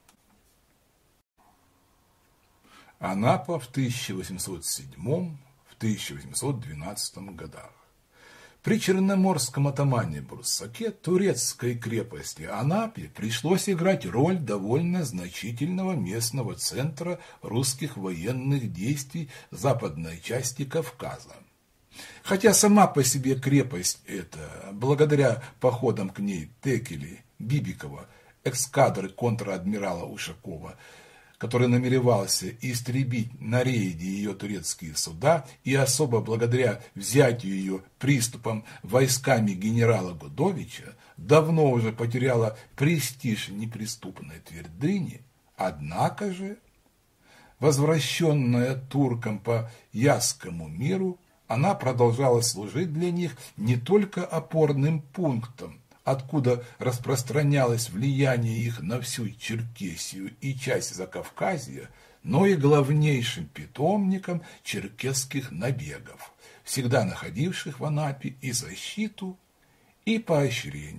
Анапа в тысяча восемьсот седьмом — тысяча восемьсот двенадцатом годах. При черноморском атамане Бруссаке турецкой крепости Анапе пришлось играть роль довольно значительного местного центра русских военных действий западной части Кавказа. Хотя сама по себе крепость эта, благодаря походам к ней Текели, Бибикова, эскадры контр-адмирала Ушакова, который намеревался истребить на рейде ее турецкие суда, и особо благодаря взятию ее приступом войсками генерала Гудовича, давно уже потеряла престиж неприступной твердыни, однако же, возвращенная туркам по Ясскому миру, она продолжала служить для них не только опорным пунктом, откуда распространялось влияние их на всю Черкесию и часть Закавказья, но и главнейшим питомником черкесских набегов, всегда находивших в Анапе и защиту, и поощрение.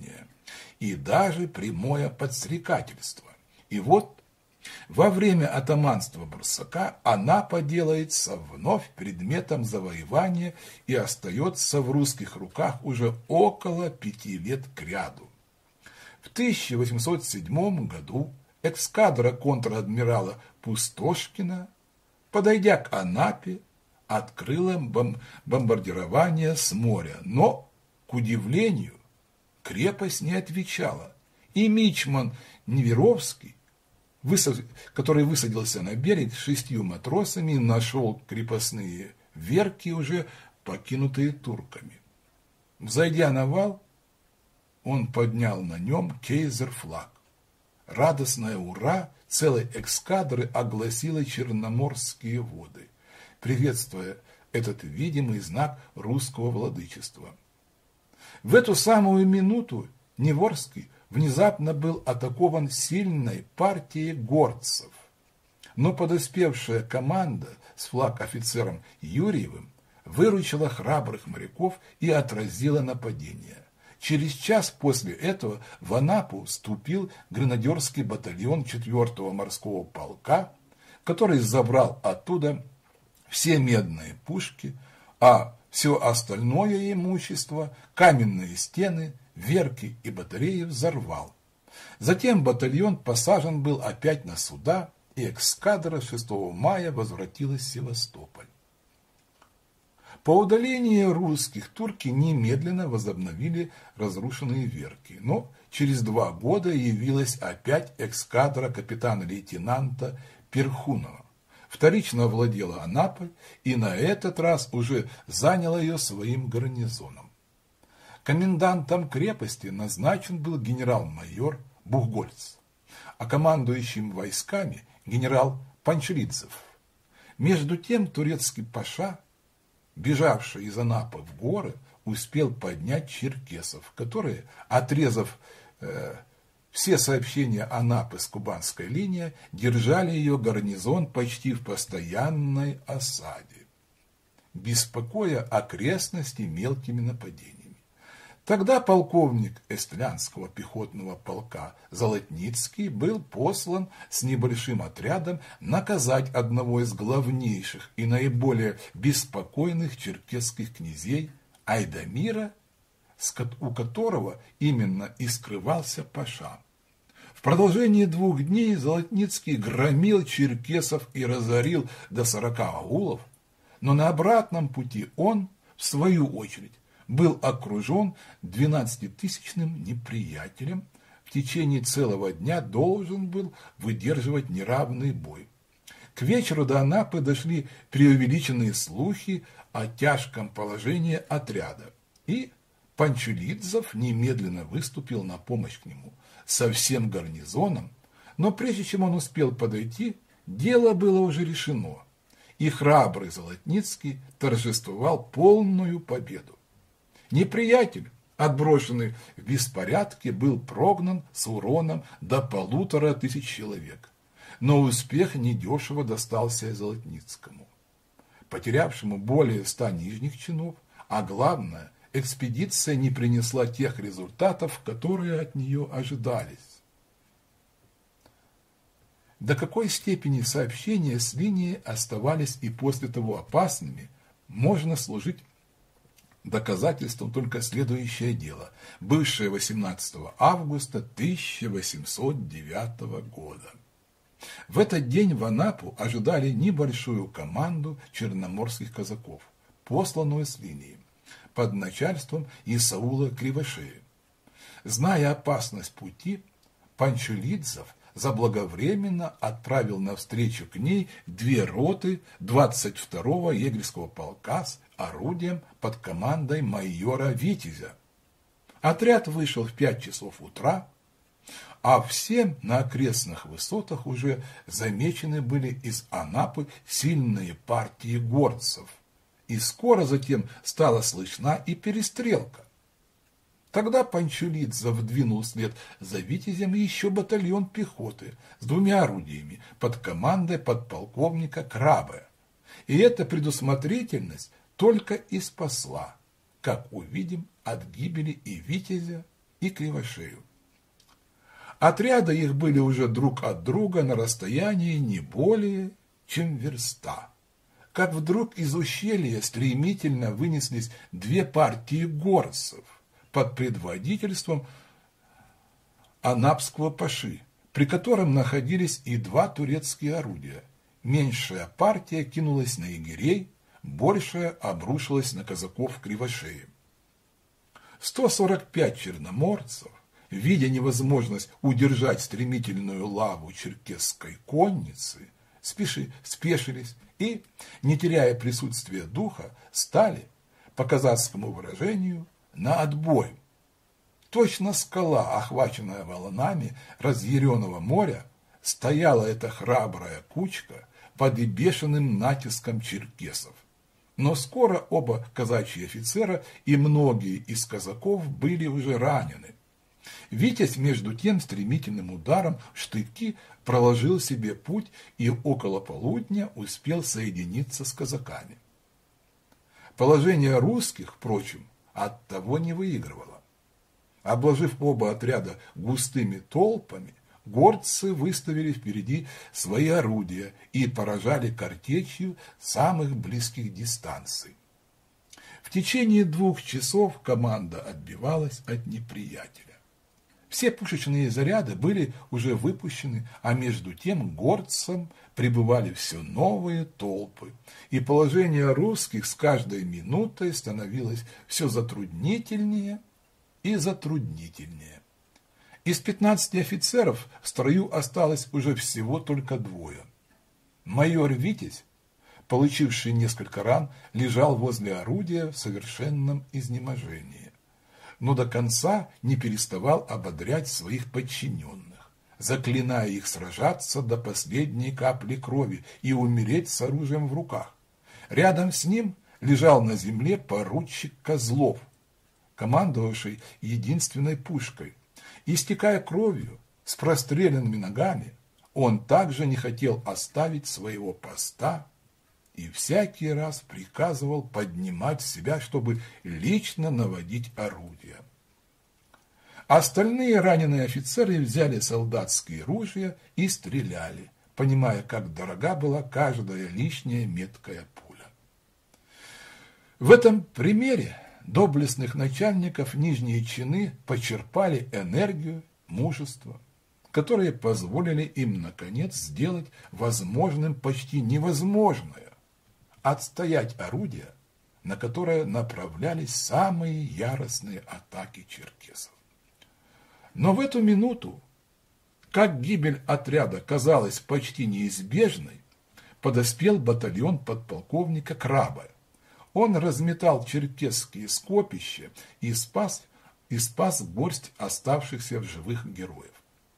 и даже прямое подстрекательство. И вот во время атаманства Барсака Анапа делается вновь предметом завоевания и остается в русских руках уже около пяти лет кряду. В тысяча восемьсот седьмом году эскадра контр-адмирала Пустошкина, подойдя к Анапе, открыла бом- бомбардирование с моря, но, к удивлению, крепость не отвечала, и мичман Неверовский, который высадился на берег с шестью матросами, нашел крепостные верки, уже покинутые турками. Взойдя на вал, он поднял на нем кейзер-флаг. Радостное «Ура» целой эскадры огласило черноморские воды, приветствуя этот видимый знак русского владычества. В эту самую минуту Неворский внезапно был атакован сильной партией горцев, но подоспевшая команда с флаг-офицером Юрьевым выручила храбрых моряков и отразила нападение. Через час после этого в Анапу вступил гренадерский батальон четвёртого морского полка, который забрал оттуда все медные пушки, а все остальное имущество, каменные стены, верки и батареи взорвал. Затем батальон посажен был опять на суда, и эскадра шестого мая возвратилась в Севастополь. По удалении русских турки немедленно возобновили разрушенные верки, но через два года явилась опять эскадра капитана-лейтенанта Перхунова, вторично овладела Анапой и на этот раз уже заняла ее своим гарнизоном. Комендантом крепости назначен был генерал-майор Бухгольц, а командующим войсками генерал Панчридзев. Между тем турецкий паша, бежавший из Анапы в горы, успел поднять черкесов, которые, отрезав э, все сообщения Анапы с кубанской линии, держали ее гарнизон почти в постоянной осаде, беспокоя окрестности мелкими нападениями. Тогда полковник Эстлянского пехотного полка Золотницкий был послан с небольшим отрядом наказать одного из главнейших и наиболее беспокойных черкесских князей Айдамира, у которого именно и скрывался паша. В продолжении двух дней Золотницкий громил черкесов и разорил до сорока аулов, но на обратном пути он, в свою очередь, был окружен двенадцатитысячным неприятелем, в течение целого дня должен был выдерживать неравный бой. К вечеру до Анапы дошли преувеличенные слухи о тяжком положении отряда, и Панчулидзов немедленно выступил на помощь к нему со всем гарнизоном, но прежде чем он успел подойти, дело было уже решено, и храбрый Золотницкий торжествовал полную победу. Неприятель, отброшенный в беспорядке, был прогнан с уроном до полутора тысяч человек, но успех недешево достался Золотницкому, потерявшему более ста нижних чинов, а главное, экспедиция не принесла тех результатов, которые от нее ожидались. До какой степени сообщения с линии оставались и после того опасными, можно служить доказательством только следующее дело, бывшее восемнадцатого августа тысяча восемьсот девятого года. В этот день в Анапу ожидали небольшую команду черноморских казаков, посланную с линии, под начальством Исаула Кривошея. Зная опасность пути, Панчулидзов заблаговременно отправил навстречу к ней две роты двадцать второго егерского полка с орудием под командой майора Витязя. Отряд вышел в пять часов утра, а всем на окрестных высотах уже замечены были из Анапы сильные партии горцев, и скоро затем стала слышна и перестрелка. Тогда Панчулидзов двинул вслед за Витязем еще батальон пехоты с двумя орудиями под командой подполковника Крабе. И эта предусмотрительность только и спасла, как увидим, от гибели и Витязя, и Кривошею. Отряды их были уже друг от друга на расстоянии не более, чем верста. Как вдруг из ущелья стремительно вынеслись две партии горцев под предводительством анапского паши, при котором находились и два турецкие орудия. Меньшая партия кинулась на егерей, большая обрушилась на казаков Кривошеи. сто сорок пять черноморцев, видя невозможность удержать стремительную лаву черкесской конницы, спеши, спешились и, не теряя присутствия духа, стали, по казацкому выражению, на отбой. Точно скала, охваченная волнами разъяренного моря, стояла эта храбрая кучка под бешеным натиском черкесов. Но скоро оба казачьи офицера и многие из казаков были уже ранены. Витязь, между тем, стремительным ударом штыки проложил себе путь и около полудня успел соединиться с казаками. Положение русских, впрочем, оттого не выигрывало. Обложив оба отряда густыми толпами, горцы выставили впереди свои орудия и поражали картечью самых близких дистанций. В течение двух часов команда отбивалась от неприятеля. Все пушечные заряды были уже выпущены, а между тем горцам прибывали все новые толпы, и положение русских с каждой минутой становилось все затруднительнее и затруднительнее. Из пятнадцати офицеров в строю осталось уже всего только двое. Майор Витязь, получивший несколько ран, лежал возле орудия в совершенном изнеможении, но до конца не переставал ободрять своих подчиненных, заклиная их сражаться до последней капли крови и умереть с оружием в руках. Рядом с ним лежал на земле поручик Козлов, командовавший единственной пушкой. Истекая кровью, с простреленными ногами, он также не хотел оставить своего поста и всякий раз приказывал поднимать себя, чтобы лично наводить орудия. Остальные раненые офицеры взяли солдатские ружья и стреляли, понимая, как дорога была каждая лишняя меткая пуля. В этом примере доблестных начальников нижние чины почерпали энергию, мужество, которые позволили им, наконец, сделать возможным почти невозможное – отстоять орудия, на которое направлялись самые яростные атаки черкесов. Но в эту минуту, как гибель отряда казалась почти неизбежной, подоспел батальон подполковника Краба. Он разметал черкесские скопища и спас, и спас горсть оставшихся в живых героев.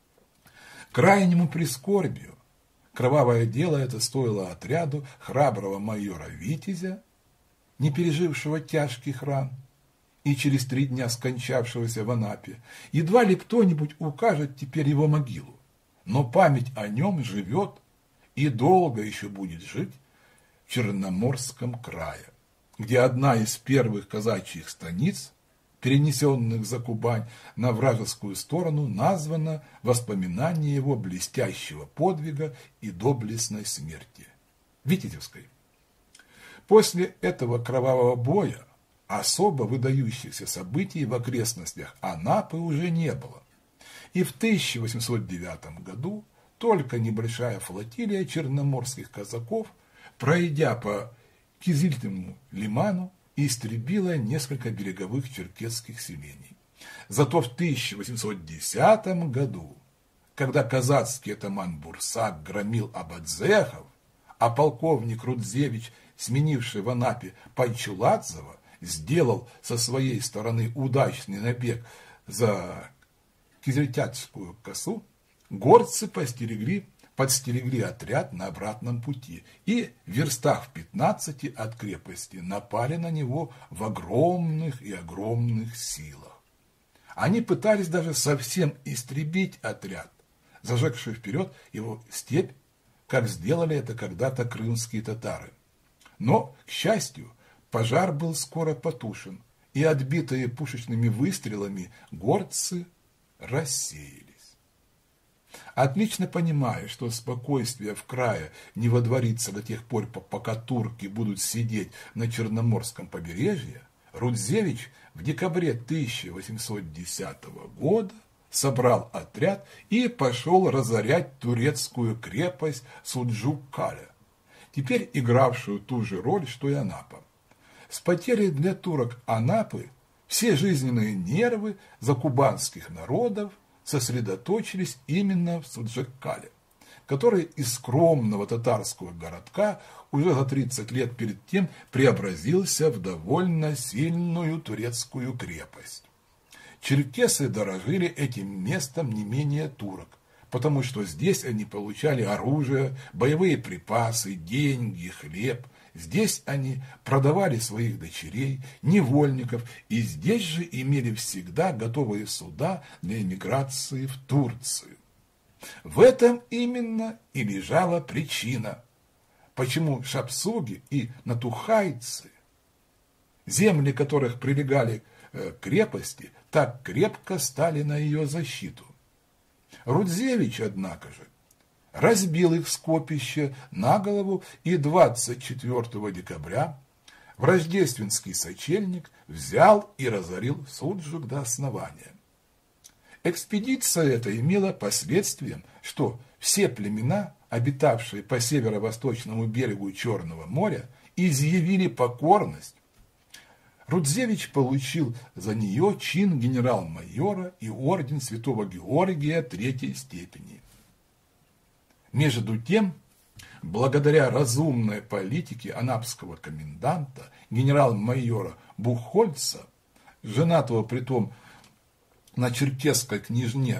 К крайнему прискорбию кровавое дело это стоило отряду храброго майора Витязя, не пережившего тяжких ран и через три дня скончавшегося в Анапе. Едва ли кто-нибудь укажет теперь его могилу, но память о нем живет и долго еще будет жить в Черноморском крае, где одна из первых казачьих станиц, перенесенных за Кубань на вражескую сторону, названа воспоминание его блестящего подвига и доблестной смерти – Витязевской. После этого кровавого боя особо выдающихся событий в окрестностях Анапы уже не было, и в тысяча восемьсот девятом году только небольшая флотилия черноморских казаков, пройдя по Кизильскому лиману, истребила несколько береговых черкесских селений. Зато в тысяча восемьсот десятом году, когда казацкий атаман Бурсак громил абадзехов, а полковник Рудзевич, сменивший в Анапе Пайчуладзева, сделал со своей стороны удачный набег за Кизельтятскую косу, горцы постерегли подстерегли отряд на обратном пути и в верстах в пятнадцати от крепости напали на него в огромных и огромных силах. Они пытались даже совсем истребить отряд, зажегший вперед его степь, как сделали это когда-то крымские татары. Но, к счастью, пожар был скоро потушен, и отбитые пушечными выстрелами горцы рассеялись. Отлично понимая, что спокойствие в крае не водворится до тех пор, пока турки будут сидеть на Черноморском побережье, Рудзевич в декабре тысяча восемьсот десятого года собрал отряд и пошел разорять турецкую крепость Суджук-Кале, теперь игравшую ту же роль, что и Анапа. С потерей для турок Анапы все жизненные нервы закубанских народов сосредоточились именно в Суджук-Кале, который из скромного татарского городка уже за тридцать лет перед тем преобразился в довольно сильную турецкую крепость. Черкесы дорожили этим местом не менее турок, потому что здесь они получали оружие, боевые припасы, деньги, хлеб. Здесь они продавали своих дочерей, невольников, и здесь же имели всегда готовые суда для эмиграции в Турцию. В этом именно и лежала причина, почему шапсуги и натухайцы, земли которых прилегали к крепости, так крепко стали на ее защиту. Рудзевич, однако же, разбил их скопище на голову, и двадцать четвёртого декабря в рождественский сочельник взял и разорил Суджук до основания. Экспедиция эта имела последствием, что все племена, обитавшие по северо-восточному берегу Черного моря, изъявили покорность. Рудзевич получил за нее чин генерал-майора и орден Святого Георгия третьей степени. Между тем, благодаря разумной политике анапского коменданта, генерал-майора Бухольца, женатого притом на черкесской княжне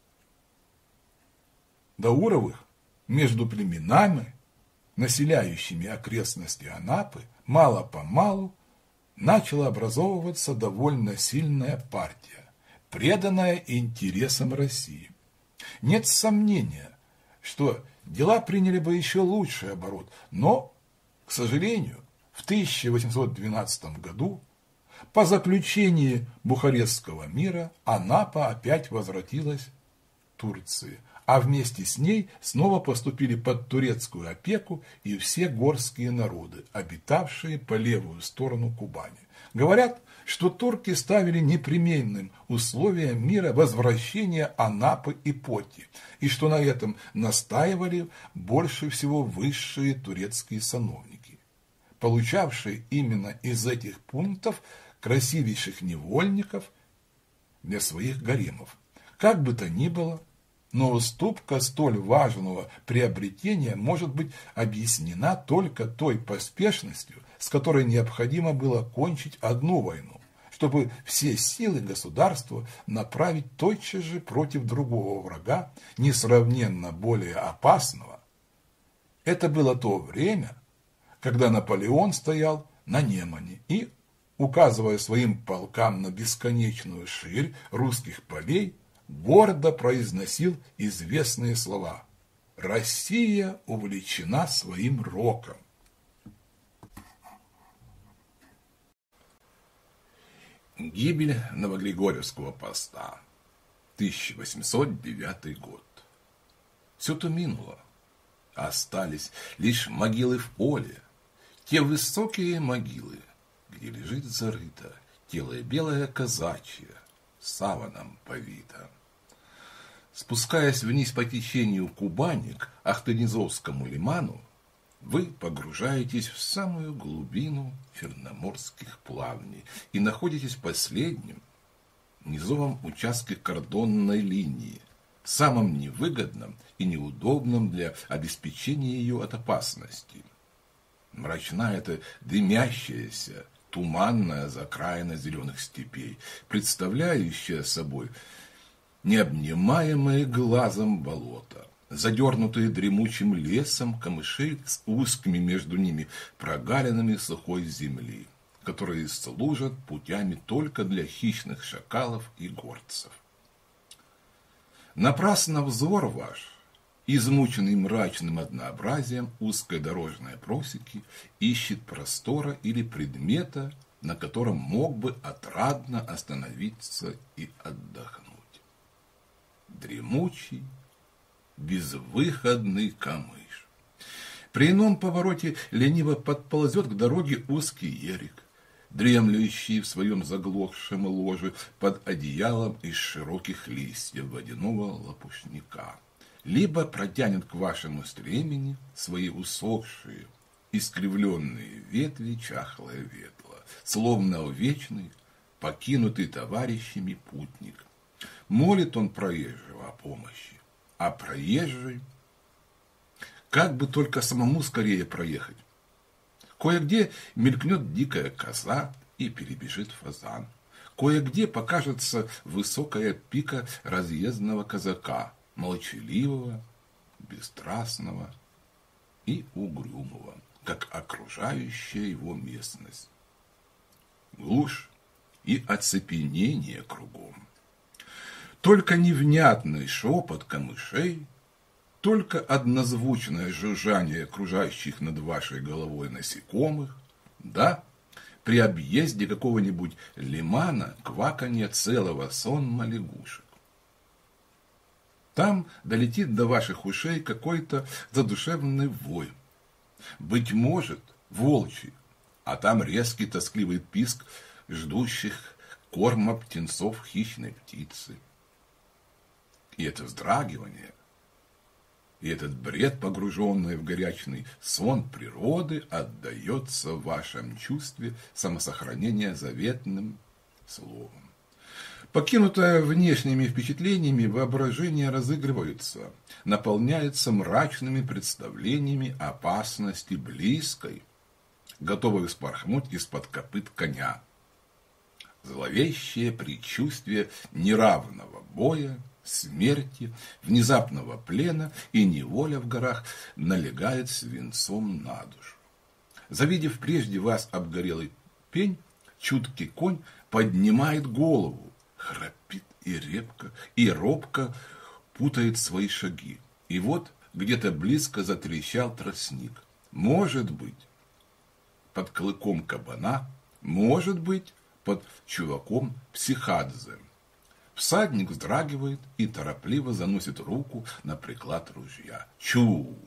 Дауровых, между племенами, населяющими окрестности Анапы, мало-помалу начала образовываться довольно сильная партия, преданная интересам России. Нет сомнения, что дела приняли бы еще лучший оборот, но, к сожалению, в тысяча восемьсот двенадцатом году, по заключении Бухарестского мира, Анапа опять возвратилась в Турцию, а вместе с ней снова поступили под турецкую опеку и все горские народы, обитавшие по левую сторону Кубани. Говорят, что турки ставили непременным условием мира возвращения Анапы и Поти, и что на этом настаивали больше всего высшие турецкие сановники, получавшие именно из этих пунктов красивейших невольников для своих гаремов. Как бы то ни было, но уступка столь важного приобретения может быть объяснена только той поспешностью, с которой необходимо было кончить одну войну, чтобы все силы государства направить тотчас же против другого врага, несравненно более опасного. Это было то время, когда Наполеон стоял на Немане и, указывая своим полкам на бесконечную ширь русских полей, гордо произносил известные слова: «Россия увлечена своим роком». Гибель Новогригорьевского поста, тысяча восемьсот девятый год. Все то минуло, остались лишь могилы в поле, те высокие могилы, где лежит зарыто тело белое казачье, саваном повито. Спускаясь вниз по течению Кубани к Ахтанизовскому лиману, вы погружаетесь в самую глубину черноморских плавней и находитесь в последнем, низовом участке кордонной линии, самом невыгодном и неудобном для обеспечения ее от опасности. Мрачна эта дымящаяся, туманная закраина зеленых степей, представляющая собой необнимаемое глазом болото, задернутые дремучим лесом камыши с узкими между ними прогалинами сухой земли, которые служат путями только для хищных шакалов и горцев. Напрасно взор ваш, измученный мрачным однообразием узкой дорожной просеки, ищет простора или предмета, на котором мог бы отрадно остановиться и отдохнуть. Дремучий, безвыходный камыш. При ином повороте лениво подползет к дороге узкий ерик, дремлющий в своем заглохшем ложе под одеялом из широких листьев водяного лопушника, либо протянет к вашему стремени свои усохшие, искривленные ветви чахлое ветло, словно вечный, покинутый товарищами путник. Молит он проезжего о помощи, а проезжий, как бы только самому скорее проехать. Кое-где мелькнет дикая коза и перебежит фазан. Кое-где покажется высокая пика разъездного казака, молчаливого, бесстрастного и угрюмого, как окружающая его местность. Глушь и оцепенение кругом. Только невнятный шепот камышей, только однозвучное жужжание окружающих над вашей головой насекомых, да, при объезде какого-нибудь лимана кваканье целого сонма лягушек. Там долетит до ваших ушей какой-то задушевный вой, быть может, волчий, а там резкий тоскливый писк ждущих корма птенцов хищной птицы. И это вздрагивание, и этот бред, погруженный в горячный сон природы, отдается в вашем чувстве самосохранения заветным словом. Покинутое внешними впечатлениями, воображение разыгрывается, наполняется мрачными представлениями опасности близкой, готовой вспорхнуть из-под копыт коня. Зловещее предчувствие неравного боя, смерти, внезапного плена и неволя в горах налегает свинцом на душу. Завидев прежде вас обгорелый пень, чуткий конь поднимает голову, храпит и репко, и робко путает свои шаги. И вот где-то близко затрещал тростник. Может быть, под клыком кабана, может быть, под чуваком психадзе. Всадник вздрагивает и торопливо заносит руку на приклад ружья. Чу!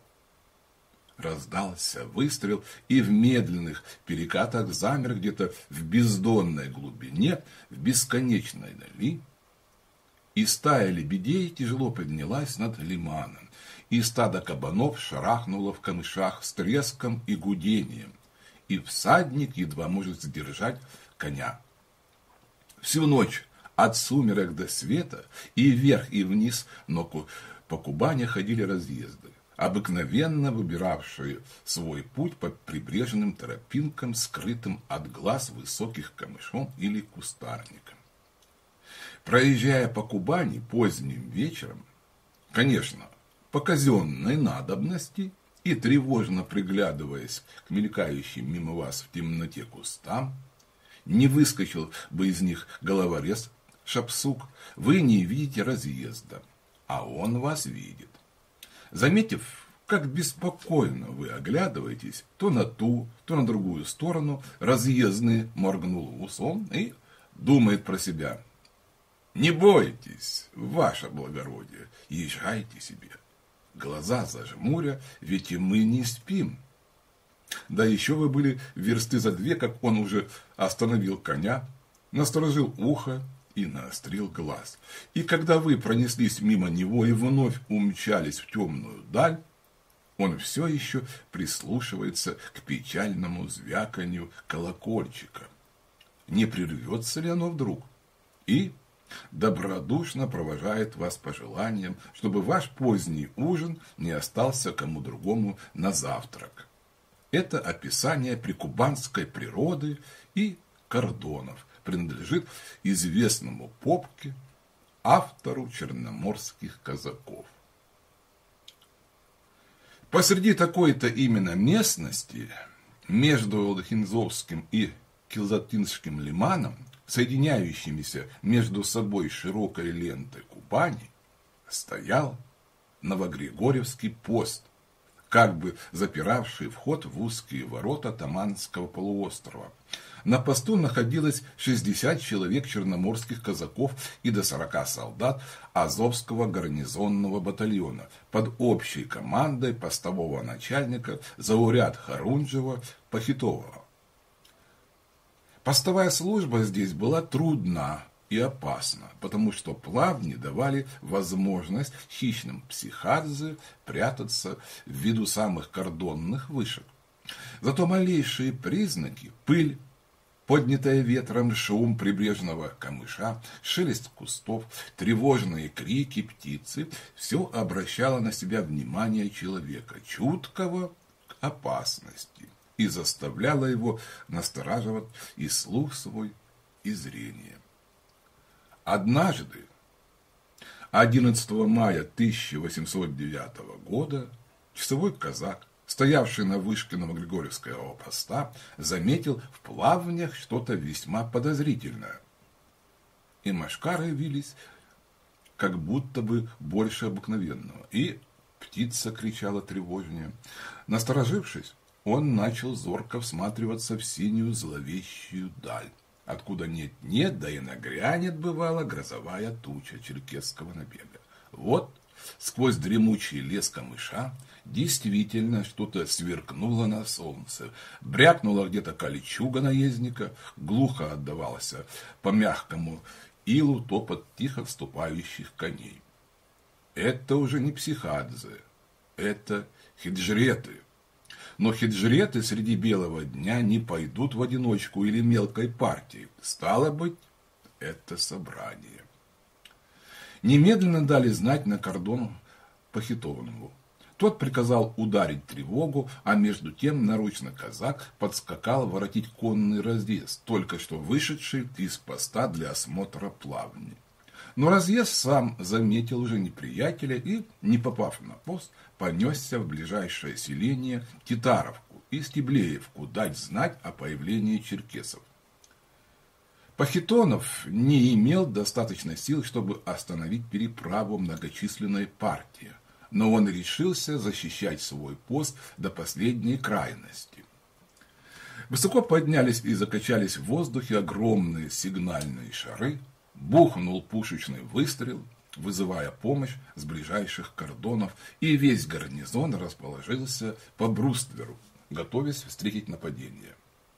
Раздался выстрел, и в медленных перекатах замер где-то в бездонной глубине, в бесконечной дали. И стая лебедей тяжело поднялась над лиманом, и стадо кабанов шарахнуло в камышах с треском и гудением, и всадник едва может сдержать коня. Всю ночь от сумерек до света и вверх и вниз, но по Кубани ходили разъезды, обыкновенно выбиравшие свой путь по прибрежным тропинкам, скрытым от глаз высоких камышом или кустарником. Проезжая по Кубани поздним вечером, конечно, по казенной надобности и тревожно приглядываясь к мелькающим мимо вас в темноте кустам, не выскочил бы из них головорез Шапсук, вы не видите разъезда, а он вас видит. Заметив, как беспокойно вы оглядываетесь то на ту, то на другую сторону, разъездный моргнул усом и думает про себя: не бойтесь, ваше благородие, езжайте себе. Глаза зажмуря, ведь и мы не спим. Да еще вы были версты за две, как он уже остановил коня, насторожил ухо и наострил глаз. И когда вы пронеслись мимо него и вновь умчались в темную даль, он все еще прислушивается к печальному звяканью колокольчика. Не прервется ли оно вдруг? И добродушно провожает вас пожеланием, чтобы ваш поздний ужин не остался кому другому на завтрак. Это описание прикубанской природы и кордонов принадлежит известному Попке, автору черноморских казаков. Посреди такой-то именно местности, между Лохинзовским и Килзатинским лиманом, соединяющимися между собой широкой лентой Кубани, стоял Новогригорьевский пост, как бы запиравшие вход в узкие ворота Таманского полуострова. На посту находилось шестьдесят человек черноморских казаков и до сорока солдат Азовского гарнизонного батальона под общей командой постового начальника зауряд Харунжева Пахитова. Постовая служба здесь была трудна и опасна, потому что плавни давали возможность хищным психадзе прятаться ввиду самых кордонных вышек. Зато малейшие признаки – пыль, поднятая ветром, шум прибрежного камыша, шелест кустов, тревожные крики птицы – все обращало на себя внимание человека, чуткого к опасности, и заставляло его настораживать и слух свой, и зрение. Однажды, одиннадцатого мая тысяча восемьсот девятого года, часовой казак, стоявший на вышке Новогригорьевского поста, заметил в плавнях что-то весьма подозрительное. И мошкары явились как будто бы больше обыкновенного, и птица кричала тревожнее. Насторожившись, он начал зорко всматриваться в синюю зловещую даль, откуда нет-нет, да и нагрянет, бывало, грозовая туча черкесского набега. Вот сквозь дремучий лес камыша действительно что-то сверкнуло на солнце, брякнула где-то кольчуга наездника, глухо отдавался по мягкому илу топот тихо вступающих коней. Это уже не психадзе, это хиджреты. Но хиджреты среди белого дня не пойдут в одиночку или мелкой партией. Стало быть, это собрание. Немедленно дали знать на кордон Пахитовному. Тот приказал ударить тревогу, а между тем наручный казак подскакал воротить конный разъезд, только что вышедший из поста для осмотра плавни. Но разъезд сам заметил уже неприятеля и, не попав на пост, понесся в ближайшее селение Титаровку и Стеблеевку дать знать о появлении черкесов. Пахитонов не имел достаточно сил, чтобы остановить переправу многочисленной партии, но он решился защищать свой пост до последней крайности. Высоко поднялись и закачались в воздухе огромные сигнальные шары, бухнул пушечный выстрел, вызывая помощь с ближайших кордонов, и весь гарнизон расположился по брустверу, готовясь встретить нападение.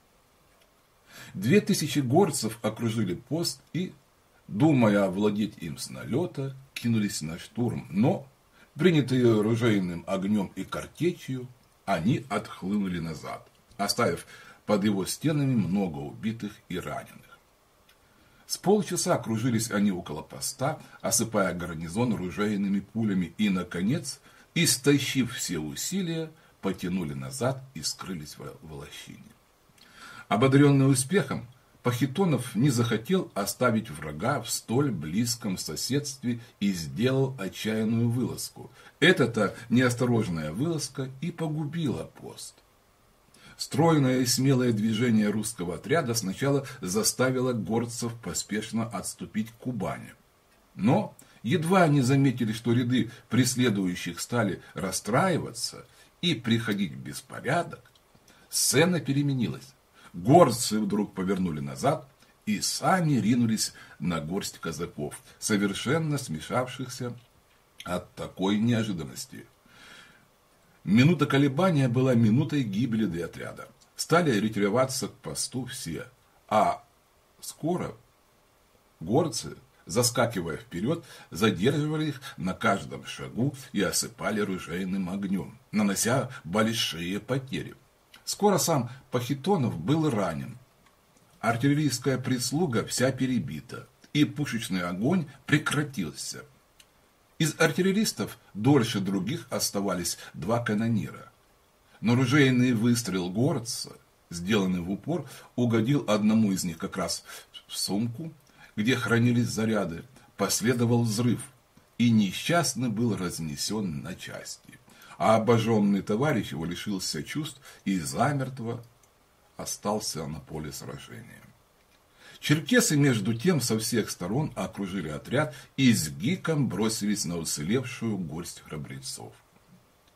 Две тысячи горцев окружили пост и, думая овладеть им с налета, кинулись на штурм, но, принятые ружейным огнем и картечью, они отхлынули назад, оставив под его стенами много убитых и раненых. С полчаса кружились они около поста, осыпая гарнизон ружейными пулями, и, наконец, истощив все усилия, потянули назад и скрылись в лощине. Ободренный успехом, Пахитонов не захотел оставить врага в столь близком соседстве и сделал отчаянную вылазку. Эта-то неосторожная вылазка и погубила пост. Стройное и смелое движение русского отряда сначала заставило горцев поспешно отступить к Кубани. Но едва они заметили, что ряды преследующих стали расстраиваться и приходить в беспорядок, сцена переменилась. Горцы вдруг повернули назад и сами ринулись на горсть казаков, совершенно смешавшихся от такой неожиданности. Минута колебания была минутой гибели для отряда. Стали ретироваться к посту все, а скоро горцы, заскакивая вперед, задерживали их на каждом шагу и осыпали ружейным огнем, нанося большие потери. Скоро сам Пахитонов был ранен. Артиллерийская прислуга вся перебита, и пушечный огонь прекратился. Из артиллеристов дольше других оставались два канонира. Но ружейный выстрел горца, сделанный в упор, угодил одному из них как раз в сумку, где хранились заряды. Последовал взрыв, и несчастный был разнесен на части. А обожженный товарищ его лишился чувств и замертво остался на поле сражения. Черкесы, между тем, со всех сторон окружили отряд и с гиком бросились на уцелевшую горсть храбрецов.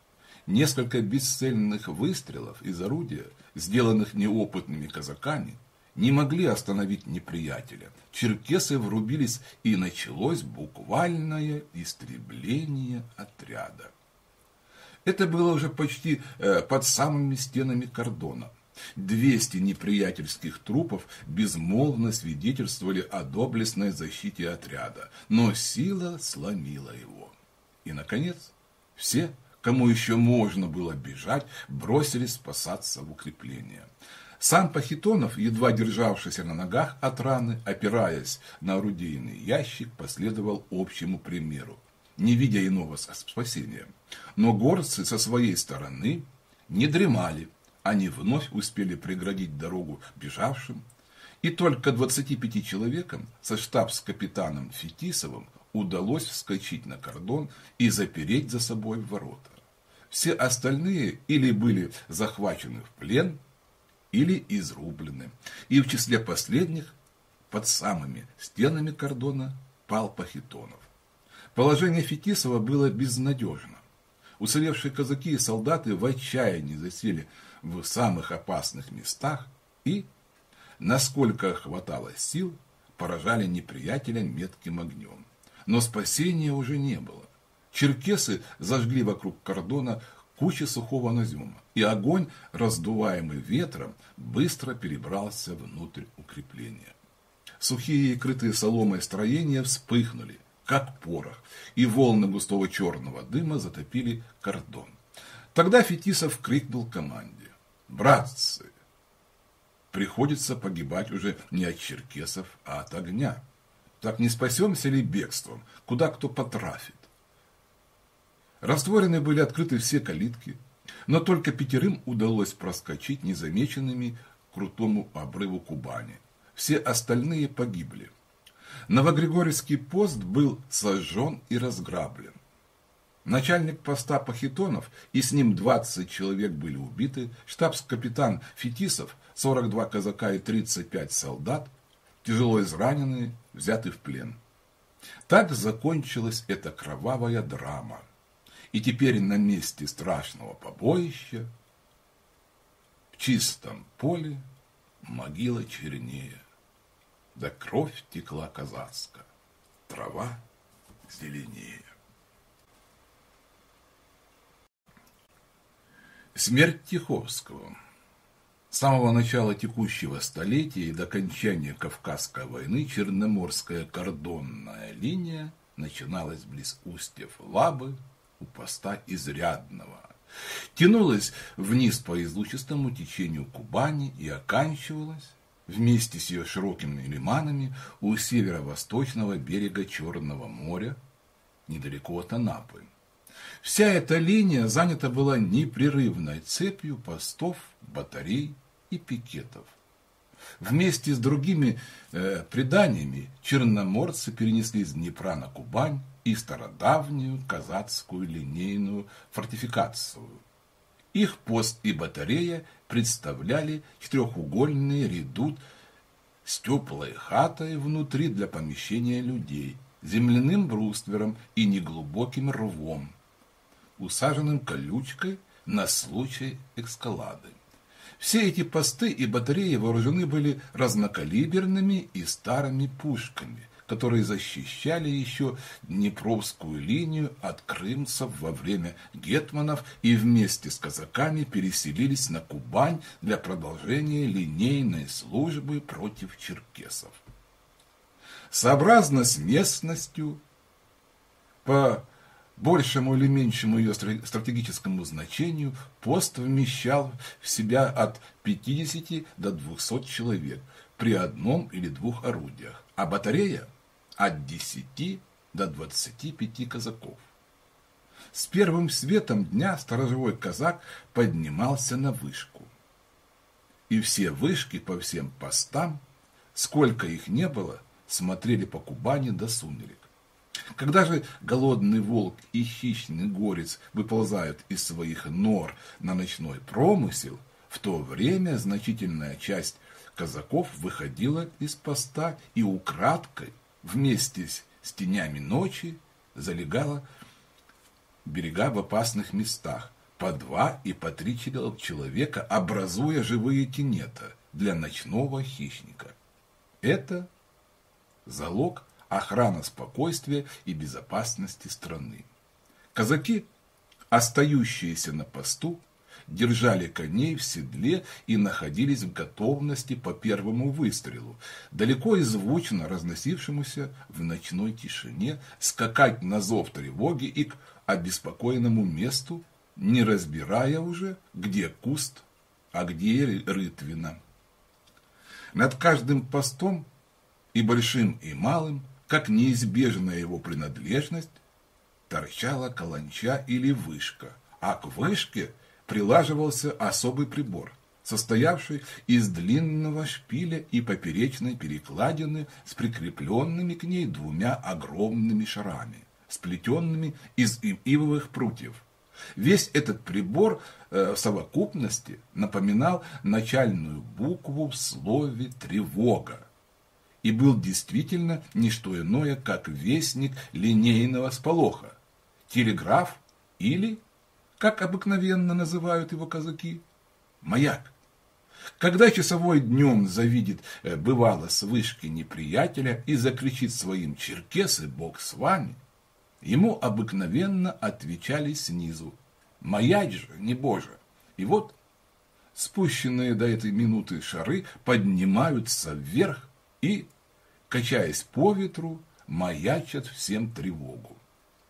Несколько бесцельных выстрелов из орудия, сделанных неопытными казаками, не могли остановить неприятеля. Черкесы врубились, и началось буквальное истребление отряда. Это было уже почти э, под самыми стенами кордона. Двести неприятельских трупов безмолвно свидетельствовали о доблестной защите отряда, но сила сломила его. И, наконец, все, кому еще можно было бежать, бросились спасаться в укрепление. Сам Пахитонов, едва державшийся на ногах от раны, опираясь на орудийный ящик, последовал общему примеру, не видя иного спасения. Но горцы со своей стороны не дремали, они вновь успели преградить дорогу бежавшим, и только двадцати пяти человекам со штабс-капитаном Фетисовым удалось вскочить на кордон и запереть за собой ворота. Все остальные или были захвачены в плен, или изрублены, и в числе последних, под самыми стенами кордона, пал Пахитонов. Положение Фетисова было безнадежно. Уцелевшие казаки и солдаты в отчаянии засели в самых опасных местах и, насколько хватало сил, поражали неприятеля метким огнем. Но спасения уже не было. Черкесы зажгли вокруг кордона кучи сухого назема, и огонь, раздуваемый ветром, быстро перебрался внутрь укрепления. Сухие и крытые соломой строения вспыхнули, как порох, и волны густого черного дыма затопили кордон. Тогда Фетисов крикнул команде: «Братцы, приходится погибать уже не от черкесов, а от огня. Так не спасемся ли бегством, куда кто потрафит?» Растворены были открыты все калитки, но только пятерым удалось проскочить незамеченными к крутому обрыву Кубани. Все остальные погибли. Новогригорьевский пост был сожжен и разграблен. Начальник поста Пахитонов и с ним двадцать человек были убиты, штабс-капитан Фетисов, сорок два казака и тридцать пять солдат, тяжело израненные, взяты в плен. Так закончилась эта кровавая драма. И теперь на месте страшного побоища в чистом поле могила чернее, да кровь текла казацка, трава зеленее. Смерть Тиховского. С самого начала текущего столетия и до окончания Кавказской войны Черноморская кордонная линия начиналась близ устьев Лабы, у поста Изрядного, тянулась вниз по излучистому течению Кубани и оканчивалась вместе с ее широкими лиманами у северо-восточного берега Черного моря, недалеко от Анапы. Вся эта линия занята была непрерывной цепью постов, батарей и пикетов. Вместе с другими э, преданиями черноморцы перенесли с Днепра на Кубань и стародавнюю казацкую линейную фортификацию. Их пост и батарея представляли четырехугольный редут с теплой хатой внутри для помещения людей, земляным бруствером и неглубоким рвом, усаженным колючкой на случай эскалады. Все эти посты и батареи вооружены были разнокалиберными и старыми пушками, которые защищали еще Днепровскую линию от крымцев во время гетманов и вместе с казаками переселились на Кубань для продолжения линейной службы против черкесов. Сообразно с местностью, по большему или меньшему ее стратегическому значению, пост вмещал в себя от пятидесяти до двухсот человек при одном или двух орудиях, а батарея от десяти до двадцати пяти казаков. С первым светом дня сторожевой казак поднимался на вышку. И все вышки по всем постам, сколько их не было, смотрели по Кубани до сумерек. Когда же голодный волк и хищный горец выползают из своих нор на ночной промысел, в то время значительная часть казаков выходила из поста и украдкой вместе с тенями ночи залегала берега в опасных местах, по два и по три человека, образуя живые тенета для ночного хищника. Это залог охраны спокойствия и безопасности страны. Казаки, остающиеся на посту, держали коней в седле и находились в готовности по первому выстрелу, далеко и звучно разносившемуся в ночной тишине, скакать на зов тревоги и к обеспокоенному месту, не разбирая уже, где куст, а где рытвина. Над каждым постом, и большим, и малым, как неизбежная его принадлежность, торчала каланча или вышка, а к вышке прилаживался особый прибор, состоявший из длинного шпиля и поперечной перекладины с прикрепленными к ней двумя огромными шарами, сплетенными из ивовых прутьев. Весь этот прибор э, в совокупности напоминал начальную букву в слове «тревога» и был действительно не что иное, как вестник линейного сполоха, телеграф или, как обыкновенно называют его казаки, маяк. Когда часовой днем завидит, бывало, с вышки неприятеля и закричит своим «Черкесы, Бог с вами!», ему обыкновенно отвечали снизу «Маять же, не боже!». И вот спущенные до этой минуты шары поднимаются вверх и, качаясь по ветру, маячат всем тревогу.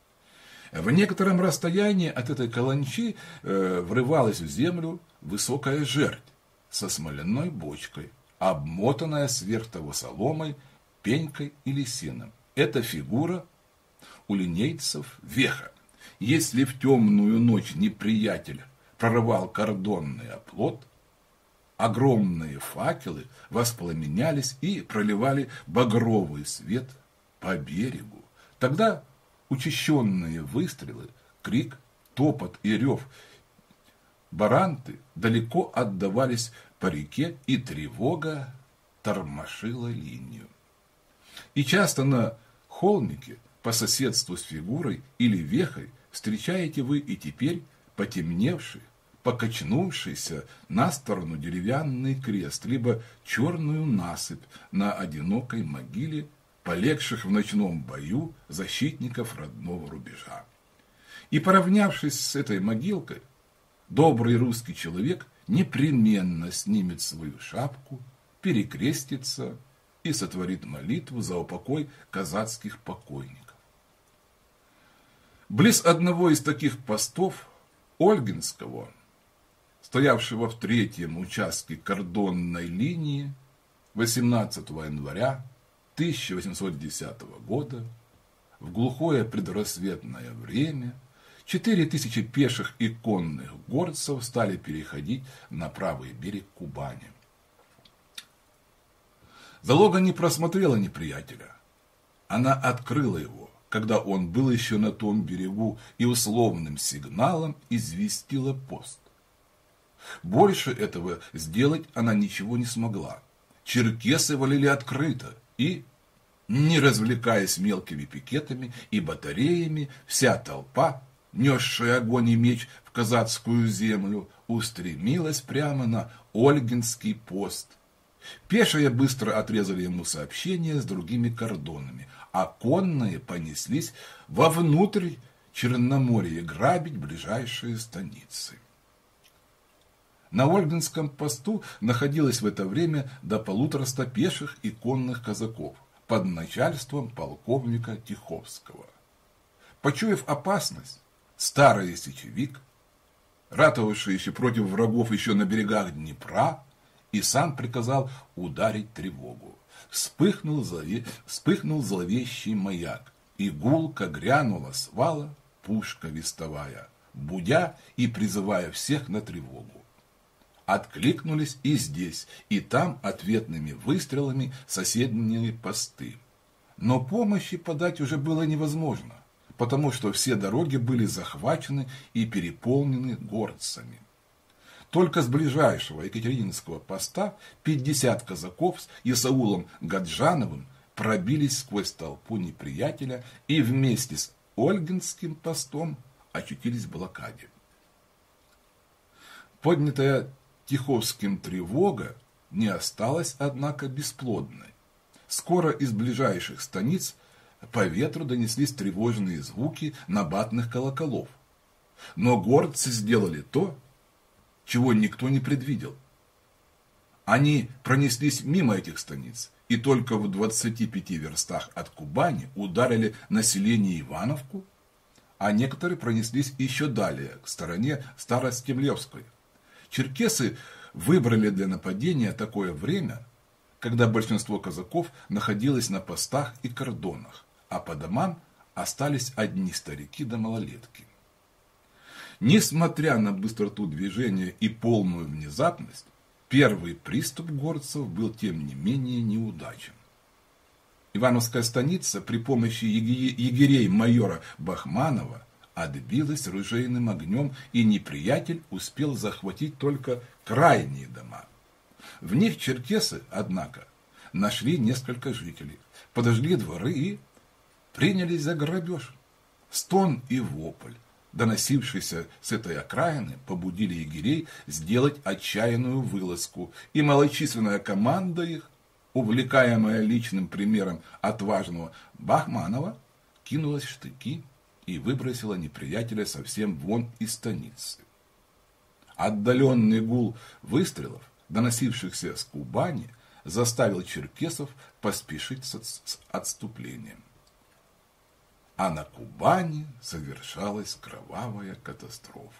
В некотором расстоянии от этой каланчи э, врывалась в землю высокая жердь со смоляной бочкой, обмотанная сверх того соломой, пенькой или сеном. Эта фигура у линейцев веха. Если в темную ночь неприятель прорывал кордонный оплот, огромные факелы воспламенялись и проливали багровый свет по берегу. Тогда учащенные выстрелы, крик, топот и рев баранты далеко отдавались по реке, и тревога тормошила линию. И часто на холмике по соседству с фигурой или вехой встречаете вы и теперь потемневший, покачнувшийся на сторону деревянный крест, либо черную насыпь на одинокой могиле полегших в ночном бою защитников родного рубежа. И, поравнявшись с этой могилкой, добрый русский человек непременно снимет свою шапку, перекрестится и сотворит молитву за упокой казацких покойников. Близ одного из таких постов, Ольгинского, стоявшего в третьем участке кордонной линии, восемнадцатого января тысяча восемьсот десятого года, в глухое предрассветное время, четыре тысячи пеших и конных горцев стали переходить на правый берег Кубани. Залога не просмотрела неприятеля. Она открыла его, когда он был еще на том берегу, и условным сигналом известила пост. Больше этого сделать она ничего не смогла. Черкесы валили открыто, и, не развлекаясь мелкими пикетами и батареями, вся толпа, несшая огонь и меч в казацкую землю, устремилась прямо на Ольгинский пост. Пешие быстро отрезали ему сообщение с другими кордонами, а конные понеслись вовнутрь Черноморья грабить ближайшие станицы. На Ольгинском посту находилось в это время до полутораста пеших и конных казаков под начальством полковника Тиховского. Почуяв опасность, старый сечевик, ратовавший еще против врагов еще на берегах Днепра, и сам приказал ударить тревогу. Вспыхнул, злове... Вспыхнул зловещий маяк, и гулко грянула с вала пушка вестовая, будя и призывая всех на тревогу. Откликнулись и здесь, и там ответными выстрелами соседние посты. Но помощи подать уже было невозможно, потому что все дороги были захвачены и переполнены горцами. Только с ближайшего Екатерининского поста пятьдесят казаков с Исаулом Гаджановым пробились сквозь толпу неприятеля и вместе с Ольгинским постом очутились в блокаде. Поднятая Тиховским тревога не осталась, однако, бесплодной. Скоро из ближайших станиц по ветру донеслись тревожные звуки набатных колоколов. Но горцы сделали то, чего никто не предвидел. Они пронеслись мимо этих станиц, и только в двадцати пяти верстах от Кубани ударили население Ивановку, а некоторые пронеслись еще далее, к стороне Старостемлевской. Черкесы выбрали для нападения такое время, когда большинство казаков находилось на постах и кордонах, а по домам остались одни старики да малолетки. Несмотря на быстроту движения и полную внезапность, первый приступ горцев был тем не менее неудачен. Ивановская станица при помощи егерей майора Бахманова отбилась ружейным огнем, и неприятель успел захватить только крайние дома. В них черкесы, однако, нашли несколько жителей, подожгли дворы и принялись за грабеж. Стон и вопль, доносившиеся с этой окраины, побудили егерей сделать отчаянную вылазку, и малочисленная команда их, увлекаемая личным примером отважного Бахманова, кинулась в штыки и выбросила неприятеля совсем вон из станицы. Отдаленный гул выстрелов, доносившихся с Кубани, заставил черкесов поспешить с отступлением. А на Кубани совершалась кровавая катастрофа.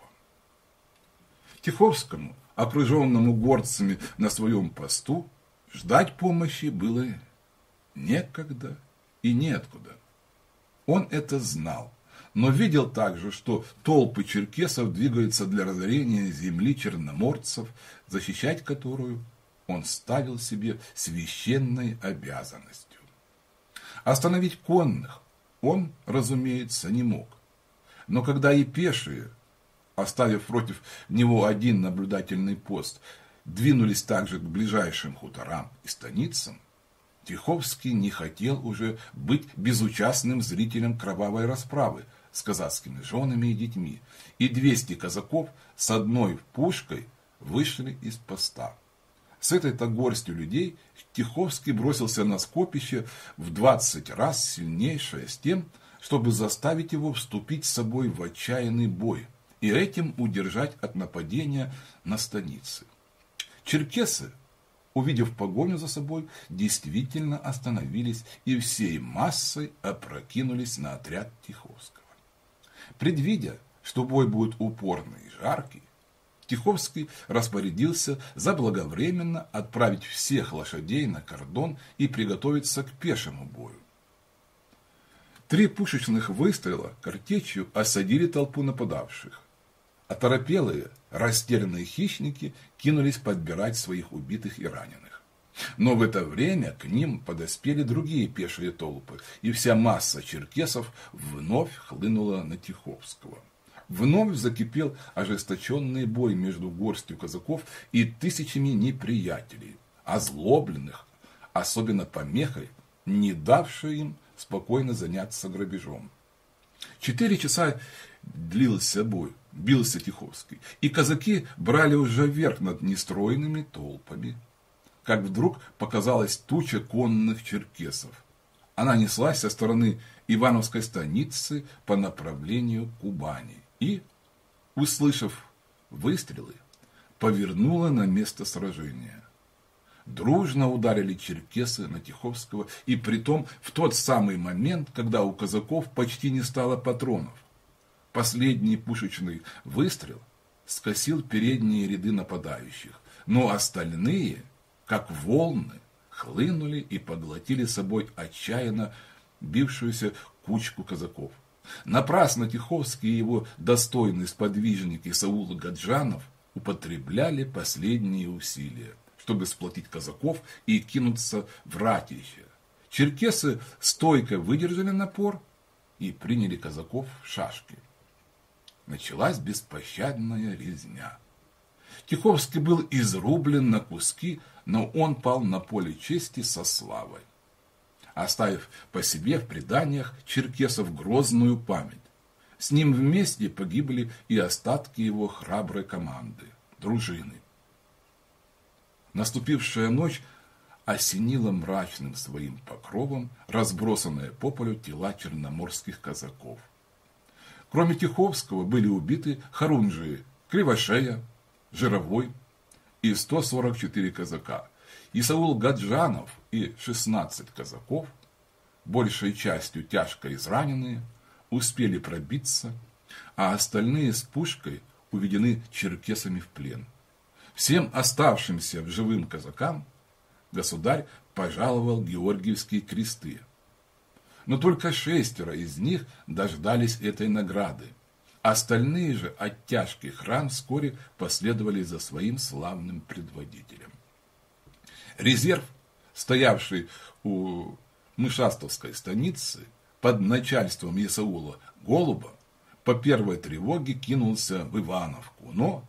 Тиховскому, окруженному горцами на своем посту, ждать помощи было некогда и неоткуда. Он это знал, но видел также, что толпы черкесов двигаются для разорения земли черноморцев, защищать которую он ставил себе священной обязанностью. Остановить конных он, разумеется, не мог. Но когда и пешие, оставив против него один наблюдательный пост, двинулись также к ближайшим хуторам и станицам, Тиховский не хотел уже быть безучастным зрителем кровавой расправы с казацкими женами и детьми, и двести казаков с одной пушкой вышли из поста. С этой-то горстью людей Тиховский бросился на скопище в двадцать раз сильнейшее с тем, чтобы заставить его вступить с собой в отчаянный бой и этим удержать от нападения на станицы. Черкесы, увидев погоню за собой, действительно остановились и всей массой опрокинулись на отряд Тиховского. Предвидя, что бой будет упорный и жаркий, Тиховский распорядился заблаговременно отправить всех лошадей на кордон и приготовиться к пешему бою. Три пушечных выстрела картечью осадили толпу нападавших. Оторопелые, растерянные хищники кинулись подбирать своих убитых и раненых. Но в это время к ним подоспели другие пешие толпы, и вся масса черкесов вновь хлынула на Тиховского. Вновь закипел ожесточенный бой между горстью казаков и тысячами неприятелей, озлобленных, особенно помехой, не давшей им спокойно заняться грабежом. Четыре часа длился бой, бился Тиховский, и казаки брали уже верх над нестройными толпами, как вдруг показалась туча конных черкесов. Она неслась со стороны Ивановской станицы по направлению к Кубани и, услышав выстрелы, повернула на место сражения. Дружно ударили черкесы на Тиховского, и притом в тот самый момент, когда у казаков почти не стало патронов. Последний пушечный выстрел скосил передние ряды нападающих, но остальные, как волны, хлынули и поглотили собой отчаянно бившуюся кучку казаков. Напрасно Тиховский и его достойный сподвижник Исаул Гаджанов употребляли последние усилия, чтобы сплотить казаков и кинуться в ратище. Черкесы стойко выдержали напор и приняли казаков в шашки. Началась беспощадная резня. Тиховский был изрублен на куски, но он пал на поле чести со славой, оставив по себе в преданиях черкесов грозную память. С ним вместе погибли и остатки его храброй команды. дружины. Наступившая ночь осенила мрачным своим покровом разбросанные по полю тела черноморских казаков. Кроме Тиховского были убиты хорунжии Кривошея, Жировой и сто сорок четыре казака. Исаул Гаджанов и шестнадцать казаков, большей частью тяжко израненные, успели пробиться, а остальные с пушкой уведены черкесами в плен. Всем оставшимся в живым казакам государь пожаловал георгиевские кресты. Но только шестеро из них дождались этой награды. Остальные же от тяжких ран вскоре последовали за своим славным предводителем. Резерв, стоявший у Мышастовской станицы под начальством Исаула Голуба, по первой тревоге кинулся в Ивановку, но,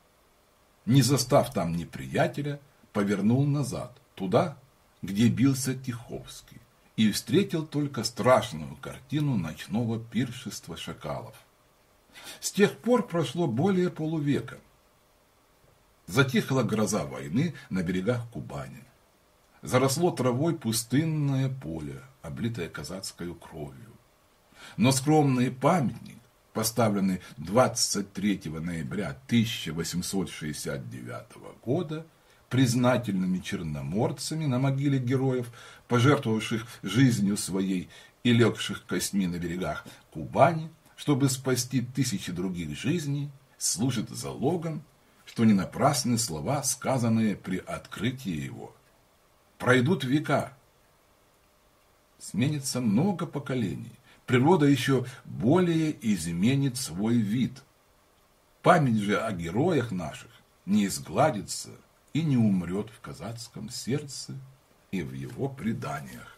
не застав там неприятеля, повернул назад, туда, где бился Тиховский, и встретил только страшную картину ночного пиршества шакалов. С тех пор прошло более полувека. Затихла гроза войны на берегах Кубани. Заросло травой пустынное поле, облитое казацкою кровью. Но скромный памятник, поставленный двадцать третьего ноября тысяча восемьсот шестьдесят девятого года признательными черноморцами на могиле героев, пожертвовавших жизнью своей и легших костьми на берегах Кубани, чтобы спасти тысячи других жизней, служит залогом, что не напрасны слова, сказанные при открытии его. Пройдут века, сменится много поколений, природа еще более изменит свой вид. Память же о героях наших не изгладится и не умрет в казацком сердце и в его преданиях.